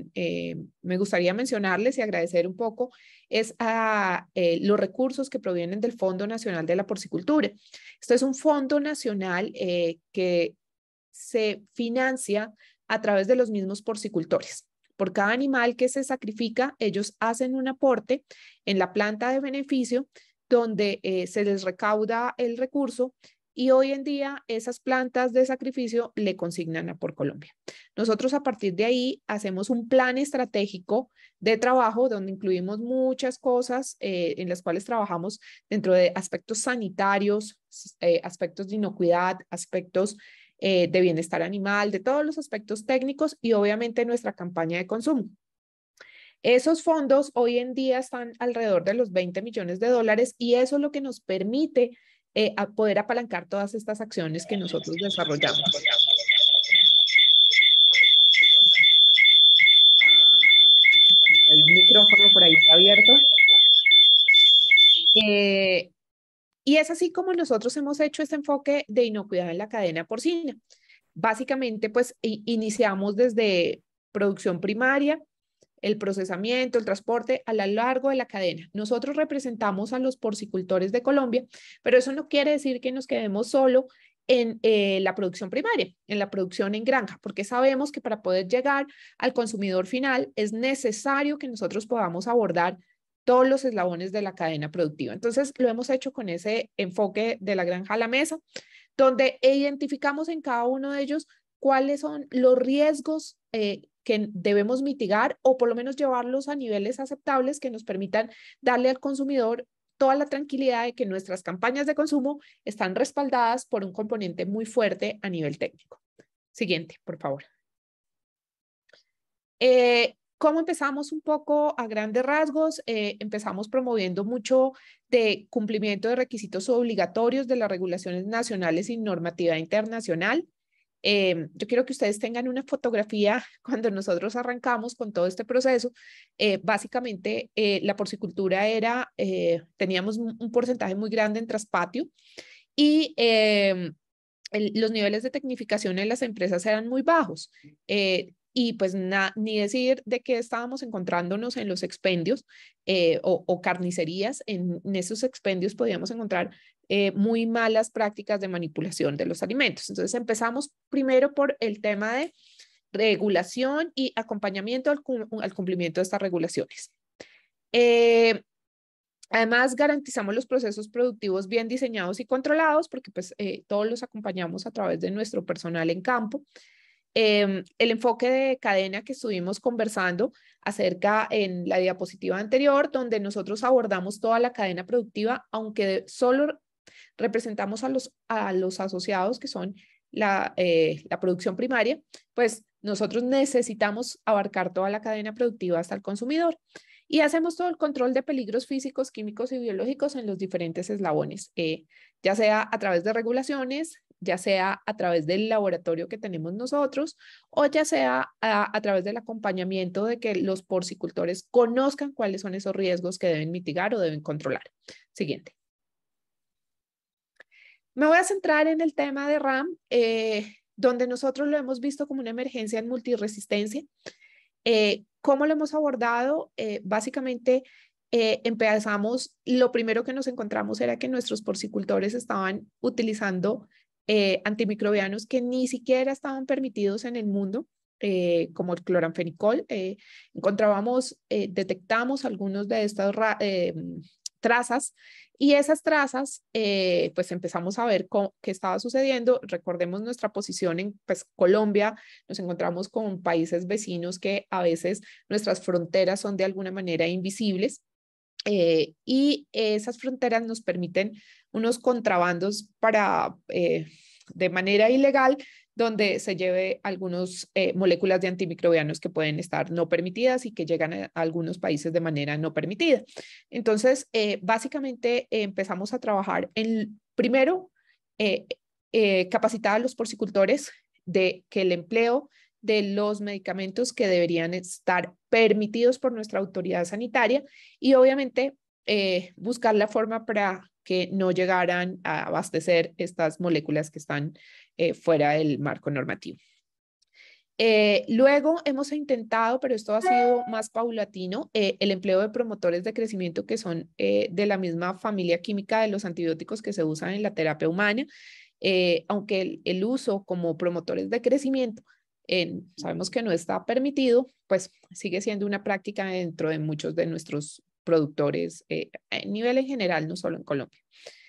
[SPEAKER 14] me gustaría mencionarles y agradecer un poco es a los recursos que provienen del Fondo Nacional de la Porcicultura. Esto es un fondo nacional que se financia a través de los mismos porcicultores. Por cada animal que se sacrifica, ellos hacen un aporte en la planta de beneficio donde se les recauda el recurso y hoy en día esas plantas de sacrificio le consignan a Por Colombia. Nosotros a partir de ahí hacemos un plan estratégico de trabajo donde incluimos muchas cosas en las cuales trabajamos dentro de aspectos sanitarios, aspectos de inocuidad, aspectos de bienestar animal, de todos los aspectos técnicos y obviamente nuestra campaña de consumo. Esos fondos hoy en día están alrededor de los $20 millones y eso es lo que nos permite a poder apalancar todas estas acciones que nosotros desarrollamos. El micrófono por ahí está abierto. Y es así como nosotros hemos hecho este enfoque de inocuidad en la cadena porcina. Básicamente, pues iniciamos desde producción primaria, el procesamiento, el transporte a lo largo de la cadena. Nosotros representamos a los porcicultores de Colombia, pero eso no quiere decir que nos quedemos solo en la producción primaria, en la producción en granja, porque sabemos que para poder llegar al consumidor final es necesario que nosotros podamos abordar todos los eslabones de la cadena productiva. Entonces, lo hemos hecho con ese enfoque de la granja a la mesa, donde identificamos en cada uno de ellos cuáles son los riesgos que debemos mitigar o por lo menos llevarlos a niveles aceptables que nos permitan darle al consumidor toda la tranquilidad de que nuestras campañas de consumo están respaldadas por un componente muy fuerte a nivel técnico. Siguiente, por favor. ¿Cómo empezamos? Un poco a grandes rasgos. Empezamos promoviendo mucho de cumplimiento de requisitos obligatorios de las regulaciones nacionales y normativa internacional. Yo quiero que ustedes tengan una fotografía cuando nosotros arrancamos con todo este proceso. Básicamente, la porcicultura era, teníamos un porcentaje muy grande en traspatio y los niveles de tecnificación en las empresas eran muy bajos. Y pues ni decir de que estábamos encontrándonos en los expendios o carnicerías. En esos expendios podíamos encontrar muy malas prácticas de manipulación de los alimentos. Entonces empezamos primero por el tema de regulación y acompañamiento al cumplimiento de estas regulaciones. Además, garantizamos los procesos productivos bien diseñados y controlados porque pues todos los acompañamos a través de nuestro personal en campo. El enfoque de cadena que estuvimos conversando acerca en la diapositiva anterior, donde nosotros abordamos toda la cadena productiva, aunque solo representamos a los asociados que son la producción primaria, pues nosotros necesitamos abarcar toda la cadena productiva hasta el consumidor. Y hacemos todo el control de peligros físicos, químicos y biológicos en los diferentes eslabones, ya sea a través de regulaciones, ya sea a través del laboratorio que tenemos nosotros, o ya sea a través del acompañamiento de que los porcicultores conozcan cuáles son esos riesgos que deben mitigar o deben controlar. Siguiente. Me voy a centrar en el tema de RAM, donde nosotros lo hemos visto como una emergencia en multiresistencia. ¿Cómo lo hemos abordado? Básicamente empezamos, lo primero que nos encontramos era que nuestros porcicultores estaban utilizando antimicrobianos que ni siquiera estaban permitidos en el mundo, como el cloranfenicol. Detectamos algunos de estas trazas y esas trazas, pues empezamos a ver qué estaba sucediendo. Recordemos nuestra posición en Colombia, nos encontramos con países vecinos que a veces nuestras fronteras son de alguna manera invisibles. Y esas fronteras nos permiten unos contrabandos de manera ilegal, donde se lleve algunas moléculas de antimicrobianos que pueden estar no permitidas y que llegan a algunos países de manera no permitida. Entonces, básicamente empezamos a trabajar primero, capacitar a los porcicultores de que el empleo de los medicamentos que deberían estar permitidos por nuestra autoridad sanitaria y obviamente buscar la forma para que no llegaran a abastecer estas moléculas que están fuera del marco normativo. Luego hemos intentado, pero esto ha sido más paulatino, el empleo de promotores de crecimiento que son de la misma familia química de los antibióticos que se usan en la terapia humana, aunque el uso como promotores de crecimiento sabemos que no está permitido, pues sigue siendo una práctica dentro de muchos de nuestros productores a nivel en general, no solo en Colombia.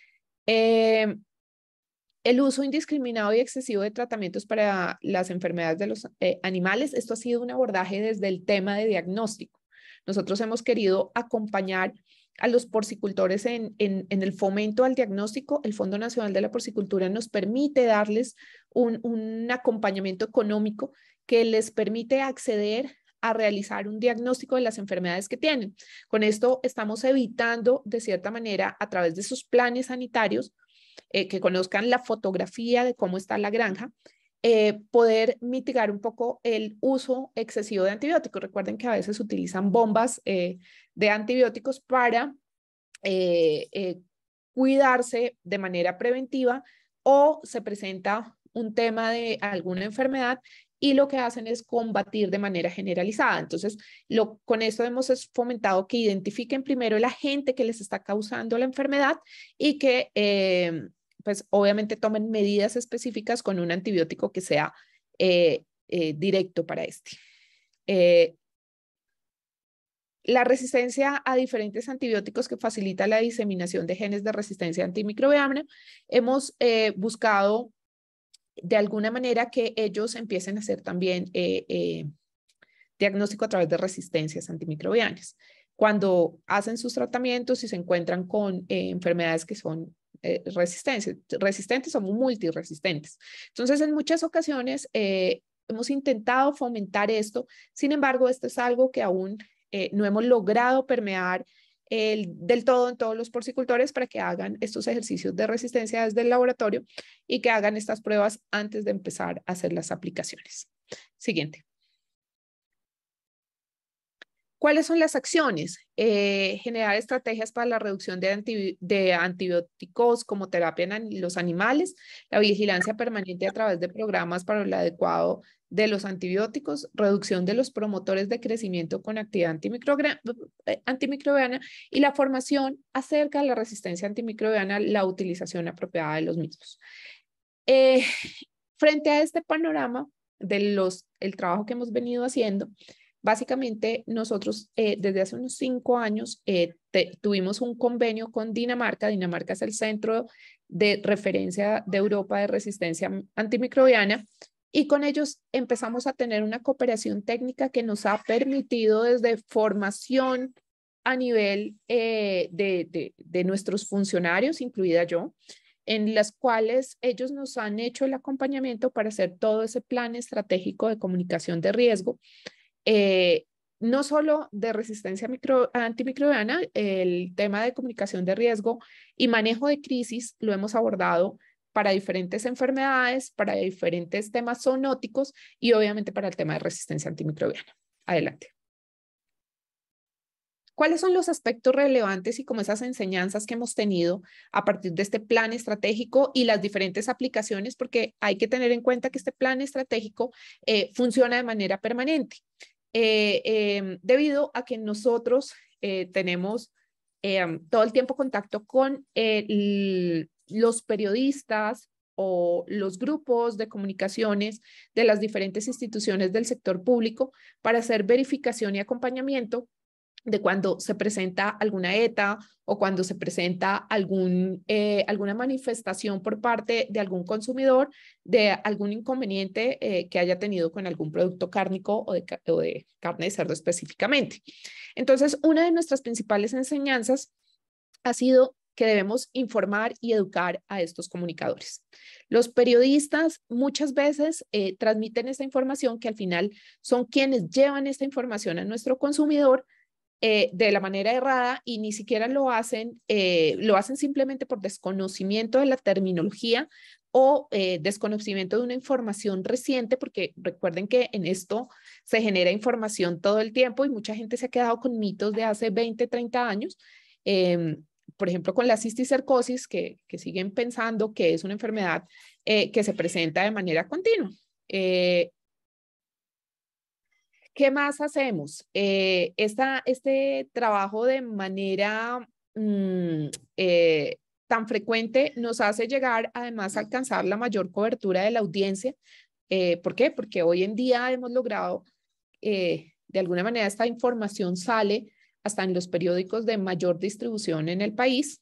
[SPEAKER 14] El uso indiscriminado y excesivo de tratamientos para las enfermedades de los animales, esto ha sido un abordaje desde el tema de diagnóstico. Nosotros hemos querido acompañar a los porcicultores en el fomento al diagnóstico. El Fondo Nacional de la Porcicultura nos permite darles un acompañamiento económico que les permite acceder a realizar un diagnóstico de las enfermedades que tienen. Con esto estamos evitando, de cierta manera, a través de sus planes sanitarios, que conozcan la fotografía de cómo está la granja, poder mitigar un poco el uso excesivo de antibióticos. Recuerden que a veces utilizan bombas de antibióticos para cuidarse de manera preventiva o se presenta un tema de alguna enfermedad y lo que hacen es combatir de manera generalizada. Entonces, con esto hemos fomentado que identifiquen primero el agente que les está causando la enfermedad y que pues obviamente tomen medidas específicas con un antibiótico que sea directo para este. La resistencia a diferentes antibióticos que facilita la diseminación de genes de resistencia antimicrobiana. Hemos buscado de alguna manera que ellos empiecen a hacer también diagnóstico a través de resistencias antimicrobianas. cuando hacen sus tratamientos y se encuentran con enfermedades que son resistentes o multiresistentes. Entonces, en muchas ocasiones hemos intentado fomentar esto. Sin embargo, esto es algo que aún no hemos logrado permear del todo en todos los porcicultores para que hagan estos ejercicios de resistencia desde el laboratorio y que hagan estas pruebas antes de empezar a hacer las aplicaciones. Siguiente. ¿Cuáles son las acciones? Generar estrategias para la reducción de antibióticos como terapia en los animales, la vigilancia permanente a través de programas para el adecuado de los antibióticos, reducción de los promotores de crecimiento con actividad antimicrobiana y la formación acerca de la resistencia antimicrobiana, la utilización apropiada de los mismos. Frente a este panorama del trabajo que hemos venido haciendo, básicamente nosotros desde hace unos 5 años tuvimos un convenio con Dinamarca. Dinamarca es el centro de referencia de Europa de resistencia antimicrobiana y con ellos empezamos a tener una cooperación técnica que nos ha permitido desde formación a nivel de nuestros funcionarios, incluida yo, en las cuales ellos nos han hecho el acompañamiento para hacer todo ese plan estratégico de comunicación de riesgo. No solo de resistencia antimicrobiana, el tema de comunicación de riesgo y manejo de crisis lo hemos abordado para diferentes enfermedades, para diferentes temas zoonóticos y obviamente para el tema de resistencia antimicrobiana. Adelante. ¿Cuáles son los aspectos relevantes y como esas enseñanzas que hemos tenido a partir de este plan estratégico y las diferentes aplicaciones? Porque hay que tener en cuenta que este plan estratégico funciona de manera permanente. Debido a que nosotros tenemos todo el tiempo contacto con los periodistas o los grupos de comunicaciones de las diferentes instituciones del sector público para hacer verificación y acompañamiento de cuando se presenta alguna ETA o cuando se presenta alguna manifestación por parte de algún consumidor de algún inconveniente que haya tenido con algún producto cárnico o de carne de cerdo específicamente. Entonces, una de nuestras principales enseñanzas ha sido que debemos informar y educar a estos comunicadores. Los periodistas muchas veces transmiten esta información que al final son quienes llevan esta información a nuestro consumidor de la manera errada y ni siquiera lo hacen simplemente por desconocimiento de la terminología o desconocimiento de una información reciente, porque recuerden que en esto se genera información todo el tiempo y mucha gente se ha quedado con mitos de hace 20, 30 años. Por ejemplo, con la cisticercosis, que siguen pensando que es una enfermedad que se presenta de manera continua. ¿Qué más hacemos? Este trabajo de manera tan frecuente nos hace llegar además a alcanzar la mayor cobertura de la audiencia. ¿Por qué? Porque hoy en día hemos logrado, de alguna manera, esta información sale hasta en los periódicos de mayor distribución en el país.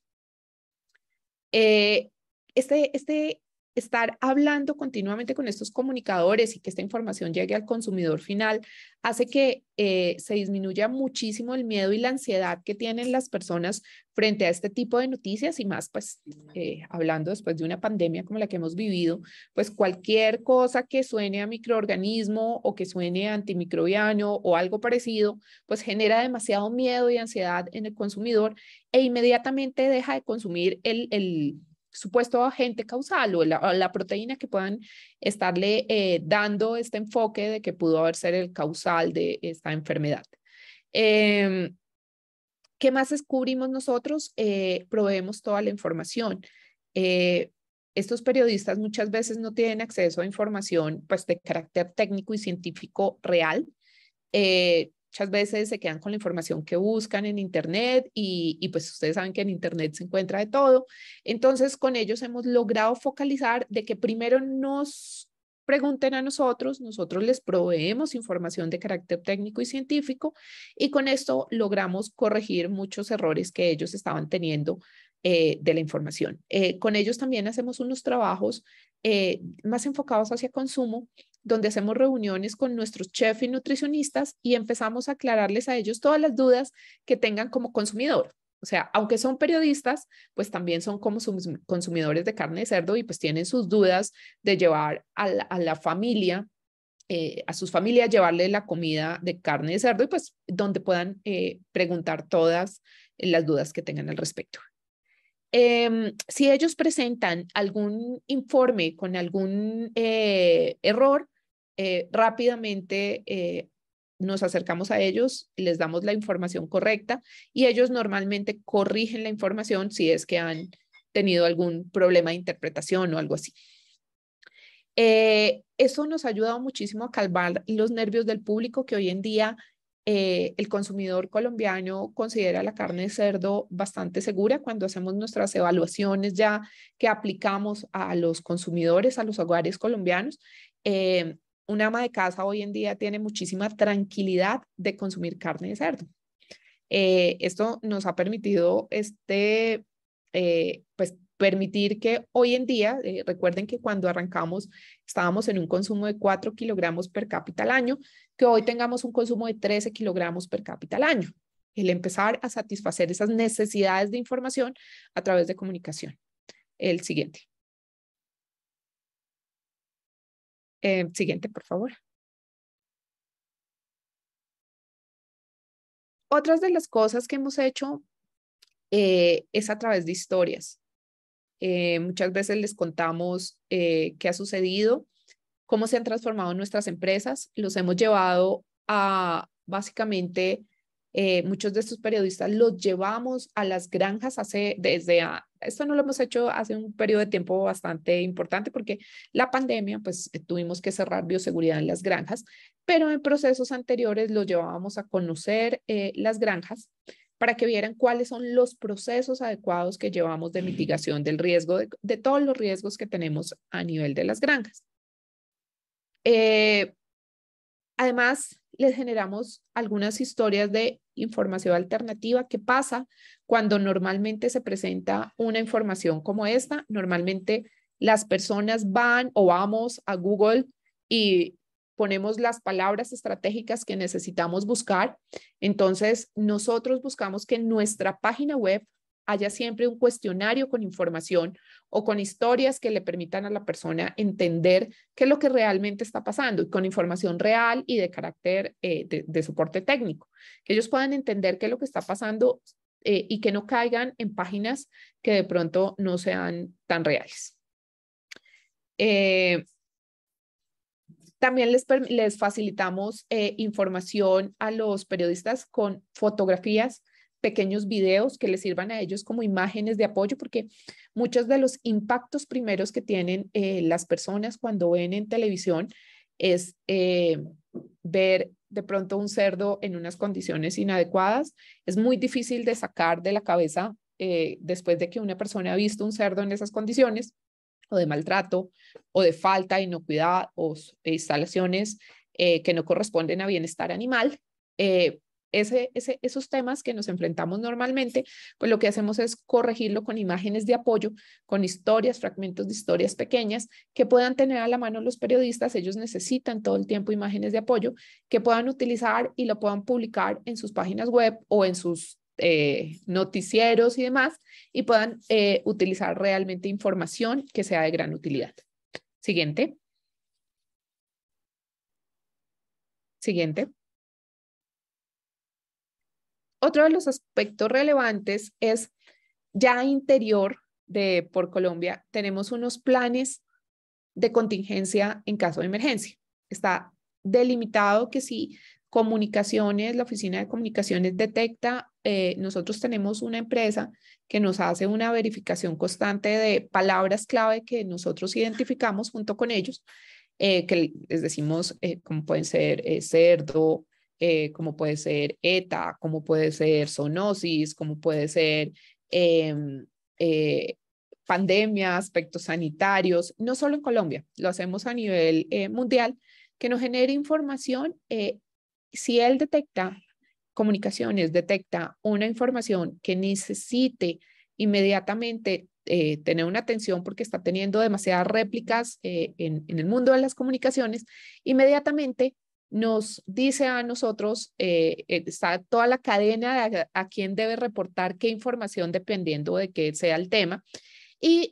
[SPEAKER 14] Estar hablando continuamente con estos comunicadores y que esta información llegue al consumidor final hace que se disminuya muchísimo el miedo y la ansiedad que tienen las personas frente a este tipo de noticias y más, pues, hablando después de una pandemia como la que hemos vivido, pues cualquier cosa que suene a microorganismo o que suene a antimicrobiano o algo parecido, pues genera demasiado miedo y ansiedad en el consumidor e inmediatamente deja de consumir el supuesto agente causal o la proteína que puedan estarle dando este enfoque de que pudo haber sido el causal de esta enfermedad. ¿Qué más descubrimos nosotros? Proveemos toda la información. Estos periodistas muchas veces no tienen acceso a información pues, de carácter técnico y científico real. Muchas veces se quedan con la información que buscan en Internet y pues ustedes saben que en Internet se encuentra de todo. Entonces, con ellos hemos logrado focalizar de que primero nos pregunten a nosotros les proveemos información de carácter técnico y científico y con esto logramos corregir muchos errores que ellos estaban teniendo de la información. Con ellos también hacemos unos trabajos más enfocados hacia consumo, donde hacemos reuniones con nuestros chefs y nutricionistas y empezamos a aclararles a ellos todas las dudas que tengan como consumidor. O sea, aunque son periodistas, pues también son como consumidores de carne de cerdo y pues tienen sus dudas de llevar a la familia, a sus familias, llevarle la comida de carne de cerdo y pues donde puedan preguntar todas las dudas que tengan al respecto. Si ellos presentan algún informe con algún error, rápidamente nos acercamos a ellos, les damos la información correcta y ellos normalmente corrigen la información si es que han tenido algún problema de interpretación o algo así. Eso nos ha ayudado muchísimo a calmar los nervios del público, que hoy en día el consumidor colombiano considera la carne de cerdo bastante segura. Cuando hacemos nuestras evaluaciones ya que aplicamos a los consumidores, a los hogares colombianos, una ama de casa hoy en día tiene muchísima tranquilidad de consumir carne de cerdo. Esto nos ha permitido pues permitir que hoy en día, recuerden que cuando arrancamos estábamos en un consumo de 4 kilogramos per cápita al año, que hoy tengamos un consumo de 13 kilogramos per cápita al año. El empezar a satisfacer esas necesidades de información a través de comunicación. El siguiente. Siguiente, por favor. Otras de las cosas que hemos hecho es a través de historias. Muchas veces les contamos qué ha sucedido, cómo se han transformado nuestras empresas. Los hemos llevado a, básicamente, muchos de estos periodistas los llevamos a las granjas esto no lo hemos hecho hace un periodo de tiempo bastante importante porque la pandemia, pues tuvimos que cerrar bioseguridad en las granjas, pero en procesos anteriores los llevábamos a conocer las granjas para que vieran cuáles son los procesos adecuados que llevamos de mitigación del riesgo, de todos los riesgos que tenemos a nivel de las granjas. Además, les generamos algunas historias de información alternativa. ¿Qué pasa cuando normalmente se presenta una información como esta? Normalmente las personas van o vamos a Google y ponemos las palabras estratégicas que necesitamos buscar. Entonces, nosotros buscamos que en nuestra página web haya siempre un cuestionario con información o con historias que le permitan a la persona entender qué es lo que realmente está pasando y con información real y de carácter de soporte técnico. Que ellos puedan entender qué es lo que está pasando y que no caigan en páginas que de pronto no sean tan reales. También les facilitamos información a los periodistas con fotografías, pequeños videos que les sirvan a ellos como imágenes de apoyo, porque muchos de los impactos primeros que tienen las personas cuando ven en televisión es ver de pronto un cerdo en unas condiciones inadecuadas. Es muy difícil de sacar de la cabeza después de que una persona ha visto un cerdo en esas condiciones, o de maltrato, o de falta de inocuidad, o de instalaciones que no corresponden a bienestar animal. Esos temas que nos enfrentamos normalmente, pues lo que hacemos es corregirlo con imágenes de apoyo, con historias, fragmentos de historias pequeñas que puedan tener a la mano los periodistas. Ellos necesitan todo el tiempo imágenes de apoyo que puedan utilizar y lo puedan publicar en sus páginas web o en sus noticieros y demás, y puedan utilizar realmente información que sea de gran utilidad. Siguiente. Siguiente. Otro de los aspectos relevantes es ya interior de por Colombia tenemos unos planes de contingencia en caso de emergencia. Está delimitado que si comunicaciones, la oficina de comunicaciones detecta, nosotros tenemos una empresa que nos hace una verificación constante de palabras clave que nosotros identificamos junto con ellos, que les decimos como pueden ser cerdo, como puede ser ETA, como puede ser zoonosis, como puede ser pandemia, aspectos sanitarios, no solo en Colombia, lo hacemos a nivel mundial, que nos genere información. Si él detecta comunicaciones, detecta una información que necesite inmediatamente tener una atención porque está teniendo demasiadas réplicas en el mundo de las comunicaciones, inmediatamente nos dice a nosotros, está toda la cadena a quién debe reportar qué información dependiendo de qué sea el tema y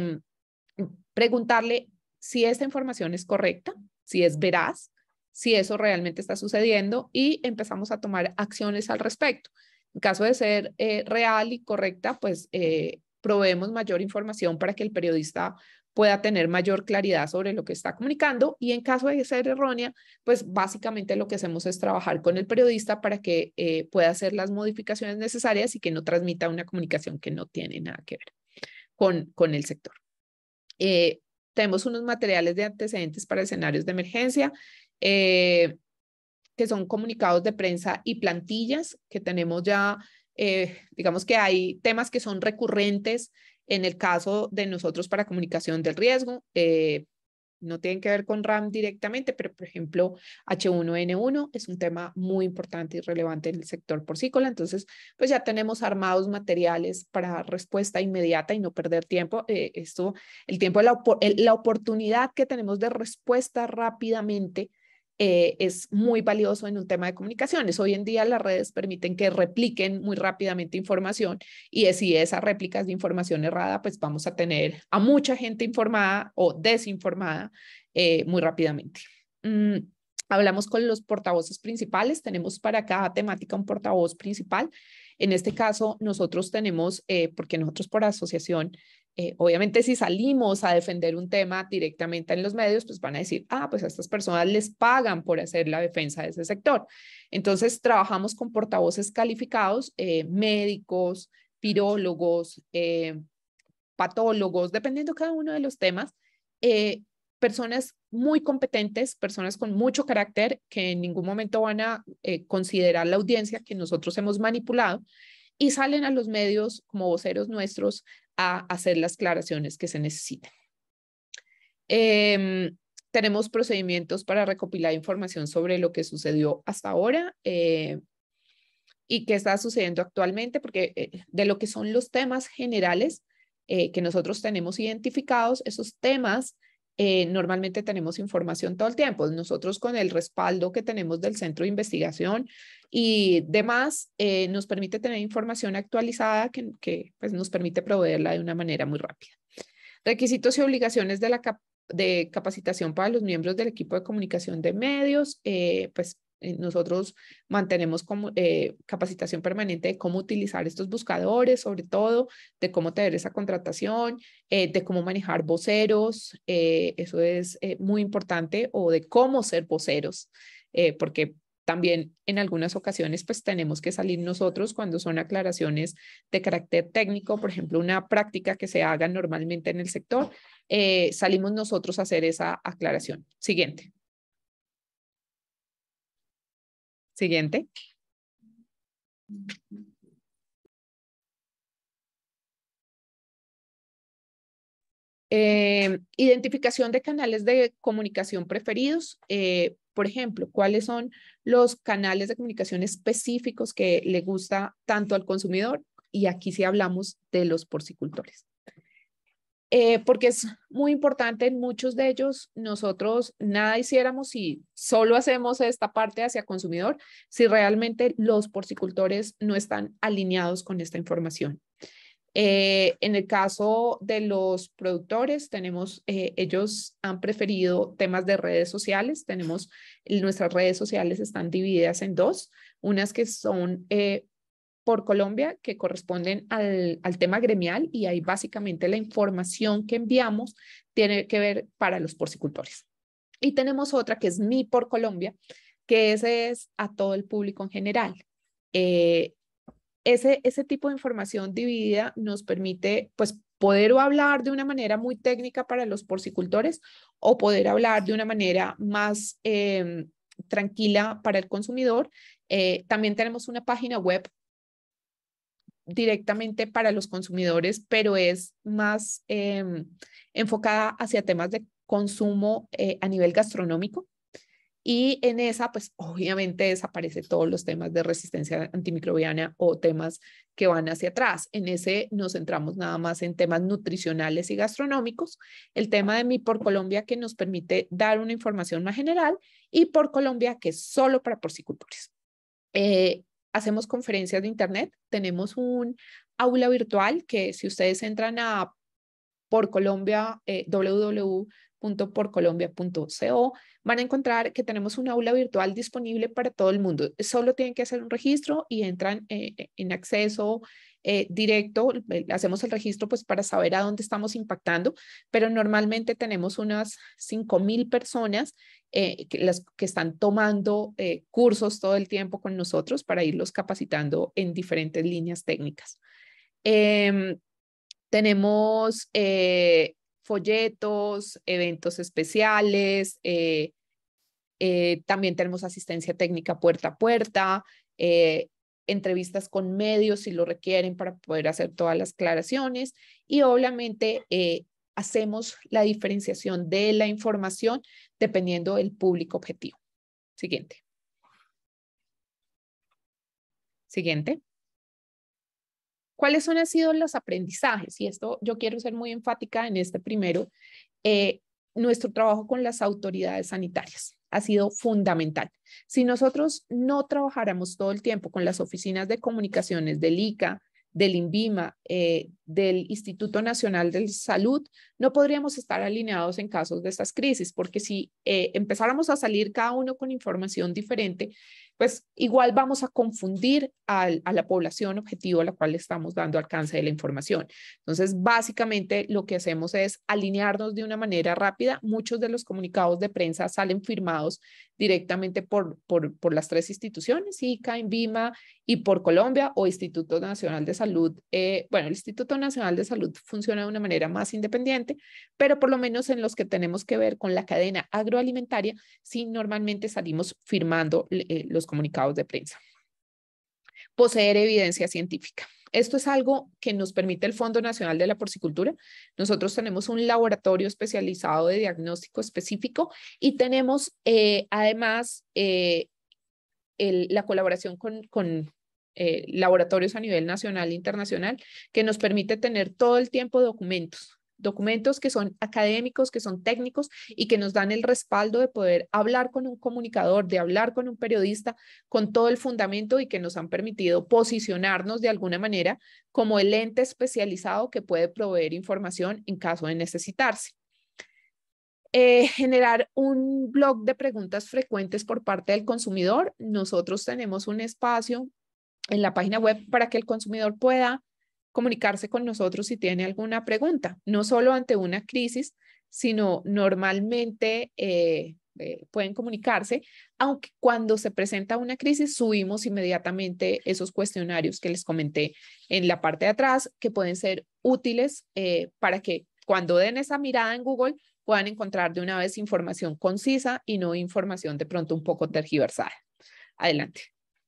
[SPEAKER 14] preguntarle si esta información es correcta, si es veraz, si eso realmente está sucediendo y empezamos a tomar acciones al respecto. En caso de ser real y correcta, pues proveemos mayor información para que el periodista pueda tener mayor claridad sobre lo que está comunicando y en caso de ser errónea, pues básicamente lo que hacemos es trabajar con el periodista para que pueda hacer las modificaciones necesarias y que no transmita una comunicación que no tiene nada que ver con el sector. Tenemos unos materiales de antecedentes para escenarios de emergencia, que son comunicados de prensa y plantillas, que tenemos ya, digamos que hay temas que son recurrentes en el caso de nosotros para comunicación del riesgo. No tienen que ver con RAM directamente, pero por ejemplo, H1N1 es un tema muy importante y relevante en el sector porcícola. Entonces, pues ya tenemos armados materiales para respuesta inmediata y no perder tiempo. El tiempo, la oportunidad que tenemos de respuesta rápidamente es muy valioso en un tema de comunicaciones. Hoy en día las redes permiten que repliquen muy rápidamente información y si esa réplica es de información errada, pues vamos a tener a mucha gente informada o desinformada muy rápidamente. Hablamos con los portavoces principales, tenemos para cada temática un portavoz principal. En este caso, nosotros tenemos, porque nosotros por asociación, obviamente si salimos a defender un tema directamente en los medios, pues van a decir, pues a estas personas les pagan por hacer la defensa de ese sector. Entonces, trabajamos con portavoces calificados, médicos, virólogos, patólogos, dependiendo cada uno de los temas, personas muy competentes, personas con mucho carácter que en ningún momento van a considerar la audiencia que nosotros hemos manipulado y salen a los medios como voceros nuestros a hacer las aclaraciones que se necesitan. Tenemos procedimientos para recopilar información sobre lo que sucedió hasta ahora y qué está sucediendo actualmente, porque de lo que son los temas generales que nosotros tenemos identificados, esos temas normalmente tenemos información todo el tiempo. Nosotros con el respaldo que tenemos del Centro de Investigación y demás, nos permite tener información actualizada que pues, nos permite proveerla de una manera muy rápida. Requisitos y obligaciones de capacitación para los miembros del equipo de comunicación de medios, pues nosotros mantenemos capacitación permanente de cómo utilizar estos buscadores, sobre todo de cómo tener esa contratación, de cómo manejar voceros, eso es muy importante, o de cómo ser voceros, porque también en algunas ocasiones pues tenemos que salir nosotros cuando son aclaraciones de carácter técnico, por ejemplo, una práctica que se haga normalmente en el sector, salimos nosotros a hacer esa aclaración. Siguiente. Siguiente. Identificación de canales de comunicación preferidos. Por ejemplo, ¿cuáles son los canales de comunicación específicos que le gusta tanto al consumidor? Y aquí sí hablamos de los porcicultores. Porque es muy importante en muchos de ellos, nosotros nada hiciéramos si solo hacemos esta parte hacia consumidor, si realmente los porcicultores no están alineados con esta información. En el caso de los productores, tenemos, ellos han preferido temas de redes sociales. Nuestras redes sociales están divididas en dos, unas que son por Colombia, que corresponden al tema gremial, y ahí básicamente la información que enviamos tiene que ver para los porcicultores. Y tenemos otra que es Mi por Colombia, que ese es a todo el público en general. Ese tipo de información dividida nos permite pues poder hablar de una manera muy técnica para los porcicultores o poder hablar de una manera más tranquila para el consumidor. También tenemos una página web directamente para los consumidores, pero es más enfocada hacia temas de consumo a nivel gastronómico. Y en esa, pues obviamente desaparece todos los temas de resistencia antimicrobiana o temas que van hacia atrás. En ese nos centramos nada más en temas nutricionales y gastronómicos. El tema de Mi Por Colombia, que nos permite dar una información más general, y Por Colombia, que es solo para porcicultores. Hacemos conferencias de internet. Tenemos un aula virtual que, si ustedes entran a Por Colombia, www.porcolombia.co, van a encontrar que tenemos un aula virtual disponible para todo el mundo. Solo tienen que hacer un registro y entran en acceso directo. Hacemos el registro pues para saber a dónde estamos impactando, pero normalmente tenemos unas 5,000 personas que están tomando cursos todo el tiempo con nosotros para irlos capacitando en diferentes líneas técnicas. Tenemos folletos, eventos especiales, también tenemos asistencia técnica puerta a puerta, entrevistas con medios si lo requieren para poder hacer todas las aclaraciones, y obviamente hacemos la diferenciación de la información dependiendo del público objetivo. Siguiente. Siguiente. ¿Cuáles han sido los aprendizajes? Y esto yo quiero ser muy enfática en este primero. Nuestro trabajo con las autoridades sanitarias ha sido fundamental. Si nosotros no trabajáramos todo el tiempo con las oficinas de comunicaciones del ICA, del INVIMA, del Instituto Nacional de Salud, no podríamos estar alineados en casos de estas crisis, porque si empezáramos a salir cada uno con información diferente, pues igual vamos a confundir a la población objetivo a la cual le estamos dando alcance de la información. Entonces, básicamente lo que hacemos es alinearnos de una manera rápida. Muchos de los comunicados de prensa salen firmados directamente por las tres instituciones, ICA, INVIMA y Por Colombia o Instituto Nacional de Salud. Bueno, el Instituto Nacional de Salud funciona de una manera más independiente, pero por lo menos en los que tenemos que ver con la cadena agroalimentaria, sí normalmente salimos firmando los comunicados de prensa. Poseer evidencia científica. Esto es algo que nos permite el Fondo Nacional de la Porcicultura. Nosotros tenemos un laboratorio especializado de diagnóstico específico y tenemos además la colaboración con laboratorios a nivel nacional e internacional, que nos permite tener todo el tiempo documentos que son académicos, que son técnicos y que nos dan el respaldo de poder hablar con un comunicador, de hablar con un periodista con todo el fundamento, y que nos han permitido posicionarnos de alguna manera como el ente especializado que puede proveer información en caso de necesitarse. Generar un blog de preguntas frecuentes por parte del consumidor. Nosotros tenemos un espacio en la página web para que el consumidor pueda comunicarse con nosotros si tiene alguna pregunta, no solo ante una crisis, sino normalmente pueden comunicarse, aunque cuando se presenta una crisis subimos inmediatamente esos cuestionarios que les comenté en la parte de atrás, que pueden ser útiles para que cuando den esa mirada en Google puedan encontrar de una vez información concisa y no información de pronto un poco tergiversada. Adelante.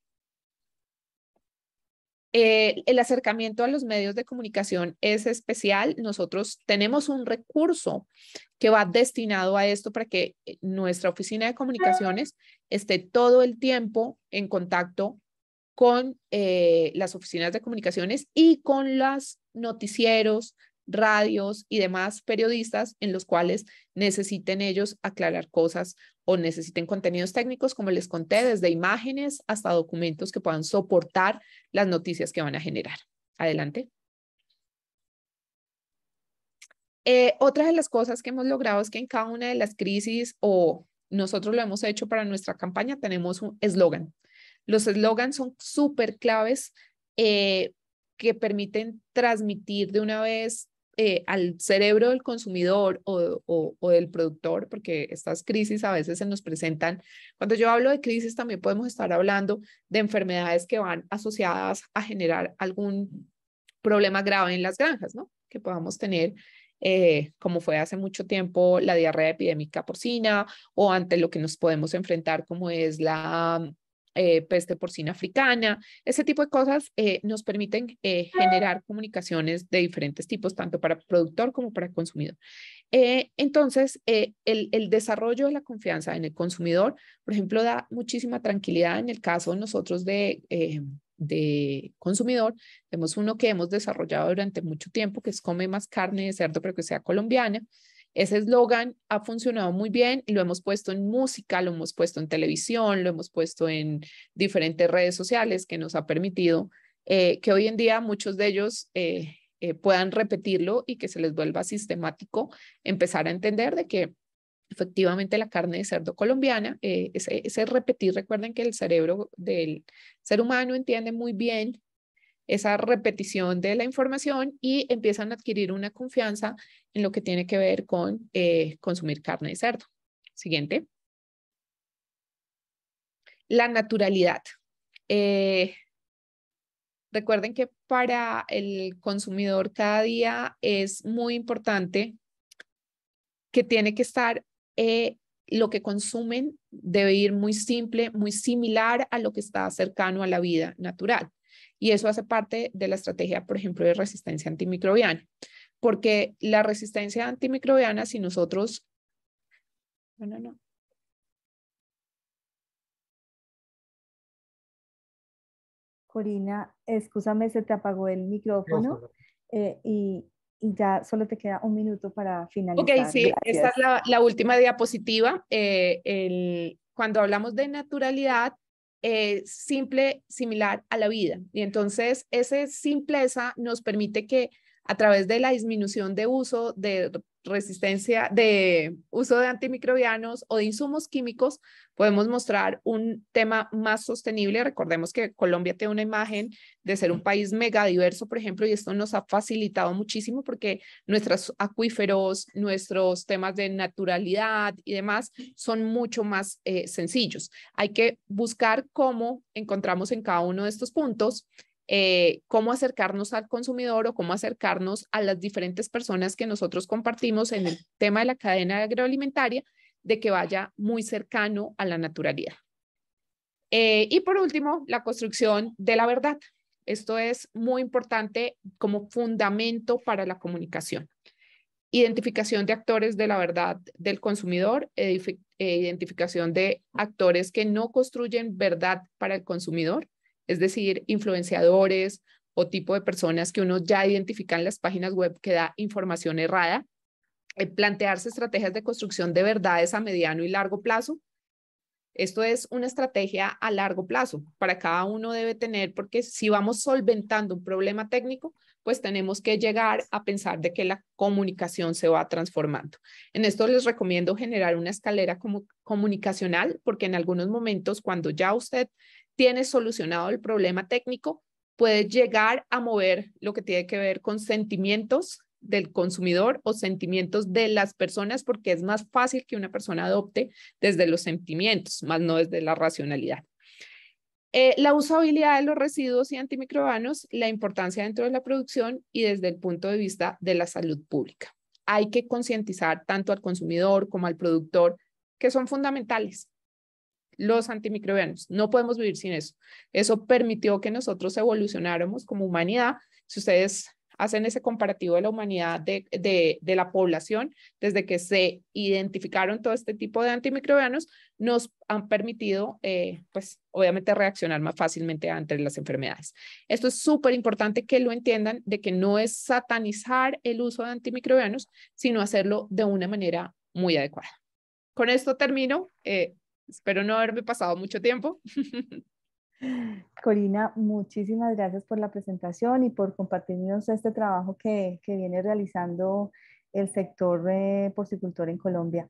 [SPEAKER 14] El acercamiento a los medios de comunicación es especial. Nosotros tenemos un recurso que va destinado a esto para que nuestra oficina de comunicaciones esté todo el tiempo en contacto con las oficinas de comunicaciones y con los noticieros, radios y demás periodistas en los cuales necesiten ellos aclarar cosas o necesiten contenidos técnicos, como les conté, desde imágenes hasta documentos que puedan soportar las noticias que van a generar. Adelante. Otra de las cosas que hemos logrado es que en cada una de las crisis, o nosotros lo hemos hecho para nuestra campaña, tenemos un eslogan. Los eslogans son súper claves que permiten transmitir de una vez al cerebro del consumidor o del productor, porque estas crisis a veces se nos presentan. Cuando yo hablo de crisis, también podemos estar hablando de enfermedades que van asociadas a generar algún problema grave en las granjas, ¿no? Que podamos tener, como fue hace mucho tiempo la diarrea epidémica porcina, o ante lo que nos podemos enfrentar como es la peste porcina africana. Ese tipo de cosas nos permiten generar comunicaciones de diferentes tipos, tanto para productor como para consumidor. Entonces, el desarrollo de la confianza en el consumidor, por ejemplo, da muchísima tranquilidad en el caso de nosotros de consumidor. Tenemos uno que hemos desarrollado durante mucho tiempo, que es come más carne de cerdo, pero que sea colombiana. Ese eslogan ha funcionado muy bien y lo hemos puesto en música, lo hemos puesto en televisión, lo hemos puesto en diferentes redes sociales que nos ha permitido que hoy en día muchos de ellos puedan repetirlo y que se les vuelva sistemático empezar a entender de que efectivamente la carne de cerdo colombiana, ese repetir, recuerden que el cerebro del ser humano entiende muy bien esa repetición de la información y empiezan a adquirir una confianza en lo que tiene que ver con consumir carne de cerdo. Siguiente. La naturalidad. Recuerden que para el consumidor cada día es muy importante que tiene que estar, lo que consumen debe ir muy simple, muy similar a lo que está cercano a la vida natural. Y eso hace parte de la estrategia, por ejemplo, de resistencia antimicrobiana. Porque la resistencia antimicrobiana, si nosotros... No.
[SPEAKER 2] Corina, escúchame, se te apagó el micrófono y ya solo te queda un minuto para finalizar.
[SPEAKER 14] Ok, sí, esta es la última diapositiva. Cuando hablamos de naturalidad, simple, similar a la vida. Y entonces, esa simpleza nos permite que a través de la disminución de uso de resistencia, de uso de antimicrobianos o de insumos químicos, podemos mostrar un tema más sostenible. Recordemos que Colombia tiene una imagen de ser un país mega diverso, por ejemplo, y esto nos ha facilitado muchísimo porque nuestros acuíferos, nuestros temas de naturalidad y demás son mucho más sencillos. Hay que buscar cómo encontramos en cada uno de estos puntos cómo acercarnos al consumidor o cómo acercarnos a las diferentes personas que nosotros compartimos en el tema de la cadena agroalimentaria, de que vaya muy cercano a la naturalidad. Y por último, la construcción de la verdad. Esto es muy importante como fundamento para la comunicación. Identificación de actores de la verdad del consumidor, identificación de actores que no construyen verdad para el consumidor, es decir, influenciadores o tipo de personas que uno ya identifica en las páginas web que da información errada. Plantearse estrategias de construcción de verdades a mediano y largo plazo. Esto es una estrategia a largo plazo. Para cada uno debe tener, porque si vamos solventando un problema técnico, pues tenemos que llegar a pensar de que la comunicación se va transformando. En esto les recomiendo generar una escalera comunicacional, porque en algunos momentos cuando ya usted tiene solucionado el problema técnico, puede llegar a mover lo que tiene que ver con sentimientos del consumidor o sentimientos de las personas, porque es más fácil que una persona adopte desde los sentimientos, más no desde la racionalidad. La usabilidad de los residuos y antimicrobianos, la importancia dentro de la producción y desde el punto de vista de la salud pública. Hay que concientizar tanto al consumidor como al productor que son fundamentales. Los antimicrobianos, no podemos vivir sin eso. Eso permitió que nosotros evolucionáramos como humanidad. Si ustedes hacen ese comparativo de la humanidad de la población, desde que se identificaron todo este tipo de antimicrobianos, nos han permitido, pues, obviamente reaccionar más fácilmente ante las enfermedades. Esto es súper importante que lo entiendan, de que no es satanizar el uso de antimicrobianos, sino hacerlo de una manera muy adecuada. Con esto termino. Espero no haberme pasado mucho tiempo.
[SPEAKER 2] Corina, muchísimas gracias por la presentación y por compartirnos este trabajo que viene realizando el sector porcicultor en Colombia.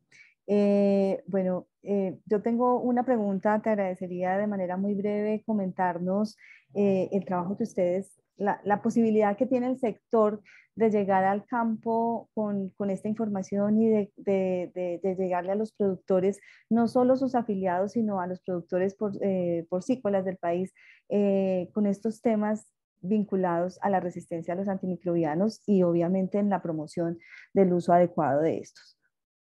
[SPEAKER 2] Yo tengo una pregunta, te agradecería de manera muy breve comentarnos el trabajo que ustedes, la posibilidad que tiene el sector de llegar al campo con esta información y de llegarle a los productores, no solo sus afiliados, sino a los productores porcícolas del país, con estos temas vinculados a la resistencia a los antimicrobianos y obviamente en la promoción del uso adecuado de estos.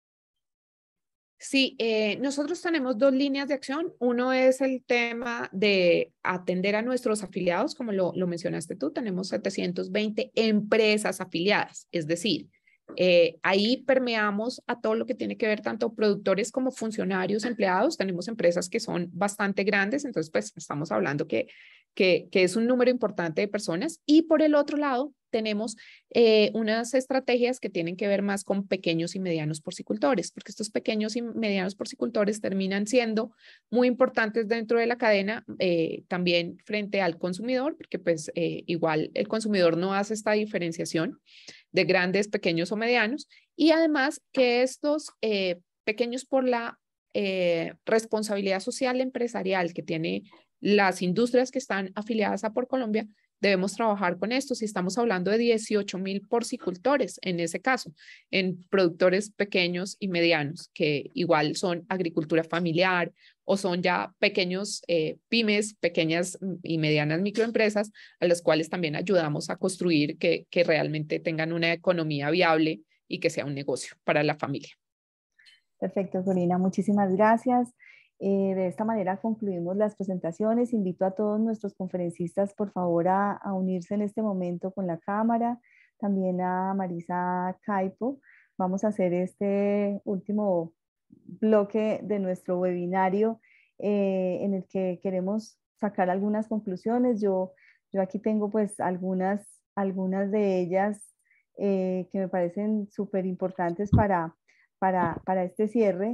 [SPEAKER 14] Sí, nosotros tenemos dos líneas de acción. Uno es el tema de atender a nuestros afiliados, como lo mencionaste tú. Tenemos 720 empresas afiliadas, es decir, Ahí permeamos a todo lo que tiene que ver tanto productores como funcionarios, empleados. Tenemos empresas que son bastante grandes, entonces pues estamos hablando que es un número importante de personas. Y por el otro lado, tenemos unas estrategias que tienen que ver más con pequeños y medianos porcicultores, porque estos pequeños y medianos porcicultores terminan siendo muy importantes dentro de la cadena, también frente al consumidor, porque pues igual el consumidor no hace esta diferenciación de grandes, pequeños o medianos, y además que estos pequeños por la responsabilidad social empresarial que tiene las industrias que están afiliadas a PorColombia, debemos trabajar con esto. Si estamos hablando de 18,000 porcicultores en ese caso, en productores pequeños y medianos, que igual son agricultura familiar o son ya pequeños pymes, pequeñas y medianas microempresas, a las cuales también ayudamos a construir que realmente tengan una economía viable y que sea un negocio para la familia.
[SPEAKER 2] Perfecto, Corina, muchísimas gracias. De esta manera concluimos las presentaciones. Invito a todos nuestros conferencistas, por favor, a unirse en este momento con la cámara. También a Marisa Caipo. Vamos a hacer este último bloque de nuestro webinario en el que queremos sacar algunas conclusiones. Yo aquí tengo pues algunas de ellas que me parecen súper importantes para este cierre.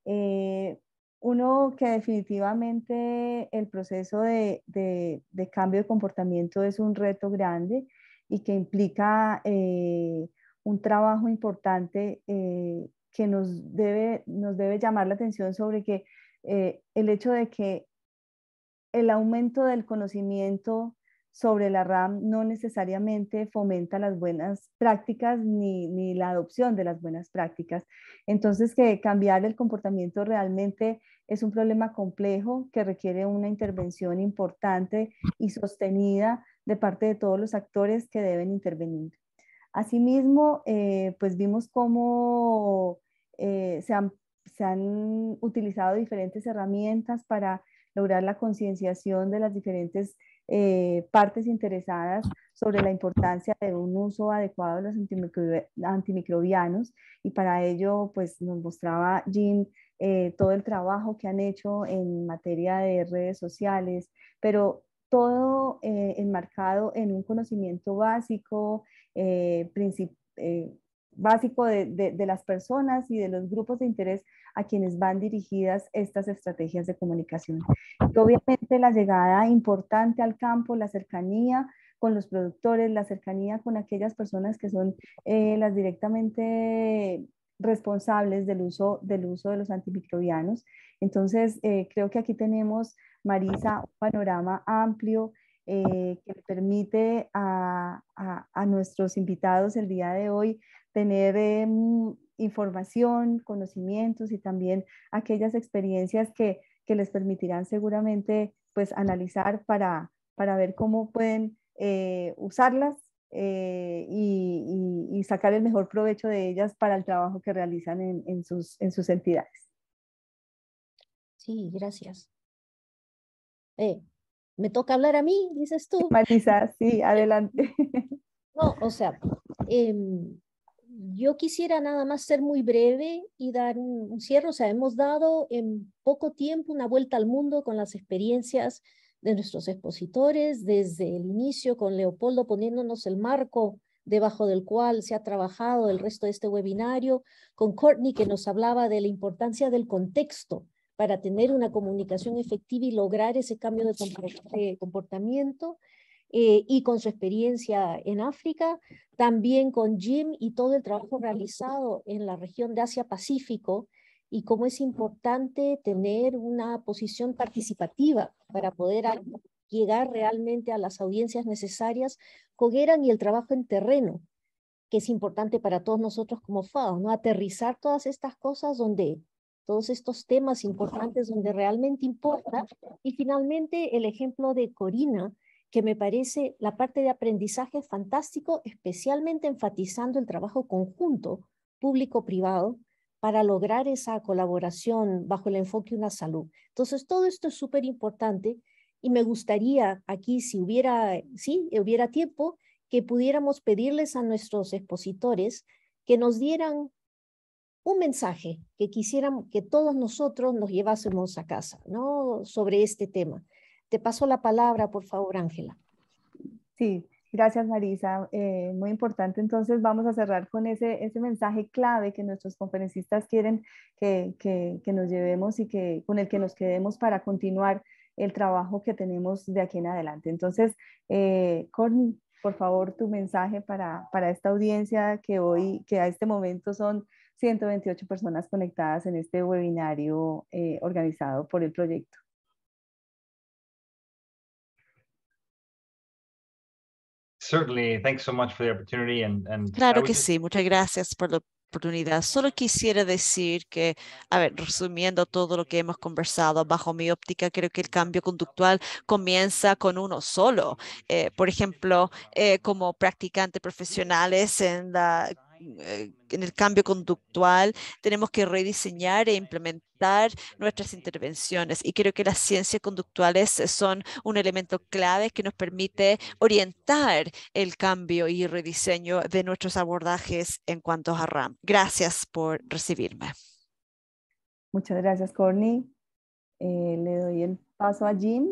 [SPEAKER 2] Uno, que definitivamente el proceso de cambio de comportamiento es un reto grande y que implica un trabajo importante que nos debe llamar la atención sobre que el hecho de que el aumento del conocimiento sobre la RAM no necesariamente fomenta las buenas prácticas ni la adopción de las buenas prácticas. Entonces, que cambiar el comportamiento realmente es un problema complejo que requiere una intervención importante y sostenida de parte de todos los actores que deben intervenir. Asimismo, pues vimos cómo se han utilizado diferentes herramientas para lograr la concienciación de las diferentes partes interesadas sobre la importancia de un uso adecuado de los antimicrobianos, y para ello pues nos mostraba Jim todo el trabajo que han hecho en materia de redes sociales, pero todo enmarcado en un conocimiento básico, básico de las personas y de los grupos de interés a quienes van dirigidas estas estrategias de comunicación. Y obviamente la llegada importante al campo, la cercanía con los productores, la cercanía con aquellas personas que son las directamente responsables del uso de los antimicrobianos. Entonces, creo que aquí tenemos, Marisa, un panorama amplio que le permite a nuestros invitados el día de hoy tener información, conocimientos y también aquellas experiencias que les permitirán seguramente pues analizar para ver cómo pueden usarlas y sacar el mejor provecho de ellas para el trabajo que realizan en sus entidades.
[SPEAKER 3] Sí, gracias. ¿Me toca hablar a mí, dices tú?
[SPEAKER 2] Marisa, sí, adelante.
[SPEAKER 3] No, o sea, yo quisiera nada más ser muy breve y dar un cierre. O sea, hemos dado en poco tiempo una vuelta al mundo con las experiencias de nuestros expositores, desde el inicio con Leopoldo poniéndonos el marco debajo del cual se ha trabajado el resto de este webinario, con Courtney que nos hablaba de la importancia del contexto para tener una comunicación efectiva y lograr ese cambio de comportamiento, y con su experiencia en África, también con Jim y todo el trabajo realizado en la región de Asia-Pacífico, y cómo es importante tener una posición participativa para poder llegar realmente a las audiencias necesarias con Eran, y el trabajo en terreno, que es importante para todos nosotros como FAO, ¿no? Aterrizar todas estas cosas todos estos temas importantes donde realmente importa. Y finalmente el ejemplo de Corina, que me parece la parte de aprendizaje fantástico, especialmente enfatizando el trabajo conjunto público-privado para lograr esa colaboración bajo el enfoque de una salud. Entonces, todo esto es súper importante y me gustaría aquí, si hubiera tiempo, que pudiéramos pedirles a nuestros expositores que nos dieran un mensaje que quisieran que todos nosotros nos llevásemos a casa, ¿no? Sobre este tema. Te paso la palabra, por favor, Ángela.
[SPEAKER 2] Sí, gracias Marisa. Muy importante. Entonces vamos a cerrar con ese mensaje clave que nuestros conferencistas quieren que nos llevemos y con el que nos quedemos para continuar el trabajo que tenemos de aquí en adelante. Entonces, Courtney, por favor, tu mensaje para esta audiencia que a este momento son 128 personas conectadas en este webinario organizado por el proyecto.
[SPEAKER 7] Certainly, thanks so much for the opportunity.
[SPEAKER 8] Claro que sí, muchas gracias por la oportunidad. Solo quisiera decir que, a ver, resumiendo todo lo que hemos conversado, bajo mi óptica, creo que el cambio conductual comienza con uno solo. Por ejemplo, como practicantes profesionales en el cambio conductual, tenemos que rediseñar e implementar nuestras intervenciones. Y creo que las ciencias conductuales son un elemento clave que nos permite orientar el cambio y rediseño de nuestros abordajes en cuanto a RAM. Gracias por recibirme.
[SPEAKER 2] Muchas gracias, Courtney. Le doy el paso a Jim.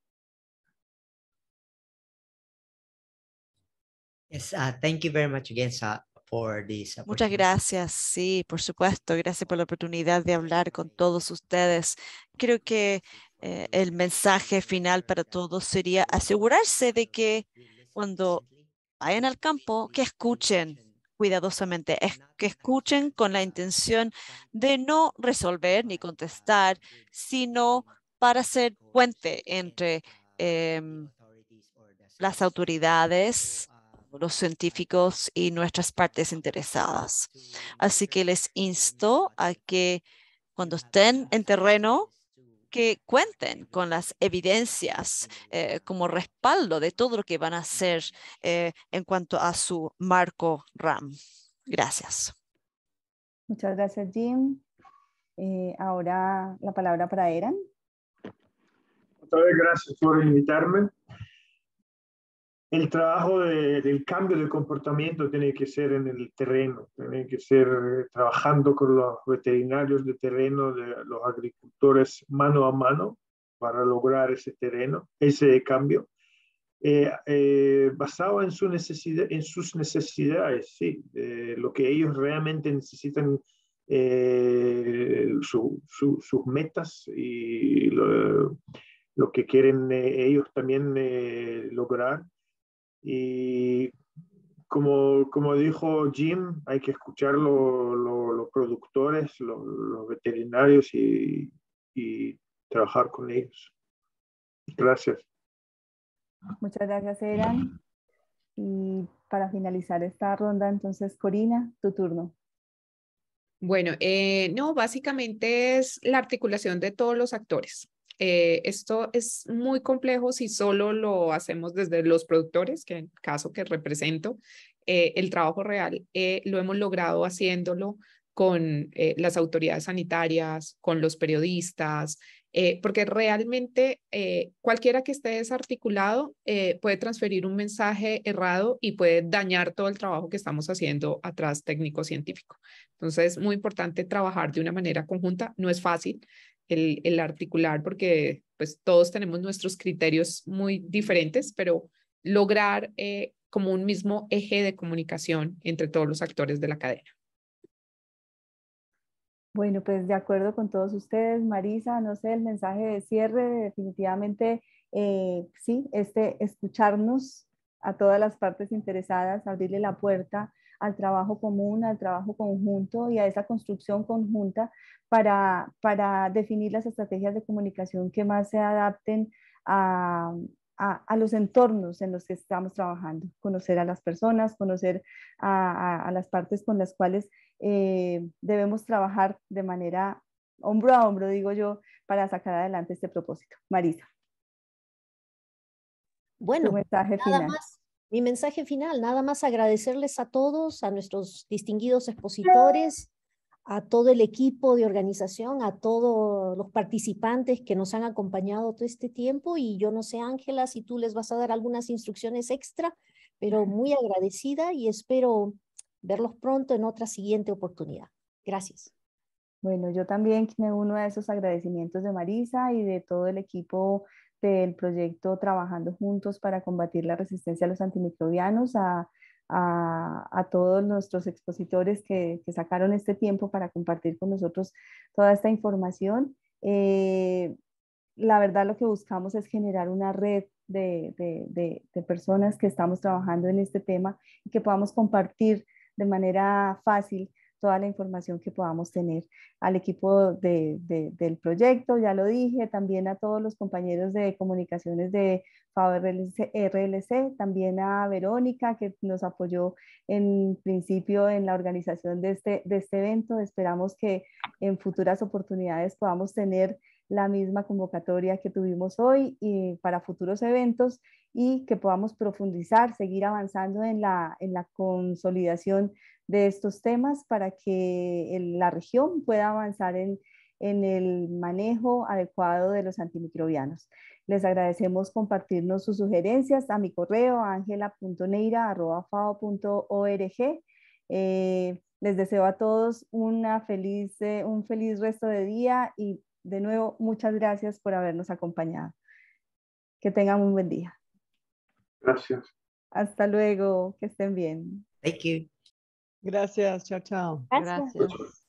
[SPEAKER 11] Yes, thank you very much again, for this
[SPEAKER 8] Muchas
[SPEAKER 11] opportunity.
[SPEAKER 8] gracias, sí, por supuesto. Gracias por la oportunidad de hablar con todos ustedes. Creo que el mensaje final para todos sería asegurarse de que cuando vayan al campo, que escuchen cuidadosamente, que escuchen con la intención de no resolver ni contestar, sino para ser puente entre las autoridades, los científicos y nuestras partes interesadas. Así que les insto a que cuando estén en terreno, que cuenten con las evidencias como respaldo de todo lo que van a hacer en cuanto a su marco RAM. Gracias.
[SPEAKER 2] Muchas gracias, Jim. Ahora la palabra para Eran.
[SPEAKER 13] Otra vez, gracias por invitarme. El trabajo del cambio de comportamiento tiene que ser en el terreno, tiene que ser trabajando con los veterinarios de terreno, de los agricultores mano a mano para lograr ese terreno, ese cambio, basado en sus necesidades, sí, lo que ellos realmente necesitan, sus metas y lo que quieren ellos también lograr. Y como dijo Jim, hay que escuchar los productores, los veterinarios y trabajar con ellos. Gracias.
[SPEAKER 2] Muchas gracias, Eran. Y para finalizar esta ronda, entonces, Corina, tu turno.
[SPEAKER 14] Bueno, no, básicamente es la articulación de todos los actores. Esto es muy complejo si solo lo hacemos desde los productores, que en el caso que represento, el trabajo real lo hemos logrado haciéndolo con las autoridades sanitarias, con los periodistas, porque realmente cualquiera que esté desarticulado puede transferir un mensaje errado y puede dañar todo el trabajo que estamos haciendo atrás técnico-científico. Entonces, es muy importante trabajar de una manera conjunta. No es fácil el articular porque pues todos tenemos nuestros criterios muy diferentes, pero lograr como un mismo eje de comunicación entre todos los actores de la cadena.
[SPEAKER 2] Bueno, pues de acuerdo con todos ustedes, Marisa, no sé, el mensaje de cierre, definitivamente, sí, escucharnos a todas las partes interesadas, abrirle la puerta al trabajo común, al trabajo conjunto y a esa construcción conjunta para definir las estrategias de comunicación que más se adapten a los entornos en los que estamos trabajando, conocer a las personas, conocer a las partes con las cuales debemos trabajar de manera hombro a hombro, digo yo, para sacar adelante este propósito. Marisa.
[SPEAKER 3] Bueno,
[SPEAKER 2] tu mensaje final.
[SPEAKER 3] Mi mensaje final, nada más agradecerles a todos, a nuestros distinguidos expositores, a todo el equipo de organización, a todos los participantes que nos han acompañado todo este tiempo, y yo no sé, Ángela, si tú les vas a dar algunas instrucciones extra, pero muy agradecida y espero Verlos pronto en otra siguiente oportunidad. Gracias.
[SPEAKER 2] Bueno, yo también me uno a esos agradecimientos de Marisa y de todo el equipo del proyecto Trabajando Juntos para combatir la resistencia a los antimicrobianos, a todos nuestros expositores que sacaron este tiempo para compartir con nosotros toda esta información. La verdad lo que buscamos es generar una red de personas que estamos trabajando en este tema y que podamos compartir de manera fácil toda la información que podamos tener. Al equipo del proyecto, ya lo dije, también a todos los compañeros de comunicaciones de FAO RLC, también a Verónica, que nos apoyó en principio en la organización de este evento. Esperamos que en futuras oportunidades podamos tener la misma convocatoria que tuvimos hoy y para futuros eventos, y que podamos profundizar, seguir avanzando en la consolidación de estos temas para que la región pueda avanzar en el manejo adecuado de los antimicrobianos. Les agradecemos compartirnos sus sugerencias a mi correo angela.neira@fao.org. Les deseo a todos un feliz resto de día y de nuevo muchas gracias por habernos acompañado. Que tengan un buen día.
[SPEAKER 13] Gracias.
[SPEAKER 2] Hasta luego, que estén bien.
[SPEAKER 11] Thank you.
[SPEAKER 15] Gracias, chao, chao.
[SPEAKER 3] Gracias.